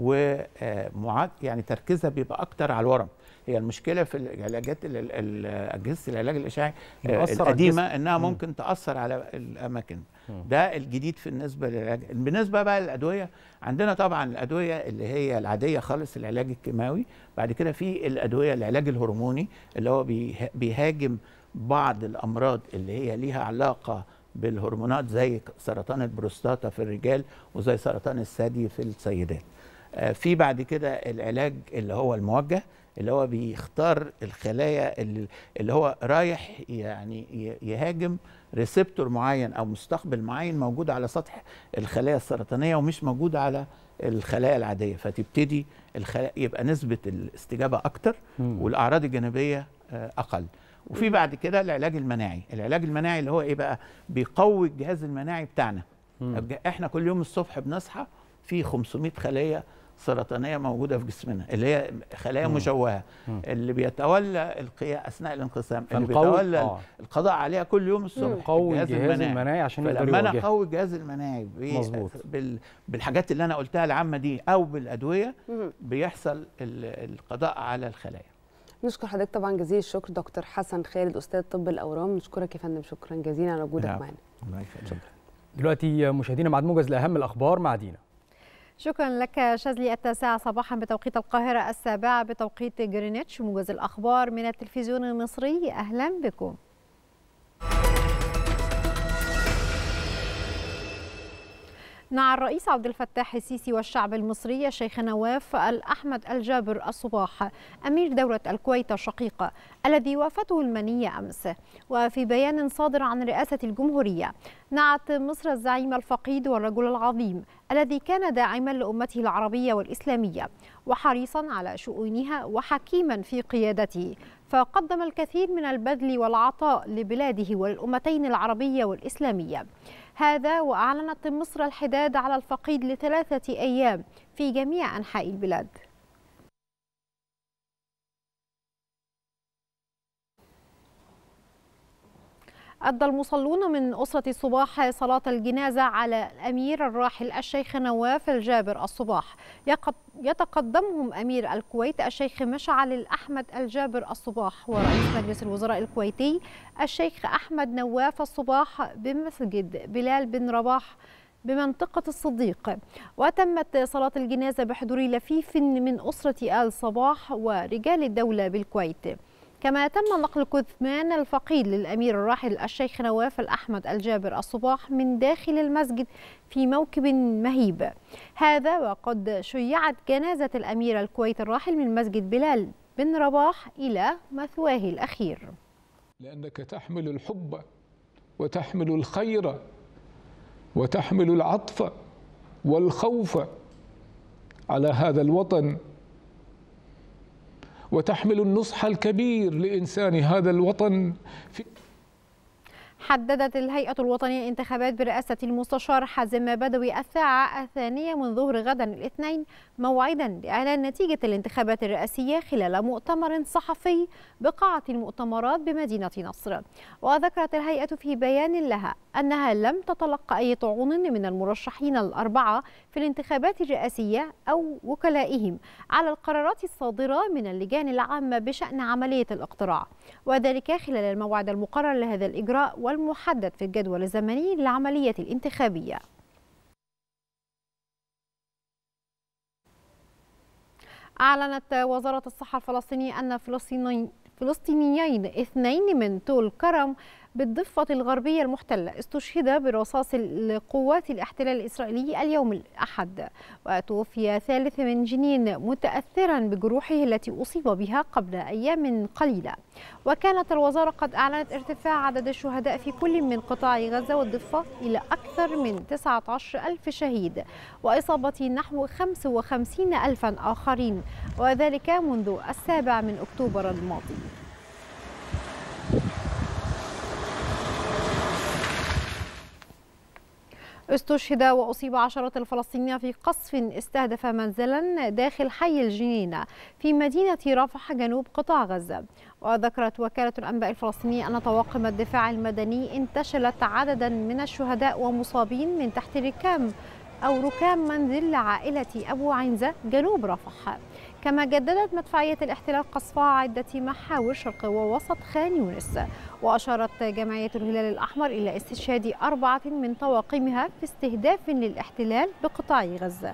ومعاد يعني تركيزها بيبقى اكتر على الورم. هي المشكله في العلاجات اجهزه العلاج الاشعاعي القديمه انها ممكن تاثر على الاماكن. ده الجديد في بالنسبه للعلاج. بالنسبه بقى للادويه، عندنا طبعا الادويه اللي هي العاديه خالص، العلاج الكيماوي. بعد كده في الادويه العلاج الهرموني اللي هو بيهاجم بعض الامراض اللي هي ليها علاقه بالهرمونات زي سرطان البروستاتا في الرجال وزي سرطان الثدي في السيدات. في بعد كده العلاج اللي هو الموجه، اللي هو بيختار الخلايا اللي, اللي هو رايح يعني يهاجم ريسبتور معين او مستقبل معين موجود على سطح الخلايا السرطانيه ومش موجود على الخلايا العاديه، فتبتدي الخلايا يبقى نسبه الاستجابه اكتر والاعراض الجانبيه اقل. وفي بعد كده العلاج المناعي. العلاج المناعي اللي هو ايه بقى؟ بيقوي الجهاز المناعي بتاعنا. مم. احنا كل يوم الصبح بنصحى في خمسمائة خليه سرطانيه موجوده في جسمنا، اللي هي خلايا مم. مشوهه مم. اللي بيتولى القياء اثناء الانقسام، اللي بيتولى آه. القضاء عليها كل يوم الصبح. قوي الجهاز, الجهاز المناعي عشان يقدر يواجهها. فلما انا اقوي الجهاز المناعي بال... بالحاجات اللي انا قلتها العامه دي او بالادويه مم. بيحصل القضاء على الخلايا. نشكر حضرتك طبعا جزيل الشكر دكتور حسن خالد استاذ طب الاورام. نشكرك يا فندم، شكرا جزيلا على وجودك معنا. الله يخليك. دلوقتي مشاهدينا مع موجز لاهم الاخبار مع دينا. شكرا لك شاذلي. التاسعة صباحا بتوقيت القاهرة، السابعة بتوقيت جرينتش. موجز الأخبار من التلفزيون المصري، أهلا بكم. نعى الرئيس عبد الفتاح السيسي والشعب المصري الشيخ نواف الأحمد الجابر الصباح أمير دولة الكويت الشقيقة الذي وافته المنية أمس. وفي بيان صادر عن رئاسة الجمهورية نعت مصر الزعيم الفقيد والرجل العظيم الذي كان داعما لأمته العربية والإسلامية وحريصا على شؤونها وحكيما في قيادته، فقدم الكثير من البذل والعطاء لبلاده وللأمتين العربية والإسلامية. هذا وأعلنت مصر الحداد على الفقيد لثلاثة أيام في جميع أنحاء البلاد. أدى المصلون من أسرة الصباح صلاة الجنازة على الأمير الراحل الشيخ نواف الجابر الصباح، يتقدمهم أمير الكويت الشيخ مشعل الأحمد الجابر الصباح ورئيس مجلس الوزراء الكويتي الشيخ أحمد نواف الصباح بمسجد بلال بن رباح بمنطقة الصديق. وتمت صلاة الجنازة بحضور لفيف من أسرة آل صباح ورجال الدولة بالكويت. كما تم نقل كثمان الفقيد للأمير الراحل الشيخ نواف الأحمد الجابر الصباح من داخل المسجد في موكب مهيب. هذا وقد شيعت جنازة الأمير الكويت الراحل من مسجد بلال بن رباح إلى مثواه الأخير. لأنك تحمل الحب وتحمل الخير وتحمل العطف والخوف على هذا الوطن، وتحمل النصح الكبير لإنسان هذا الوطن. في حددت الهيئة الوطنية للانتخابات برئاسة المستشار حازم بدوي الساعة الثانية من ظهر غدا الاثنين موعدا لإعلان نتيجة الانتخابات الرئاسية خلال مؤتمر صحفي بقاعة المؤتمرات بمدينة نصر. وذكرت الهيئة في بيان لها أنها لم تتلقى أي طعون من المرشحين الأربعة في الانتخابات الرئاسية أو وكلائهم على القرارات الصادرة من اللجان العامة بشأن عملية الاقتراع، وذلك خلال الموعد المقرر لهذا الإجراء والمحدد في الجدول الزمني للعملية الانتخابية. أعلنت وزارة الصحة الفلسطينية أن فلسطينيين اثنين من طول كرم بالضفة الغربية المحتلة استشهد برصاص لقوات الاحتلال الإسرائيلي اليوم الأحد، وتوفي ثالث من جنين متأثرا بجروحه التي أصيب بها قبل أيام قليلة. وكانت الوزارة قد أعلنت ارتفاع عدد الشهداء في كل من قطاع غزة والضفة إلى أكثر من تسعة عشر ألف شهيد وإصابة نحو خمسة وخمسين ألفا آخرين، وذلك منذ السابع من أكتوبر الماضي. استشهد وأصيب عشرات الفلسطينيين في قصف استهدف منزلا داخل حي الجنينة في مدينة رفح جنوب قطاع غزة. وذكرت وكالة الأنباء الفلسطينية أن طواقم الدفاع المدني انتشلت عددا من الشهداء ومصابين من تحت ركام أو ركام منزل لعائلة أبو عنزة جنوب رفح. كما جددت مدفعية الاحتلال قصفها عدة محاور شرق ووسط خان يونس. وأشارت جمعية الهلال الأحمر إلى استشهاد أربعة من طواقمها في استهداف للاحتلال بقطاع غزة.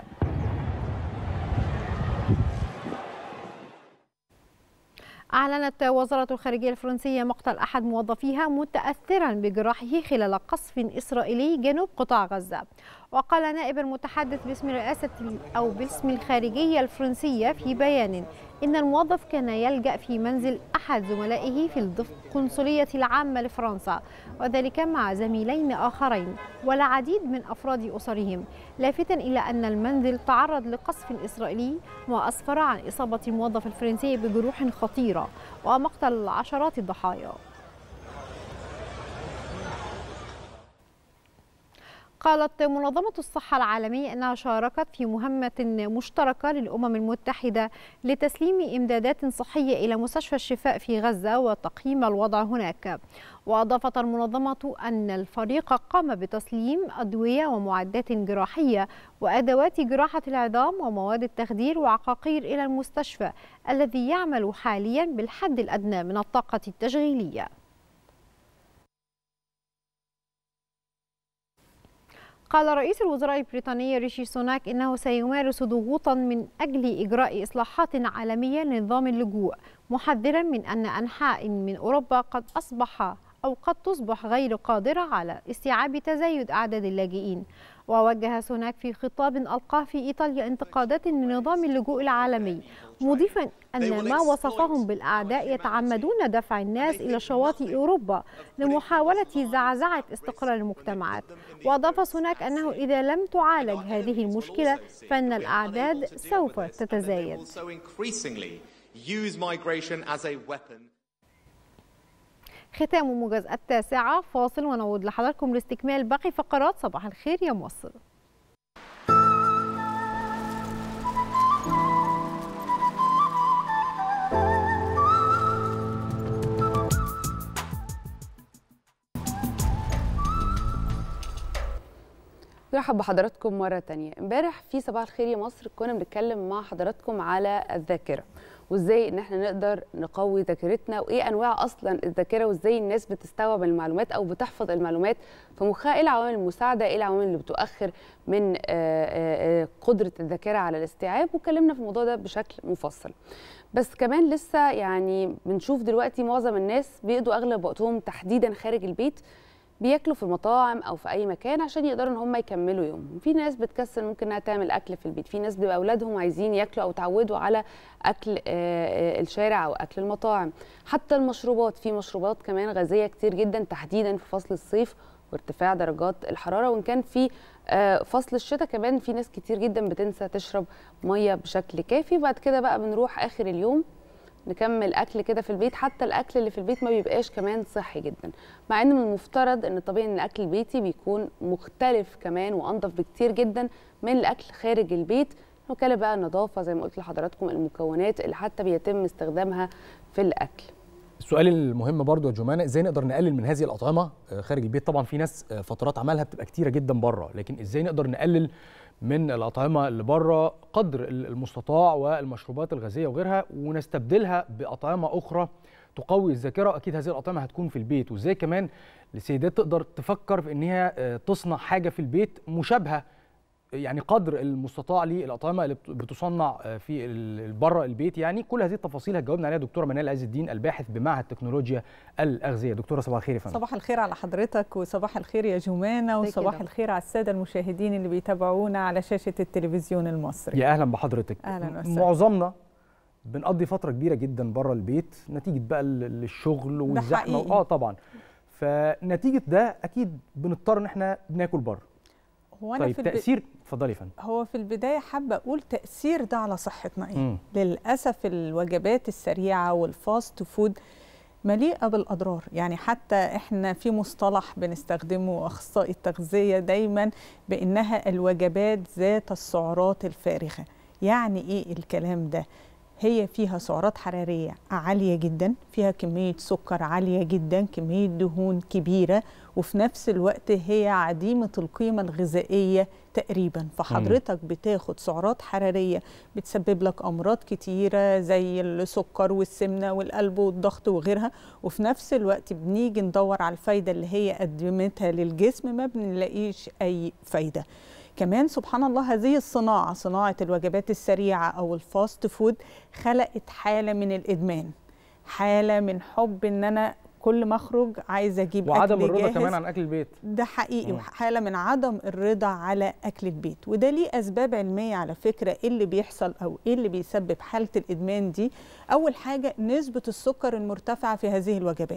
أعلنت وزارة الخارجية الفرنسية مقتل أحد موظفيها متأثرا بجراحه خلال قصف إسرائيلي جنوب قطاع غزة. وقال نائب المتحدث باسم رئاسة أو باسم الخارجية الفرنسية في بيان إن الموظف كان يلجأ في منزل أحد زملائه في القنصلية العامة لفرنسا، وذلك مع زميلين آخرين والعديد من أفراد أسرهم، لافتا إلى أن المنزل تعرض لقصف إسرائيلي وأسفر عن إصابة الموظف الفرنسي بجروح خطيرة ومقتل عشرات الضحايا. قالت منظمة الصحة العالمية أنها شاركت في مهمة مشتركة للأمم المتحدة لتسليم إمدادات صحية إلى مستشفى الشفاء في غزة وتقييم الوضع هناك. وأضافت المنظمة أن الفريق قام بتسليم أدوية ومعدات جراحية وأدوات جراحة العظام ومواد التخدير وعقاقير إلى المستشفى الذي يعمل حاليا بالحد الأدنى من الطاقة التشغيلية. قال رئيس الوزراء البريطاني ريشي سوناك إنه سيمارس ضغوطا من أجل إجراء إصلاحات عالمية لنظام اللجوء، محذرا من أن أنحاء من أوروبا قد أصبح أو قد تصبح غير قادرة على استيعاب تزايد أعداد اللاجئين. ووجه سوناك في خطاب ألقاه في إيطاليا انتقادات لنظام اللجوء العالمي، مضيفا أن ما وصفهم بالأعداء يتعمدون دفع الناس إلى شواطئ أوروبا لمحاولة زعزعة استقرار المجتمعات. وأضاف سوناك أنه إذا لم تعالج هذه المشكلة فإن الأعداد سوف تتزايد. ختام موجز التاسعة، فاصل ونعود لحضراتكم لاستكمال باقي فقرات صباح الخير يا مصر. مرحبا بحضراتكم مرة تانية. امبارح في صباح الخير يا مصر كنا بنتكلم مع حضراتكم على الذاكرة وازاي ان احنا نقدر نقوي ذاكرتنا وايه انواع اصلا الذاكره وازاي الناس بتستوعب المعلومات او بتحفظ المعلومات في مخها، ايه العوامل المساعده، ايه العوامل اللي بتؤخر من قدره الذاكره على الاستيعاب، واتكلمنا في الموضوع ده بشكل مفصل. بس كمان لسه يعني بنشوف دلوقتي معظم الناس بيقضوا اغلب وقتهم تحديدا خارج البيت بياكلوا في المطاعم او في اي مكان عشان يقدروا ان هم يكملوا يومهم. في ناس بتكسل ممكن انها تعمل اكل في البيت، في ناس بيبقى اولادهم عايزين ياكلوا او تعودوا على اكل الشارع او اكل المطاعم. حتى المشروبات، في مشروبات كمان غازيه كتير جدا تحديدا في فصل الصيف وارتفاع درجات الحراره، وان كان في فصل الشتاء كمان في ناس كتير جدا بتنسى تشرب ميه بشكل كافي، وبعد كده بقى بنروح اخر اليوم نكمل اكل كده في البيت. حتى الاكل اللي في البيت ما بيبقاش كمان صحي جدا، مع ان من المفترض ان طبيعي ان الاكل البيتي بيكون مختلف كمان وانضف بكتير جدا من الاكل خارج البيت. نتكلم بقى النظافه زي ما قلت لحضراتكم، المكونات اللي حتى بيتم استخدامها في الاكل. السؤال المهم برضو يا جمانة، ازاي نقدر نقلل من هذه الاطعمه خارج البيت؟ طبعا في ناس فترات عملها بتبقى كتيره جدا بره، لكن ازاي نقدر نقلل من الأطعمة اللي بره قدر المستطاع والمشروبات الغازية وغيرها ونستبدلها بأطعمة أخرى تقوي الذاكرة؟ أكيد هذه الأطعمة هتكون في البيت. وإزاي كمان السيدات تقدر تفكر في إنها تصنع حاجة في البيت مشابهة يعني قدر المستطاع للأطعمة اللي بتصنع في بره البيت. يعني كل هذه التفاصيل هتجاوبنا عليها دكتورة منال عز الدين الباحث بمعهد تكنولوجيا الأغذية. دكتورة صباح الخير يا فندم. صباح الخير على حضرتك وصباح الخير يا جمانة وصباح الخير على السادة المشاهدين اللي بيتابعونا على شاشة التلفزيون المصري. يا أهلا بحضرتك. أهلا وسهلا. معظمنا بنقضي فترة كبيرة جدا بره البيت نتيجة بقى الشغل والزحمة. اه طبعا. فنتيجة ده أكيد بنضطر إن احنا بناكل بره. هو أنا طيب في تأثير اتفضلي يا فندم. هو في البداية حابة أقول تأثير ده على صحتنا إيه؟ مم. للأسف الوجبات السريعة والفاست فود مليئة بالأضرار. يعني حتى إحنا في مصطلح بنستخدمه أخصائي التغذية دايما بأنها الوجبات ذات السعرات الفارغة. يعني إيه الكلام ده؟ هي فيها سعرات حرارية عالية جدا، فيها كمية سكر عالية جدا، كمية دهون كبيرة، وفي نفس الوقت هي عديمة القيمة الغذائية تقريبا. فحضرتك بتاخد سعرات حرارية بتسبب لك أمراض كتيرة زي السكر والسمنة والقلب والضغط وغيرها، وفي نفس الوقت بنيجي ندور على الفايدة اللي هي قدمتها للجسم ما بنلاقيش أي فايدة. كمان سبحان الله هذه الصناعة، صناعة الوجبات السريعة أو الفاست فود، خلقت حالة من الإدمان، حالة من حب إن أنا كل ما أخرج عايزة أجيب وعدم أكل الرضا جاهز. كمان عن أكل البيت. ده حقيقي. مم. حالة من عدم الرضا على أكل البيت، وده ليه أسباب علمية على فكرة. إيه اللي بيحصل أو إيه اللي بيسبب حالة الإدمان دي؟ أول حاجة نسبة السكر المرتفعة في هذه الوجبات.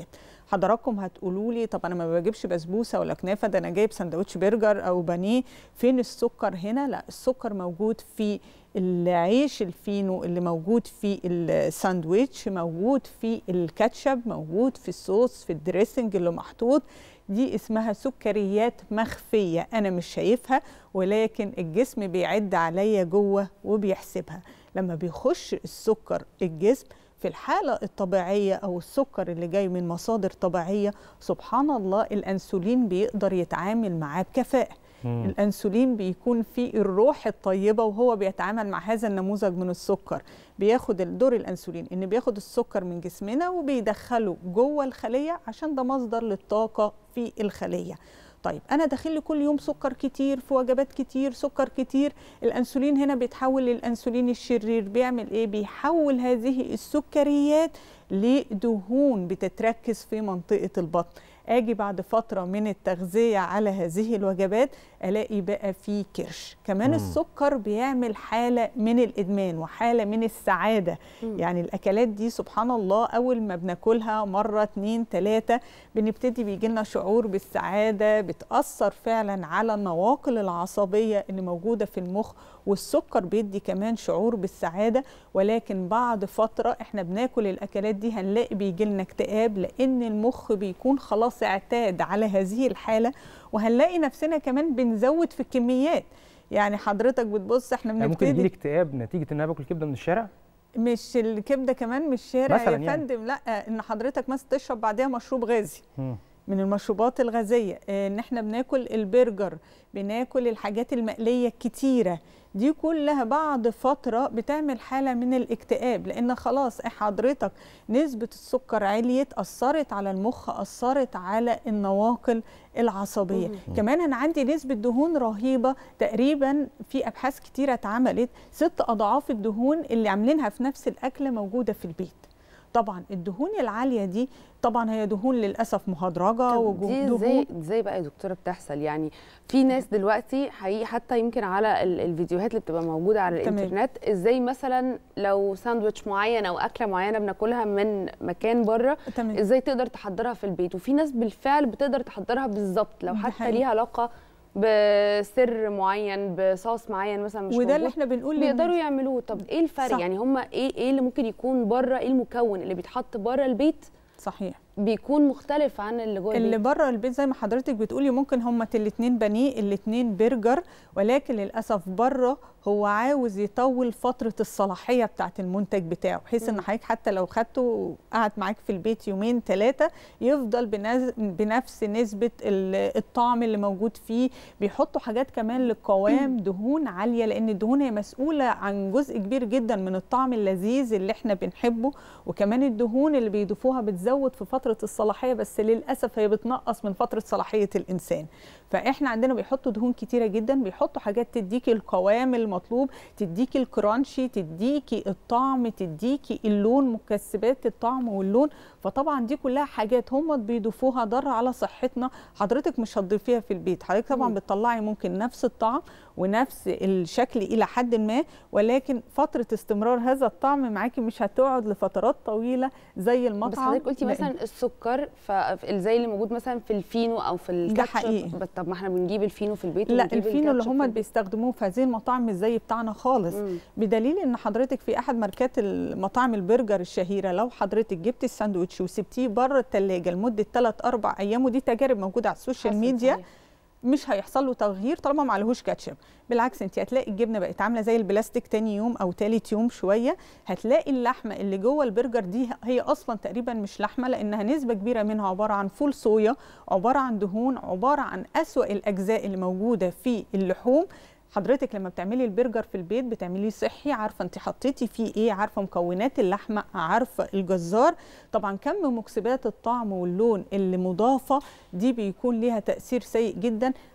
حضراتكم هتقولوا لي طب انا ما بجيبش بسبوسه ولا كنافه، ده انا جايب سندوتش برجر او بانيه، فين السكر هنا؟ لا، السكر موجود في العيش الفينو اللي موجود في الساندويتش، موجود في الكاتشب، موجود في الصوص، في الدريسنج اللي محطوط. دي اسمها سكريات مخفية أنا مش شايفها، ولكن الجسم بيعد عليا جوه وبيحسبها. لما بيخش السكر الجسم في الحالة الطبيعية أو السكر اللي جاي من مصادر طبيعية، سبحان الله الأنسولين بيقدر يتعامل معاه بكفاءة. مم. الأنسولين بيكون فيه الروح الطيبة وهو بيتعامل مع هذا النموذج من السكر. بياخد دور الأنسولين إن بياخد السكر من جسمنا وبيدخله جوه الخلية عشان ده مصدر للطاقة في الخلية. طيب أنا داخل لي كل يوم سكر كتير في وجبات كتير، سكر كتير، الأنسولين هنا بيتحول للأنسولين الشرير. بيعمل إيه؟ بيحول هذه السكريات لدهون بتتركز في منطقة البطن. اجي بعد فتره من التغذيه على هذه الوجبات الاقي بقى في كرش. كمان مم. السكر بيعمل حاله من الادمان وحاله من السعاده. مم. يعني الاكلات دي سبحان الله اول ما بناكلها مره اتنين تلاته بنبتدي بيجي لنا شعور بالسعاده، بتاثر فعلا على النواقل العصبيه اللي موجوده في المخ، والسكر بيدي كمان شعور بالسعاده. ولكن بعد فتره احنا بناكل الاكلات دي هنلاقي بيجي لنا اكتئاب، لان المخ بيكون خلاص اعتاد على هذه الحالة، وهنلاقي نفسنا كمان بنزود في الكميات. يعني حضرتك بتبص احنا بنبتدي ممكن يجيلي اكتئاب نتيجة ان انا باكل كبدة من الشارع؟ مش الكبدة كمان من الشارع يا يعني. فندم، لا، ان حضرتك مثلا تشرب بعدها مشروب غازي م. من المشروبات الغازية، ان احنا بناكل البرجر، بناكل الحاجات المقلية الكتيرة، دي كلها بعد فترة بتعمل حالة من الاكتئاب، لأن خلاص حضرتك نسبة السكر عليت، أثرت على المخ، أثرت على النواقل العصبية. مم. كمان أنا عندي نسبة دهون رهيبة، تقريبا في أبحاث كتيرة اتعملت ست أضعاف الدهون اللي عاملينها في نفس الأكلة موجودة في البيت. طبعا الدهون العاليه دي طبعا هي دهون للاسف مهدرجه ودهون ازاي ازاي بقى يا دكتوره بتحصل؟ يعني في ناس دلوقتي حقيقي حتى يمكن على الفيديوهات اللي بتبقى موجوده على الانترنت، ازاي مثلا لو ساندويتش معين او اكله معينه بناكلها من مكان بره ازاي تقدر تحضرها في البيت، وفي ناس بالفعل بتقدر تحضرها بالظبط لو حتى ليها علاقه بسر معين بصوص معين مثلا مش وده اللي احنا بنقول بيقدروا يعملوه. طب ايه الفرق؟ صح. يعني هم ايه ايه اللي ممكن يكون بره، ايه المكون اللي بيتحط بره البيت صحيح بيكون مختلف عن اللي جوه اللي بره البيت؟ زي ما حضرتك بتقولي ممكن هما الاثنين بانيه الاثنين برجر، ولكن للاسف بره هو عاوز يطول فتره الصلاحيه بتاعه المنتج بتاعه، بحيث ان حضرتك حتى لو خدته وقعد معاك في البيت يومين ثلاثه يفضل بنفس نسبه الطعم اللي موجود فيه. بيحطوا حاجات كمان للقوام، دهون عاليه، لان الدهون هي مسؤوله عن جزء كبير جدا من الطعم اللذيذ اللي احنا بنحبه، وكمان الدهون اللي بيضيفوها بتزود في فتره الصلاحيه، بس للاسف هي بتنقص من فتره صلاحيه الانسان. فاحنا عندنا بيحطوا دهون كتيره جدا، بيحطوا حاجات تديكي القوام المطلوب، تديكي الكرانشي، تديكي الطعم، تديكي اللون، مكسبات الطعم واللون. فطبعا دي كلها حاجات هم بيضيفوها ضر على صحتنا، حضرتك مش هتضيفيها في البيت. حضرتك طبعا بتطلعي ممكن نفس الطعم ونفس الشكل الى حد ما، ولكن فتره استمرار هذا الطعم معاكي مش هتقعد لفترات طويله زي المطعم. بس حضرتك قلتي مثلا السكر زي اللي موجود مثلا في الفينو او في الكاتشب، ده حقيقي. طب ما احنا بنجيب الفينو في البيت. لا، الفينو اللي هم بيستخدموه في هذه المطاعم مش زي بتاعنا خالص. مم. بدليل ان حضرتك في احد ماركات المطاعم البرجر الشهيره لو حضرتك جبتي الساندوتش وسبتيه بره الثلاجه لمده ثلاث اربع ايام، ودي تجارب موجوده على السوشيال ميديا، صحيح. مش هيحصل له تغيير طالما ما عليهوش كاتشب. بالعكس انت هتلاقي الجبنه بقت عامله زي البلاستيك تاني يوم او تالت يوم شويه. هتلاقي اللحمه اللي جوه البرجر دي هي اصلا تقريبا مش لحمه، لانها نسبه كبيره منها عباره عن فول صويا، عباره عن دهون، عباره عن اسوأ الاجزاء اللي موجوده في اللحوم. حضرتك لما بتعملي البرجر في البيت بتعمليه صحي، عارفه انت حطيتي فيه ايه، عارفه مكونات اللحمه، عارفه الجزار. طبعا كم مكسبات الطعم واللون اللي مضافه دي بيكون ليها تاثير سيء جدا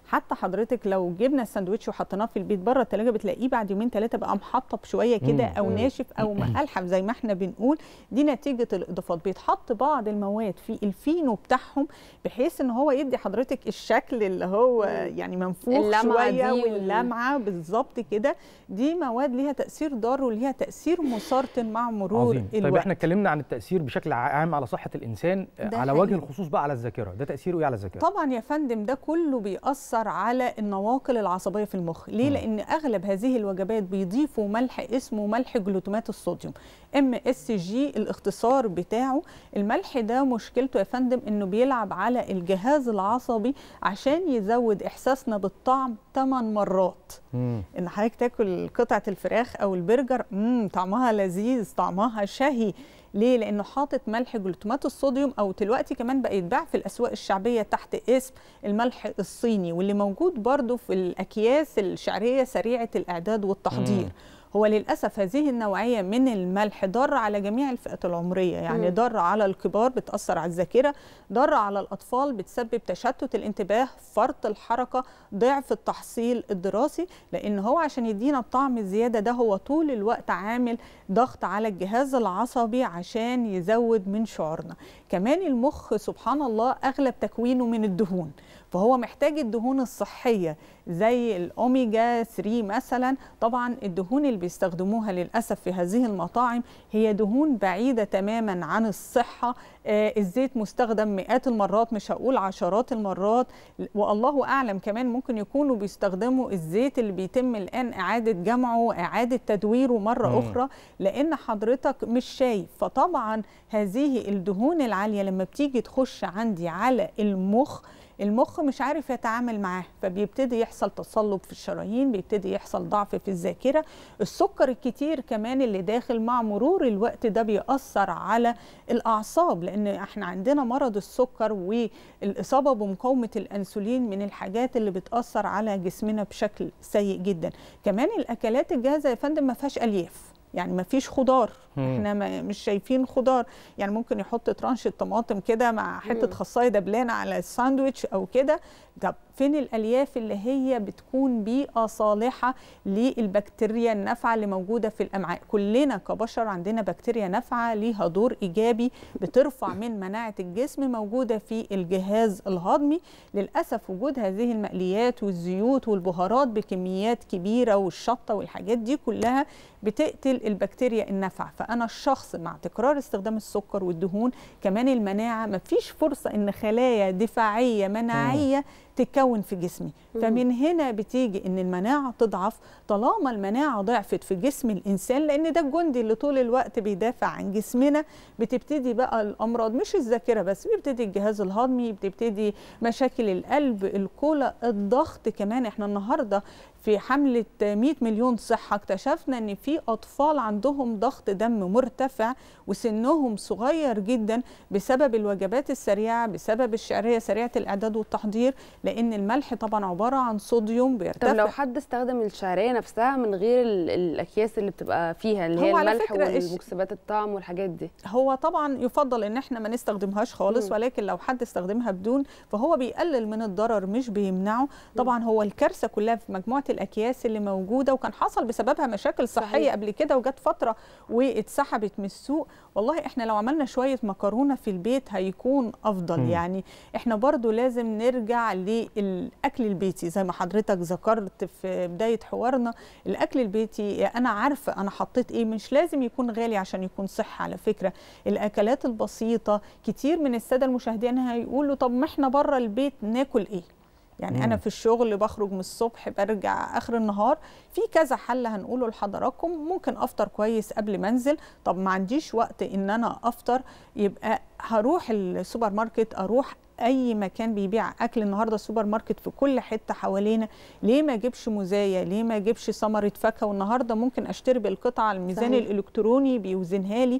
حتى حضرتك لو جبنا الساندوتش وحطيناه في البيت بره الثلاجه بتلاقيه بعد يومين ثلاثه بقى محطب شويه كده او ناشف او مقلحف زي ما احنا بنقول. دي نتيجه الاضافات. بيتحط بعض المواد في الفينو بتاعهم بحيث ان هو يدي حضرتك الشكل اللي هو يعني منفوخ شويه واللمعه بالظبط كده. دي مواد ليها تاثير ضار وليها تاثير مسرطن مع مرور عظيم. الوقت. طيب احنا اتكلمنا عن التاثير بشكل عام على صحه الانسان، على حقيقي. وجه الخصوص بقى على الذاكره، ده تاثيره ايه على الذاكره؟ طبعا يا فندم ده كله بيأثر على النواقل العصبيه في المخ. ليه؟ م. لان اغلب هذه الوجبات بيضيفوا ملح اسمه ملح جلوتامات الصوديوم ام اس جي الاختصار بتاعه. الملح ده مشكلته يا فندم انه بيلعب على الجهاز العصبي عشان يزود احساسنا بالطعم ثمان مرات. مم. ان حضرتك تاكل قطعه الفراخ او البرجر امم طعمها لذيذ، طعمها شهي. ليه؟ لانه حاطط ملح جلوتامات الصوديوم، او دلوقتي كمان بقى يتباع في الاسواق الشعبيه تحت اسم الملح الصيني، واللي موجود برضو في الاكياس الشعريه سريعه الاعداد والتحضير. مم. هو للأسف هذه النوعية من الملح ضار على جميع الفئات العمرية، يعني ضار على الكبار بتأثر على الذاكرة، ضار على الأطفال بتسبب تشتت الانتباه، فرط الحركة، ضعف التحصيل الدراسي، لأن هو عشان يدينا الطعم الزيادة ده هو طول الوقت عامل ضغط على الجهاز العصبي عشان يزود من شعورنا. كمان المخ سبحان الله أغلب تكوينه من الدهون، فهو محتاج الدهون الصحية زي الأوميجا ثلاثة مثلا. طبعا الدهون اللي بيستخدموها للأسف في هذه المطاعم هي دهون بعيدة تماما عن الصحة. آه الزيت مستخدم مئات المرات، مش هقول عشرات المرات، والله أعلم كمان ممكن يكونوا بيستخدموا الزيت اللي بيتم الآن إعادة جمعه وإعادة تدويره مرة مم. أخرى، لأن حضرتك مش شايف. فطبعا هذه الدهون العالية لما بتيجي تخش عندي على المخ، المخ مش عارف يتعامل معاه، فبيبتدي يحصل تصلب في الشرايين، بيبتدي يحصل ضعف في الذاكرة. السكر الكتير كمان اللي داخل مع مرور الوقت ده بيأثر على الأعصاب، لأن احنا عندنا مرض السكر والإصابة بمقاومة الأنسولين من الحاجات اللي بتأثر على جسمنا بشكل سيء جدا. كمان الأكلات الجاهزة يا فندم ما فيهاش ألياف، يعني ما فيش خضار، احنا ما مش شايفين خضار. يعني ممكن يحط ترانش الطماطم كده مع حته خصايه دبلانه على الساندويتش او كده. طب فين الالياف اللي هي بتكون بيئه صالحه للبكتيريا النافعه اللي موجوده في الامعاء؟ كلنا كبشر عندنا بكتيريا نافعه ليها دور ايجابي بترفع من مناعه الجسم، موجوده في الجهاز الهضمي. للاسف وجود هذه المقليات والزيوت والبهارات بكميات كبيره والشطه والحاجات دي كلها بتقتل البكتيريا النافعه. فانا الشخص مع تكرار استخدام السكر والدهون كمان المناعه مفيش فرصه ان خلايا دفاعيه مناعيه تتكون في جسمي. فمن هنا بتيجي ان المناعه تضعف. طالما المناعه ضعفت في جسم الانسان، لان ده الجندي اللي طول الوقت بيدافع عن جسمنا، بتبتدي بقى الامراض، مش الذاكره بس، بيبتدي الجهاز الهضمي، بتبتدي مشاكل القلب، الكلى، الضغط. كمان احنا النهارده في حمله مئة مليون صحه اكتشفنا ان في اطفال عندهم ضغط دم مرتفع وسنهم صغير جدا بسبب الوجبات السريعه، بسبب الشعريه سريعه الاعداد والتحضير، لان الملح طبعا عباره عن صوديوم بيرتفع. طب لو حد استخدم الشعريه نفسها من غير الاكياس اللي بتبقى فيها اللي هي الملح والمكسبات الطعم والحاجات دي، هو طبعا يفضل ان احنا ما نستخدمهاش خالص. مم. ولكن لو حد استخدمها بدون فهو بيقلل من الضرر مش بيمنعه. طبعا هو الكارثه كلها في مجموعه الاكياس اللي موجوده، وكان حصل بسببها مشاكل صحيه صحيح. قبل كده، وجت فتره واتسحبت من السوق. والله احنا لو عملنا شويه مكرونه في البيت هيكون افضل. م. يعني احنا برضو لازم نرجع للاكل البيتي زي ما حضرتك ذكرت في بدايه حوارنا. الاكل البيتي انا عارفه انا حطيت ايه، مش لازم يكون غالي عشان يكون صحي. على فكره الاكلات البسيطه، كتير من الساده المشاهدين هيقولوا طب ما احنا بره البيت ناكل ايه؟ يعني مم. أنا في الشغل بخرج من الصبح برجع آخر النهار، في كذا حل هنقوله لحضراتكم. ممكن أفطر كويس قبل ما أنزل. طب ما عنديش وقت إن أنا أفطر، يبقى هروح السوبر ماركت، أروح أي مكان بيبيع أكل. النهاردة السوبر ماركت في كل حتة حوالينا، ليه ما أجيبش موزاية؟ ليه ما أجيبش ثمرة فاكهة؟ والنهاردة ممكن أشتري بالقطعة الميزان صحيح. الإلكتروني بيوزنها لي.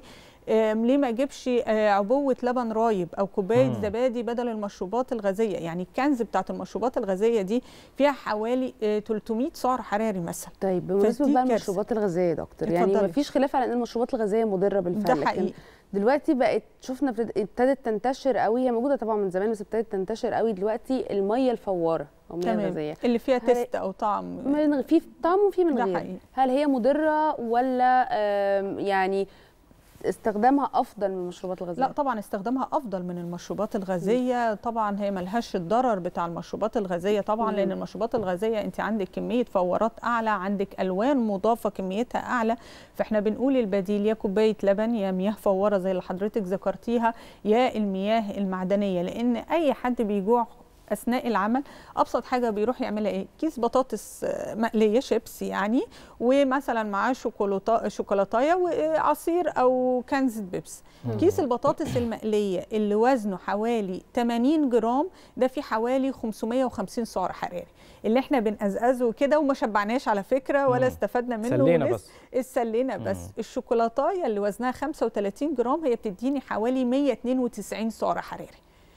ليه ما اجيبش عبوه لبن رايب او كوبايه مم. زبادي بدل المشروبات الغازيه؟ يعني الكنز بتاعت المشروبات الغازيه دي فيها حوالي ثلاثمائة سعر حراري مثلا. طيب بمناسبه بقى المشروبات الغازيه يا دكتور، يعني ما فيش خلاف على ان المشروبات الغازيه مضره بالفعل، ده حقيقي. دلوقتي بقت شفنا ابتدت تنتشر قوي، هي موجوده طبعا من زمان بس ابتدت تنتشر قوي دلوقتي الميه الفواره او الميه الغازيه اللي فيها تيست او طعم، من في طعم وفي من غير. حقيقي. هل هي مضره ولا يعني استخدامها افضل من المشروبات الغازيه؟ لا طبعا استخدامها افضل من المشروبات الغازيه. م. طبعا هي ملهاش الضرر بتاع المشروبات الغازيه طبعا. م. لان المشروبات الغازيه انت عندك كميه فورات اعلى، عندك الوان مضافه كميتها اعلى، فاحنا بنقول البديل يا كوبايه لبن يا مياه فوره زي اللي حضرتك ذكرتيها يا المياه المعدنيه. لان اي حد بيجوع اثناء العمل ابسط حاجه بيروح يعملها ايه؟ كيس بطاطس مقليه شيبس يعني، ومثلا معاه شوكولاته شوكولاتايه وعصير او كنزه بيبس. مم. كيس البطاطس المقليه اللي وزنه حوالي ثمانين جرام ده فيه حوالي خمسمائة وخمسين سعر حراري، اللي احنا بنقزقزه كده وما شبعناش على فكره ولا استفدنا منه، سلينا بس سلينا بس. مم. الشوكولاتايه اللي وزنها خمسة وثلاثين جرام هي بتديني حوالي مائة واثنين وتسعين سعر حراري.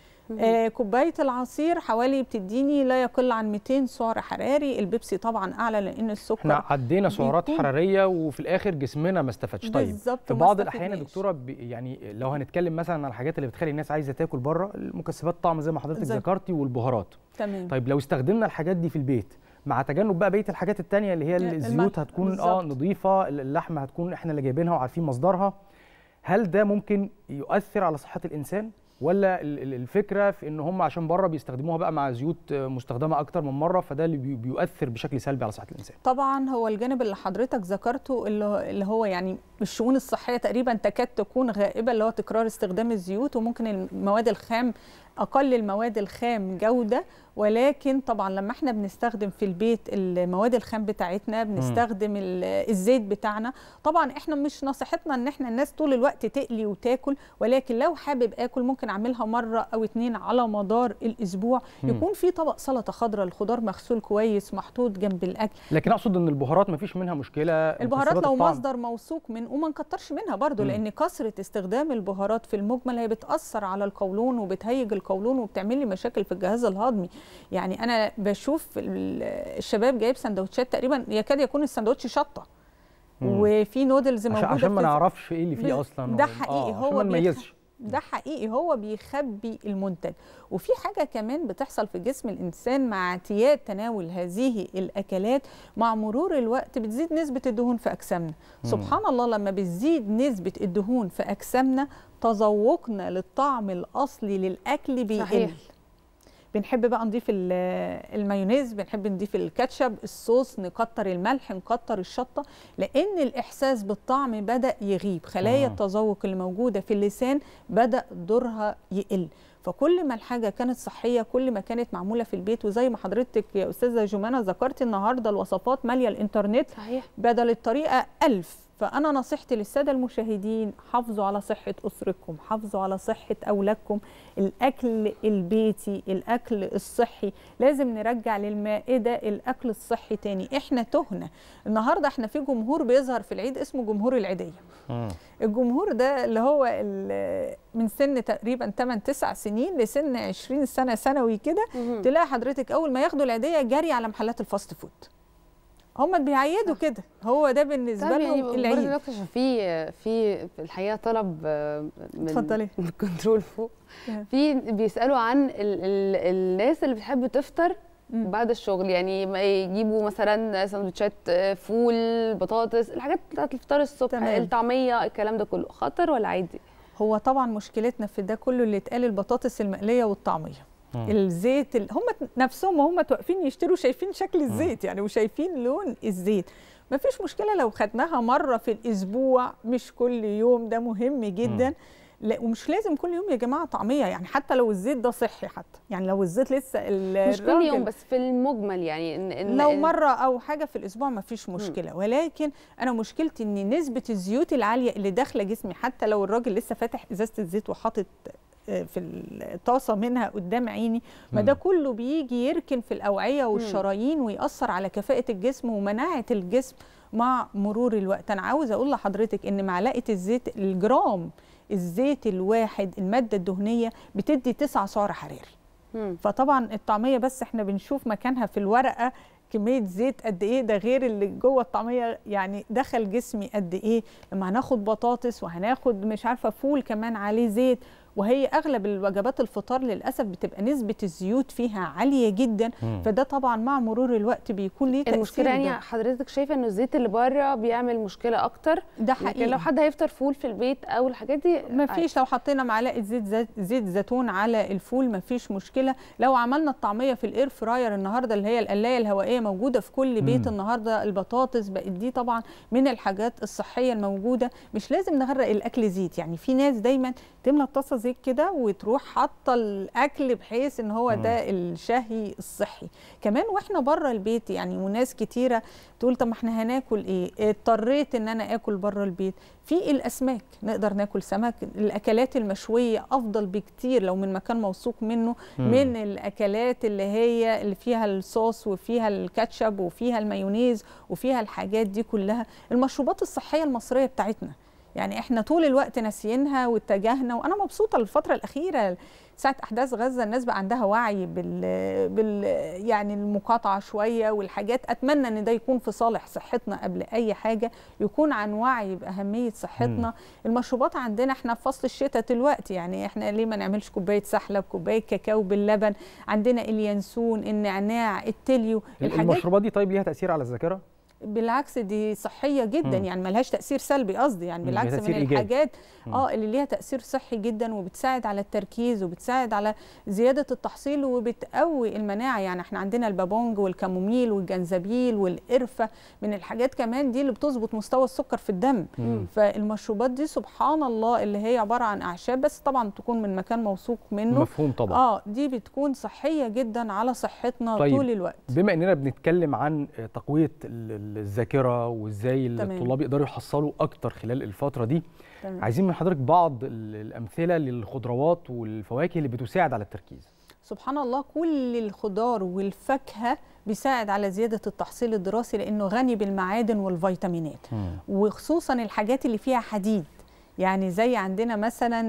آه كوبايه العصير حوالي بتديني لا يقل عن مئتين سعر حراري. البيبسي طبعا اعلى لان السكر احنا عدينا سعرات حراريه وفي الاخر جسمنا ما استفادش. طيب في بعض الاحيان يا دكتوره يعني لو هنتكلم مثلا عن الحاجات اللي بتخلي الناس عايزه تاكل بره، المكسبات طعم زي ما حضرتك ذكرتي والبهارات. تمام. طيب لو استخدمنا الحاجات دي في البيت مع تجنب بقى بقيه الحاجات الثانيه اللي هي الزيوت هتكون بالزبط. اه نظيفه، اللحمه هتكون احنا اللي جايبينها وعارفين مصدرها، هل ده ممكن يؤثر على صحه الانسان؟ ولا الفكره في ان هم عشان بره بيستخدموها بقى مع زيوت مستخدمه اكتر من مره فده اللي بيؤثر بشكل سلبي على صحه الانسان؟ طبعا هو الجانب اللي حضرتك ذكرته اللي هو يعني الشؤون الصحيه تقريبا تكاد تكون غائبه، اللي هو تكرار استخدام الزيوت، وممكن المواد الخام اقل المواد الخام جوده، ولكن طبعا لما احنا بنستخدم في البيت المواد الخام بتاعتنا بنستخدم الزيت بتاعنا، طبعا احنا مش نصيحتنا ان احنا الناس طول الوقت تقلي وتاكل، ولكن لو حابب اكل ممكن اعملها مره او اتنين على مدار الاسبوع. مم. يكون في طبق سلطه خضراء، الخضار مغسول كويس محطوط جنب الاكل. لكن اقصد ان البهارات ما فيش منها مشكله، البهارات لو الطعم. مصدر موثوق من وما نكترش منها برضو. مم. لان كثره استخدام البهارات في المجمل هي بتاثر على القولون وبتهيج القولون وبتعمل لي مشاكل في الجهاز الهضمي. يعني انا بشوف الشباب جايب سندوتشات تقريبا يكاد يكون السندوتش شطه وفي نودلز موجوده عشان ما نعرفش ايه اللي فيه اصلا. ده حقيقي. آه هو ما نميزش. ده حقيقي هو بيخبي المنتج. وفي حاجه كمان بتحصل في جسم الانسان مع اعتياد تناول هذه الاكلات، مع مرور الوقت بتزيد نسبه الدهون في اجسامنا. سبحان الله لما بتزيد نسبه الدهون في اجسامنا تذوقنا للطعم الاصلي للاكل بيقل. صحيح. بنحب بقى نضيف المايونيز، بنحب نضيف الكاتشب، الصوص، نكتر الملح، نكتر الشطه، لان الاحساس بالطعم بدا يغيب. خلايا آه. التذوق اللي موجوده في اللسان بدا دورها يقل. فكل ما الحاجه كانت صحيه كل ما كانت معموله في البيت. وزي ما حضرتك يا استاذه جمانه ذكرتي النهارده الوصفات ماليه الانترنت. صحيح. بدل الطريقه ألف. فأنا نصيحتي للسادة المشاهدين حافظوا على صحة أسرتكم، حافظوا على صحة أولادكم. الأكل البيتي، الأكل الصحي، لازم نرجع للمائدة الأكل الصحي تاني. إحنا تهنا النهاردة. إحنا في جمهور بيظهر في العيد اسمه جمهور العيدية. م. الجمهور ده اللي هو من سن تقريبا ثمانية تسعة سنين لسن عشرين سنة ثانوي كده، تلاقي حضرتك أول ما ياخدوا العيدية جري على محلات الفاست فود. هم بيعيدوا كده، هو ده بالنسبه لهم يعني العيد. برضه دكتور في في الحقيقه طلب من اتفضلي من الكنترول فوق، في بيسالوا عن ال ال الناس اللي بتحب تفطر مم. بعد الشغل، يعني يجيبوا مثلا سندوتشات فول، بطاطس، الحاجات بتاعت الفطار الصبح، تمام. الطعميه، الكلام ده كله خطر ولا عادي؟ هو طبعا مشكلتنا في ده كله اللي اتقال البطاطس المقليه والطعميه. مم. الزيت ال... هم نفسهم وهم واقفين يشتروا شايفين شكل الزيت يعني وشايفين لون الزيت. ما فيش مشكله لو خدناها مره في الاسبوع مش كل يوم، ده مهم جدا. مم. لا ومش لازم كل يوم يا جماعه طعميه، يعني حتى لو الزيت ده صحي، حتى يعني لو الزيت لسه مش كل يوم بس في المجمل، يعني إن إن لو مره او حاجه في الاسبوع ما فيش مشكله. مم. ولكن انا مشكلتي ان نسبه الزيوت العاليه اللي داخله جسمي، حتى لو الراجل لسه فاتح ازازه الزيت وحاطط في الطاسه منها قدام عيني، ما ده كله بيجي يركن في الاوعيه والشرايين ويأثر على كفاءه الجسم ومناعه الجسم مع مرور الوقت. انا عاوز اقول لحضرتك ان معلقه الزيت الجرام الزيت الواحد الماده الدهنيه بتدي تسعة سعر حراري. مم. فطبعا الطعميه بس احنا بنشوف مكانها في الورقه كميه زيت قد ايه، ده غير اللي جوه الطعميه يعني دخل جسمي قد ايه. لما هناخد بطاطس وهناخد مش عارفه فول كمان عليه زيت، وهي اغلب الوجبات الفطار للاسف بتبقى نسبه الزيوت فيها عاليه جدا. مم. فده طبعا مع مرور الوقت بيكون ليه تاثير. المشكله يعني حضرتك شايفه انه الزيت اللي بره بيعمل مشكله اكتر؟ ده حقيقي. لكن لو حد هيفطر فول في البيت او الحاجات دي ما فيش، لو حطينا معلقه زيت زيت, زيت زيتون على الفول ما فيش مشكله. لو عملنا الطعميه في الاير فراير النهارده اللي هي القلايه الهوائيه موجوده في كل بيت. مم. النهارده البطاطس بقت دي طبعا من الحاجات الصحيه الموجوده. مش لازم نغرق الاكل زيت، يعني في ناس دايما تملى الطاسه زيت كده وتروح حاطه الاكل بحيث ان هو ده الشهي الصحي. كمان واحنا بره البيت يعني، وناس كتيره تقول طب ما احنا هناكل ايه؟ اضطريت ان انا اكل بره البيت. في الاسماك نقدر ناكل سمك، الاكلات المشويه افضل بكتير لو من مكان موثوق منه. مم. من الاكلات اللي هي اللي فيها الصوص وفيها الكاتشب وفيها المايونيز وفيها الحاجات دي كلها. المشروبات الصحيه المصريه بتاعتنا يعني احنا طول الوقت ناسيينها واتجهنا. وانا مبسوطه الفتره الاخيره ساعه احداث غزه الناس بقى عندها وعي بال, بال يعني المقاطعه شويه والحاجات. اتمنى ان ده يكون في صالح صحتنا قبل اي حاجه، يكون عن وعي باهميه صحتنا. م. المشروبات عندنا احنا في فصل الشتاء دلوقتي، يعني احنا ليه ما نعملش كوبايه سحلب، كوبايه كاكاو باللبن، عندنا اليانسون، النعناع، التليو. المشروبات دي طيب ليها تاثير على الذاكره؟ بالعكس دي صحيه جدا. مم. يعني ملهاش تاثير سلبي قصدي، يعني بالعكس من الحاجات اه اللي ليها تاثير صحي جدا وبتساعد على التركيز وبتساعد على زياده التحصيل وبتقوي المناعه. يعني احنا عندنا البابونج والكاموميل والجنزبيل والقرفه من الحاجات كمان دي اللي بتظبط مستوى السكر في الدم. مم. فالمشروبات دي سبحان الله اللي هي عباره عن اعشاب بس طبعا تكون من مكان موثوق منه. مفهوم طبعا. اه دي بتكون صحيه جدا على صحتنا. طيب طول الوقت. بما اننا بنتكلم عن تقويه الذاكره وازاي الطلاب يقدروا يحصلوا اكتر خلال الفتره دي، تمام. عايزين من حضرتك بعض الامثله للخضروات والفواكه اللي بتساعد على التركيز. سبحان الله كل الخضار والفاكهه بيساعد على زياده التحصيل الدراسي لانه غني بالمعادن والفيتامينات. مم. وخصوصا الحاجات اللي فيها حديد، يعني زي عندنا مثلا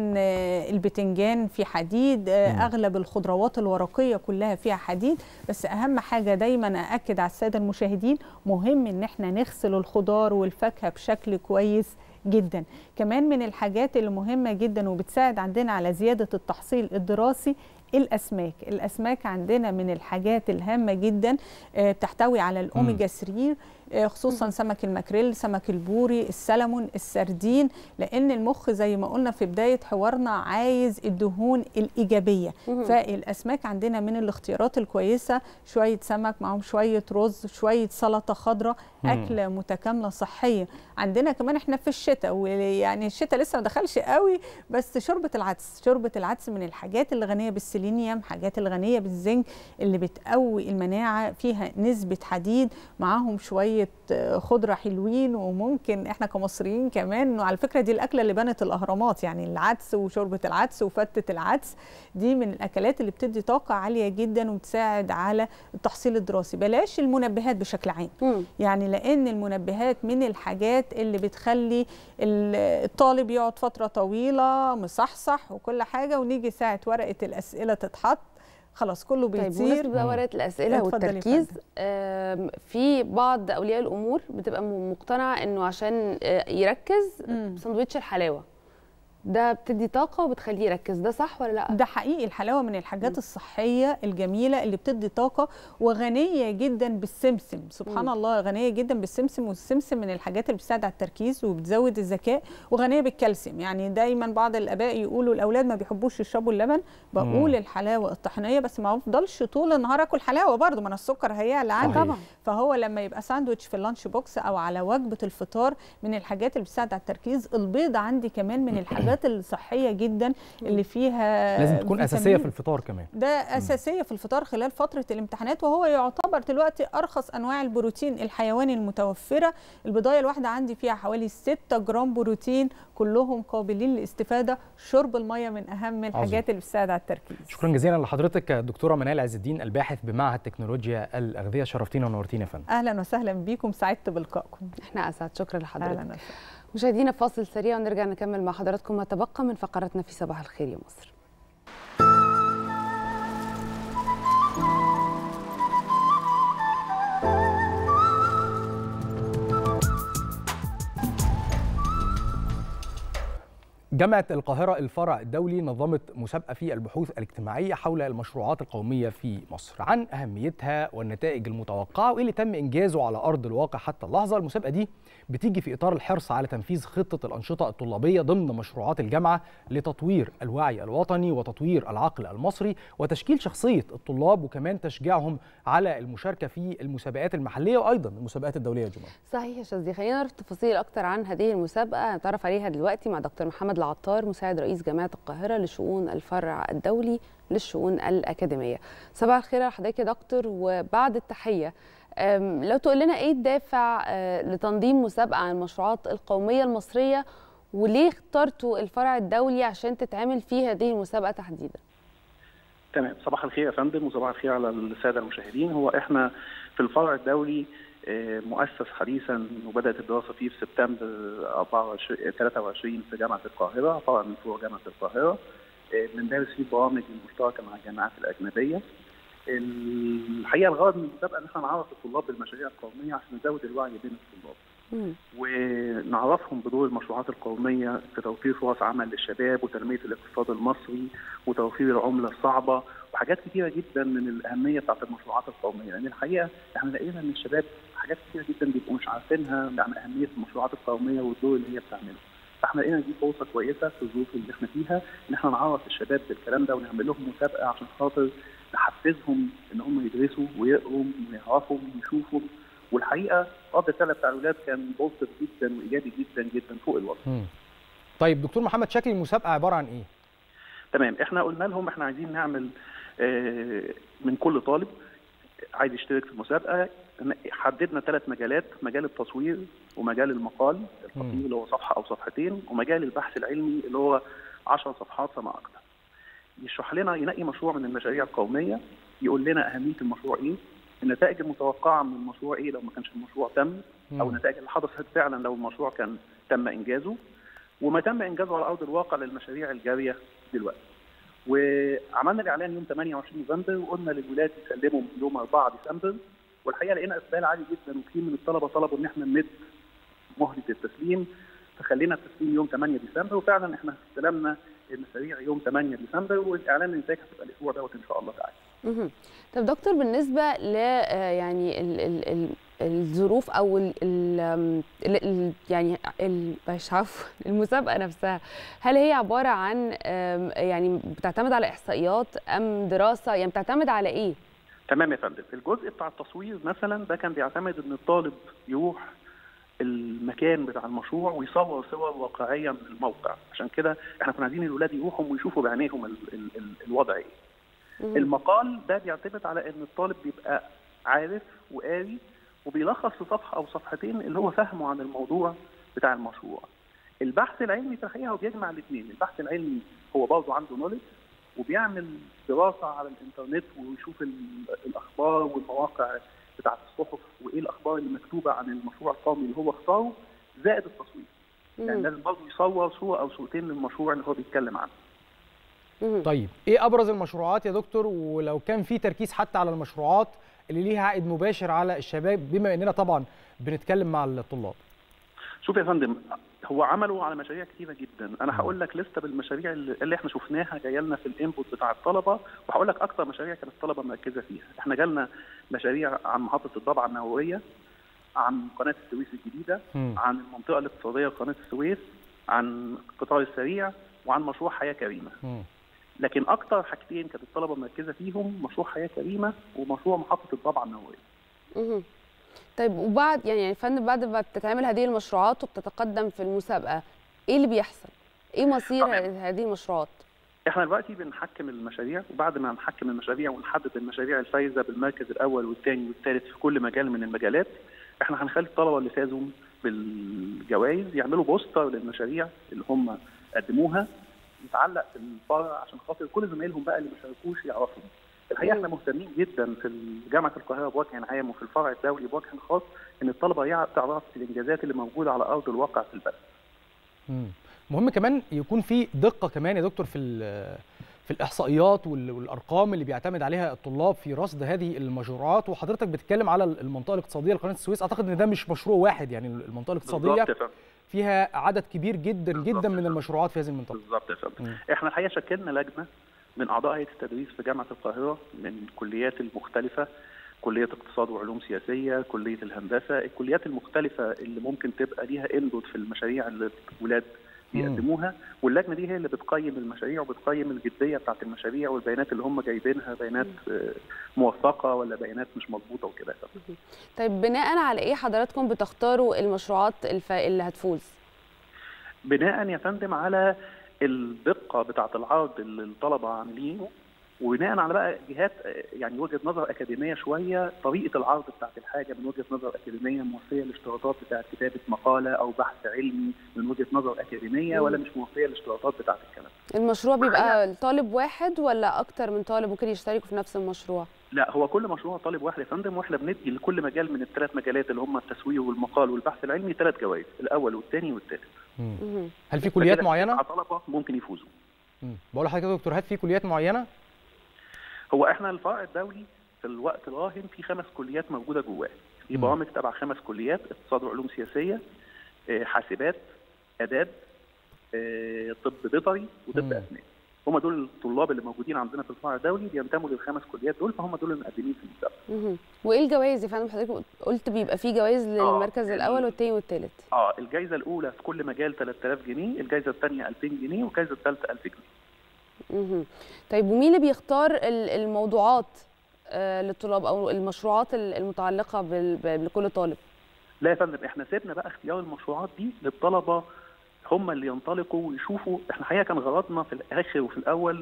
البتنجان في حديد. اغلب الخضروات الورقيه كلها فيها حديد. بس اهم حاجه دايما ااكد على الساده المشاهدين، مهم ان احنا نغسل الخضار والفاكهه بشكل كويس جدا. كمان من الحاجات اللي مهمه جدا وبتساعد عندنا على زياده التحصيل الدراسي الاسماك. الاسماك عندنا من الحاجات الهامه جدا، بتحتوي على الاوميجا ثلاثة خصوصا سمك الماكريل، سمك البوري، السلمون، السردين، لان المخ زي ما قلنا في بدايه حوارنا عايز الدهون الايجابيه. فالاسماك عندنا من الاختيارات الكويسه، شويه سمك معهم شويه رز، شويه سلطه خضراء، اكله متكامله صحيه. عندنا كمان احنا في الشتاء، ويعني الشتاء لسه ما دخلش قوي، بس شوربه العدس. شوربه العدس من الحاجات اللي غنيه بالسيلينيوم، حاجات الغنيه بالزنك اللي بتقوي المناعه، فيها نسبه حديد، معاهم شويه خضره حلوين. وممكن احنا كمصريين كمان، وعلى فكره دي الاكله اللي بنت الاهرامات، يعني العدس وشوربه العدس وفتة العدس دي من الاكلات اللي بتدي طاقه عاليه جدا وتساعد على التحصيل الدراسي. بلاش المنبهات بشكل عام. م. يعني لان المنبهات من الحاجات اللي بتخلي الطالب يقعد فتره طويله مصحصح وكل حاجه، ونيجي ساعه ورقه الاسئله تتحط خلاص كله بيطير. طيب بقى ورقه الاسئله والتركيز، في بعض اولياء الامور بتبقى مقتنعه انه عشان يركز سندوتش الحلاوه ده بتدي طاقه وبتخليه يركز، ده صح ولا لا؟ ده حقيقي. الحلاوه من الحاجات م. الصحيه الجميله اللي بتدي طاقه، وغنيه جدا بالسمسم. سبحان م. الله غنيه جدا بالسمسم، والسمسم من الحاجات اللي بتساعد على التركيز وبتزود الذكاء، وغنيه بالكالسيوم. يعني دايما بعض الاباء يقولوا الاولاد ما بيحبوش يشربوا اللبن، بقول م. الحلاوه الطحينيه، بس ما افضلش طول النهار اكل حلاوه برده، ما انا السكر هيعلى عندي طبعا. فهو لما يبقى ساندوتش في اللانش بوكس او على وجبه الفطار من الحاجات اللي بتساعد على التركيز. البيض عندي كمان من الحاجات الحاجات الصحيه جدا اللي فيها لازم تكون اساسيه في الفطار كمان. ده اساسيه في الفطار خلال فتره الامتحانات، وهو يعتبر دلوقتي ارخص انواع البروتين الحيواني المتوفره. البضايه الواحده عندي فيها حوالي ستة جرام بروتين، كلهم قابلين للاستفاده. شرب الميه من اهم الحاجات عظيم. اللي بتساعد على التركيز. شكرا جزيلا لحضرتك دكتوره منال عز الدين، الباحث بمعهد تكنولوجيا الاغذيه. شرفتينا ونورتينا يا فندم. اهلا وسهلا بيكم، سعدت بلقائكم. احنا اسعد، شكرا لحضرتك. اهلا وسهلا. مشاهدينا فاصل سريع ونرجع نكمل مع حضراتكم ما تبقى من فقراتنا في صباح الخير يا مصر. جامعة القاهرة الفرع الدولي نظمت مسابقة في البحوث الاجتماعية حول المشروعات القومية في مصر، عن أهميتها والنتائج المتوقعة وإيه اللي تم إنجازه على أرض الواقع حتى اللحظة. المسابقة دي بتيجي في إطار الحرص على تنفيذ خطة الأنشطة الطلابية ضمن مشروعات الجامعة لتطوير الوعي الوطني وتطوير العقل المصري وتشكيل شخصية الطلاب، وكمان تشجيعهم على المشاركة في المسابقات المحلية وأيضا المسابقات الدولية. يا جماعة صحيح يا شاذلي، خلينا نعرف تفاصيل أكتر عن هذه المسابقة نتعرف عليها دلوقتي مع دكتور محمد العطار، مساعد رئيس جامعة القاهرة لشؤون الفرع الدولي للشؤون الأكاديمية. صباح الخير على حضرتك يا دكتور، وبعد التحية لو تقول لنا ايه الدافع لتنظيم مسابقة عن المشروعات القومية المصرية، وليه اخترتوا الفرع الدولي عشان تتعمل فيه هذه المسابقة تحديدا؟ تمام، صباح الخير يا فندم وصباح الخير على السادة المشاهدين. هو احنا في الفرع الدولي مؤسس حديثا وبدأت الدراسة فيه في سبتمبر ثلاثة وعشرين في جامعة القاهرة، فرع من فروع جامعة القاهرة. بندرس فيه برامج مشتركة مع الجامعات الأجنبية. الحقيقة الغرض من المسابقة ان احنا نعرف الطلاب بالمشاريع القومية عشان نزود الوعي بين الطلاب. مم. ونعرفهم بدور المشروعات القومية في توفير فرص عمل للشباب وتنمية الاقتصاد المصري وتوفير العملة الصعبة وحاجات كتيرة جدا من الأهمية بتاعت المشروعات القومية. لأن الحقيقة احنا لقينا ان الشباب حاجات كتيرة جدا بيبقوا مش عارفينها عن أهمية المشروعات القومية والدور اللي هي بتعمله. فاحنا لقينا دي فرصة كويسة في الظروف اللي احنا فيها ان احنا نعرف الشباب بالكلام ده ونعمل لهم مسابقة عشان خاطر نحفزهم ان هم يدرسوا ويقروا ويعرفوا ويشوفوا. والحقيقه رد الفعل بتاع الاولاد كان بوزيتيف جدا وايجابي جدا جدا فوق الوصف. طيب دكتور محمد، شكل المسابقه عباره عن ايه؟ تمام، احنا قلنا لهم احنا عايزين نعمل من كل طالب عايز يشترك في المسابقه. حددنا ثلاث مجالات: مجال التصوير ومجال المقال القصير اللي هو صفحه او صفحتين، ومجال البحث العلمي اللي هو عشر صفحات فما اكثر. يشرح لنا، ينقي مشروع من المشاريع القوميه، يقول لنا اهميه المشروع ايه، النتائج المتوقعه من المشروع ايه لو ما كانش المشروع تم، او النتائج اللي حدثت فعلا لو المشروع كان تم انجازه، وما تم انجازه على ارض الواقع للمشاريع الجاريه دلوقتي. وعملنا الاعلان يوم ثمانية وعشرين نوفمبر، وقلنا للولاد يسلموا يوم أربعة ديسمبر، والحقيقه لقينا اقبال عالي جدا، وكثير من الطلبه طلبوا ان احنا نمد مهله التسليم، فخلينا التسليم يوم ثمانية ديسمبر، وفعلا احنا استلمنا المشاريع يوم ثمانية ديسمبر، والاعلان النتائج هتبقى الاسبوع دوت ان شاء الله تعالى. اها طب دكتور، بالنسبه ل يعني ال ال ال الظروف او ال ال ال يعني مش عارف المسابقه نفسها، هل هي عباره عن يعني بتعتمد على احصائيات ام دراسه، يعني بتعتمد على ايه؟ تمام يا فندم. الجزء بتاع التصوير مثلا ده كان بيعتمد ان الطالب يروح المكان بتاع المشروع ويصور صور واقعيه من الموقع، عشان كده احنا كنا عايزين الولاد يروحوا ويشوفوا بعينيهم ال ال ال الوضع ايه. المقال ده بيعتمد على ان الطالب بيبقى عارف وقاري وبيلخص في صفحه او صفحتين اللي هو فهمه عن الموضوع بتاع المشروع. البحث العلمي في الحقيقه هو بيجمع الاثنين، البحث العلمي هو برضه عنده نولج وبيعمل دراسه على الانترنت ويشوف الاخبار والمواقع بتاعت الصحف وايه الاخبار اللي مكتوبه عن المشروع القومي اللي هو اختاره، زائد التصوير. يعني لازم برضه يصور صوره او صورتين للمشروع اللي هو بيتكلم عنه. طيب ايه ابرز المشروعات يا دكتور، ولو كان في تركيز حتى على المشروعات اللي ليها عائد مباشر على الشباب، بما اننا طبعا بنتكلم مع الطلاب؟ شوف يا فندم، هو عملوا على مشاريع كتيره جدا. انا هقول لك لسته بالمشاريع اللي احنا شفناها جايه لنا في الانبوت بتاع الطلبه، وهقول لك اكتر مشاريع كانت الطلبه مركزه فيها. احنا جالنا مشاريع عن محطه الضبعه النوويه، عن قناه السويس الجديده، م. عن المنطقه الاقتصاديه لقناه السويس، عن القطار السريع، وعن مشروع حياه كريمه. م. لكن اكتر حاجتين كانت الطلبه مركزه فيهم مشروع حياه كريمه ومشروع محطه الضبعه النوويه. اها طيب، وبعد يعني يا فندم بعد ما بتتعمل هذه المشروعات وبتتقدم في المسابقه، ايه اللي بيحصل؟ ايه مصير هذه المشروعات؟ احنا دلوقتي بنحكم المشاريع، وبعد ما نحكم المشاريع ونحدد المشاريع الفايزه بالمركز الاول والثاني والثالث في كل مجال من المجالات، احنا هنخلي الطلبه اللي فازوا بالجوائز يعملوا بوستر للمشاريع اللي هم قدموها يتعلق في الفرع عشان خاطر كل زمايلهم بقى اللي ما شاركوش يعرفوا. الحقيقه احنا مهتمين جدا في جامعه القاهره بوجه عام وفي الفرع الدولي بوجه خاص ان الطلبه تعرف الانجازات اللي موجوده على ارض الواقع في البلد. امم مهم كمان يكون في دقه كمان يا دكتور في في الاحصائيات والارقام اللي بيعتمد عليها الطلاب في رصد هذه المشروعات، وحضرتك بتتكلم على المنطقه الاقتصاديه لقناه السويس، اعتقد ان ده مش مشروع واحد، يعني المنطقه الاقتصاديه فيها عدد كبير جدا جدا من المشروعات في هذه المنطقه. بالظبط يا فندم. احنا الحقيقه شكلنا لجنه من اعضاء هيئه التدريس في جامعه القاهره من الكليات المختلفه، كليه اقتصاد وعلوم سياسيه، كليه الهندسه، الكليات المختلفه اللي ممكن تبقى ليها انبوت في المشاريع اللي الولاد بيقدموها، واللجنه دي هي اللي بتقيم المشاريع وبتقيم الجديه بتاعت المشاريع والبيانات اللي هم جايبينها بيانات موثقه ولا بيانات مش مظبوطه وكده. طيب بناء على ايه حضراتكم بتختاروا المشروعات الف... اللي هتفوز؟ بناء يا فندم على الدقه بتاعت العرض اللي الطلبه عاملينه، وبناء على بقى جهات يعني وجهه نظر اكاديميه شويه، طريقه العرض بتاعت الحاجه من وجهه نظر اكاديميه موفيه للاشتراطات بتاعت كتابه مقاله او بحث علمي من وجهه نظر اكاديميه، ولا مش موفيه للاشتراطات بتاعت الكلام. المشروع بيبقى طالب واحد ولا اكتر من طالب ممكن يشتركوا في نفس المشروع؟ لا، هو كل مشروع طالب واحد يا فندم، واحنا بندي لكل مجال من الثلاث مجالات اللي هم التسويق والمقال والبحث العلمي ثلاث جوائز، الاول والثاني والثالث. هل في كليات معينه؟ طلبه ممكن يفوزوا. امم بقول لحضرتك يا دكتور، هل في كليات معينه؟ هو احنا الفرع الدولي في الوقت الراهن في خمس كليات موجوده جواه، في برامج تبع خمس كليات: اقتصاد وعلوم سياسيه، حاسبات، اداب، طب بيطري، وطب اسنان. هم دول الطلاب اللي موجودين عندنا في الفرع الدولي بينتموا للخمس كليات دول، فهم دول المقدمين في المسابقه. وايه الجوائز يا فندم؟ حضرتك قلت بيبقى في جوائز للمركز آه. الاول والثاني والثالث. اه الجائزه الاولى في كل مجال ثلاثة آلاف جنيه، الجائزه الثانيه ألفين جنيه، والجائزه الثالثه ألف جنيه. اها طيب ومين اللي بيختار الموضوعات آه للطلاب او المشروعات المتعلقه بكل طالب؟ لا يا فندم، احنا سيبنا بقى اختيار المشروعات دي للطلبه هم اللي ينطلقوا ويشوفوا. احنا الحقيقه كان غرضنا في الاخر وفي الاول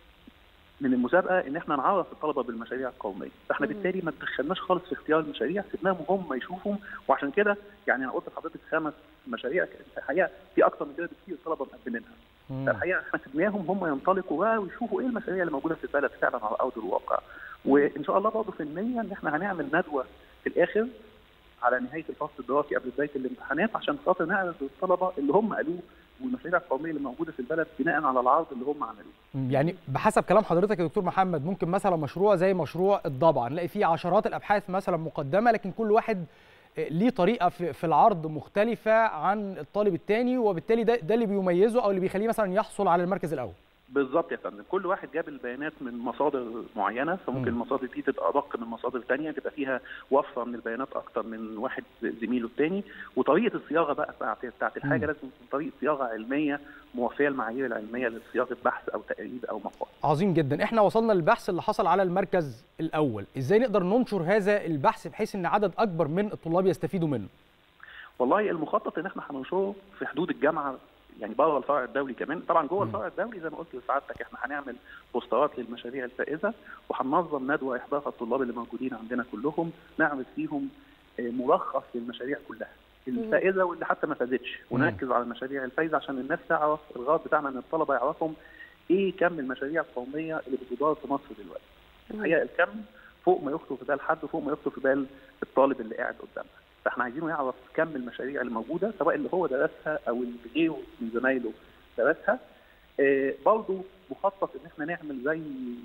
من المسابقه ان احنا نعرف الطلبه بالمشاريع القوميه، فاحنا بالتالي ما تدخلناش خالص في اختيار المشاريع، سيبناهم هم يشوفوا. وعشان كده يعني انا قلت لحضرتك خمس مشاريع، الحقيقه في اكتر من كده بكتير الطلبه مقدمينها. فالحقيقه احنا سيبناهم هم ينطلقوا بقى ويشوفوا ايه المشاريع اللي موجوده في البلد فعلا على ارض الواقع. وان شاء الله برضه في النيه ان احنا هنعمل ندوه في الاخر على نهايه الفصل الدراسي قبل بدايه الامتحانات عشان خاطر نعرض للطلبه اللي هم قالوه والمشاريع القوميه اللي موجوده في البلد بناء على العرض اللي هم عملوه. يعني بحسب كلام حضرتك يا دكتور محمد، ممكن مثلا مشروع زي مشروع الضبع نلاقي فيه عشرات الابحاث مثلا مقدمه، لكن كل واحد ليه طريقه في العرض مختلفه عن الطالب الثاني، وبالتالي ده ده اللي بيميزه او اللي بيخليه مثلا يحصل على المركز الاول. بالظبط يا فندم، كل واحد جاب البيانات من مصادر معينه، فممكن المصادر دي تبقى ادق من مصادر ثانيه، تبقى فيها وفره من البيانات اكتر من واحد زميله الثاني، وطريقه الصياغه بقى بتاعت الحاجه لازم تكون طريقه صياغه علميه موفيه المعايير العلميه لصياغه بحث او تقرير او مقال. عظيم جدا. احنا وصلنا للبحث اللي حصل على المركز الاول، ازاي نقدر ننشر هذا البحث بحيث ان عدد اكبر من الطلاب يستفيدوا منه؟ والله المخطط ان احنا هننشره في حدود الجامعه، يعني بره الفرع الدولي كمان. طبعا جوه الفرع الدولي زي ما قلت لسعادتك احنا هنعمل بوسترات للمشاريع الفائزه، وهننظم ندوه احضارها الطلاب اللي موجودين عندنا كلهم، نعمل فيهم ملخص للمشاريع كلها الفائزه واللي حتى ما فازتش، ونركز على المشاريع الفائزه عشان الناس تعرف. الغرض بتاعنا ان الطلبه يعرفهم ايه كم المشاريع القوميه اللي بتدار في مصر دلوقتي. الحقيقه الكم فوق ما يخطر في بال حد، وفوق ما يخطر في بال الطالب اللي قاعد قدامنا. فاحنا عايزينه يعرف كم المشاريع اللي موجوده، سواء اللي هو درسها او اللي غيره من زمايله درسها. آه برضه مخطط ان احنا نعمل زي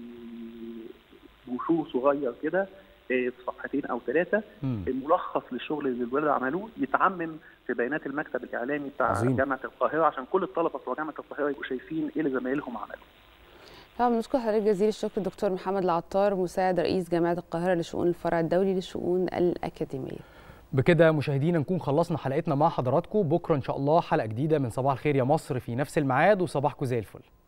بروشور صغير كده آه في صفحتين او ثلاثه، ملخص للشغل اللي الولاد عملوه، يتعمم في بيانات المكتب الاعلامي بتاع عظيم. جامعه القاهره، عشان كل الطلبه بتوع جامعه القاهره يبقوا شايفين ايه اللي زمايلهم عملوه. طبعا بنشكر حضرتك جزيل الشكر الدكتور محمد العطار، مساعد رئيس جامعه القاهره لشؤون الفرع الدولي للشؤون الاكاديميه. بكده مشاهدينا نكون خلصنا حلقتنا مع حضراتكم. بكره ان شاء الله حلقه جديده من صباح الخير يا مصر في نفس الميعاد، وصباحكم زي الفل.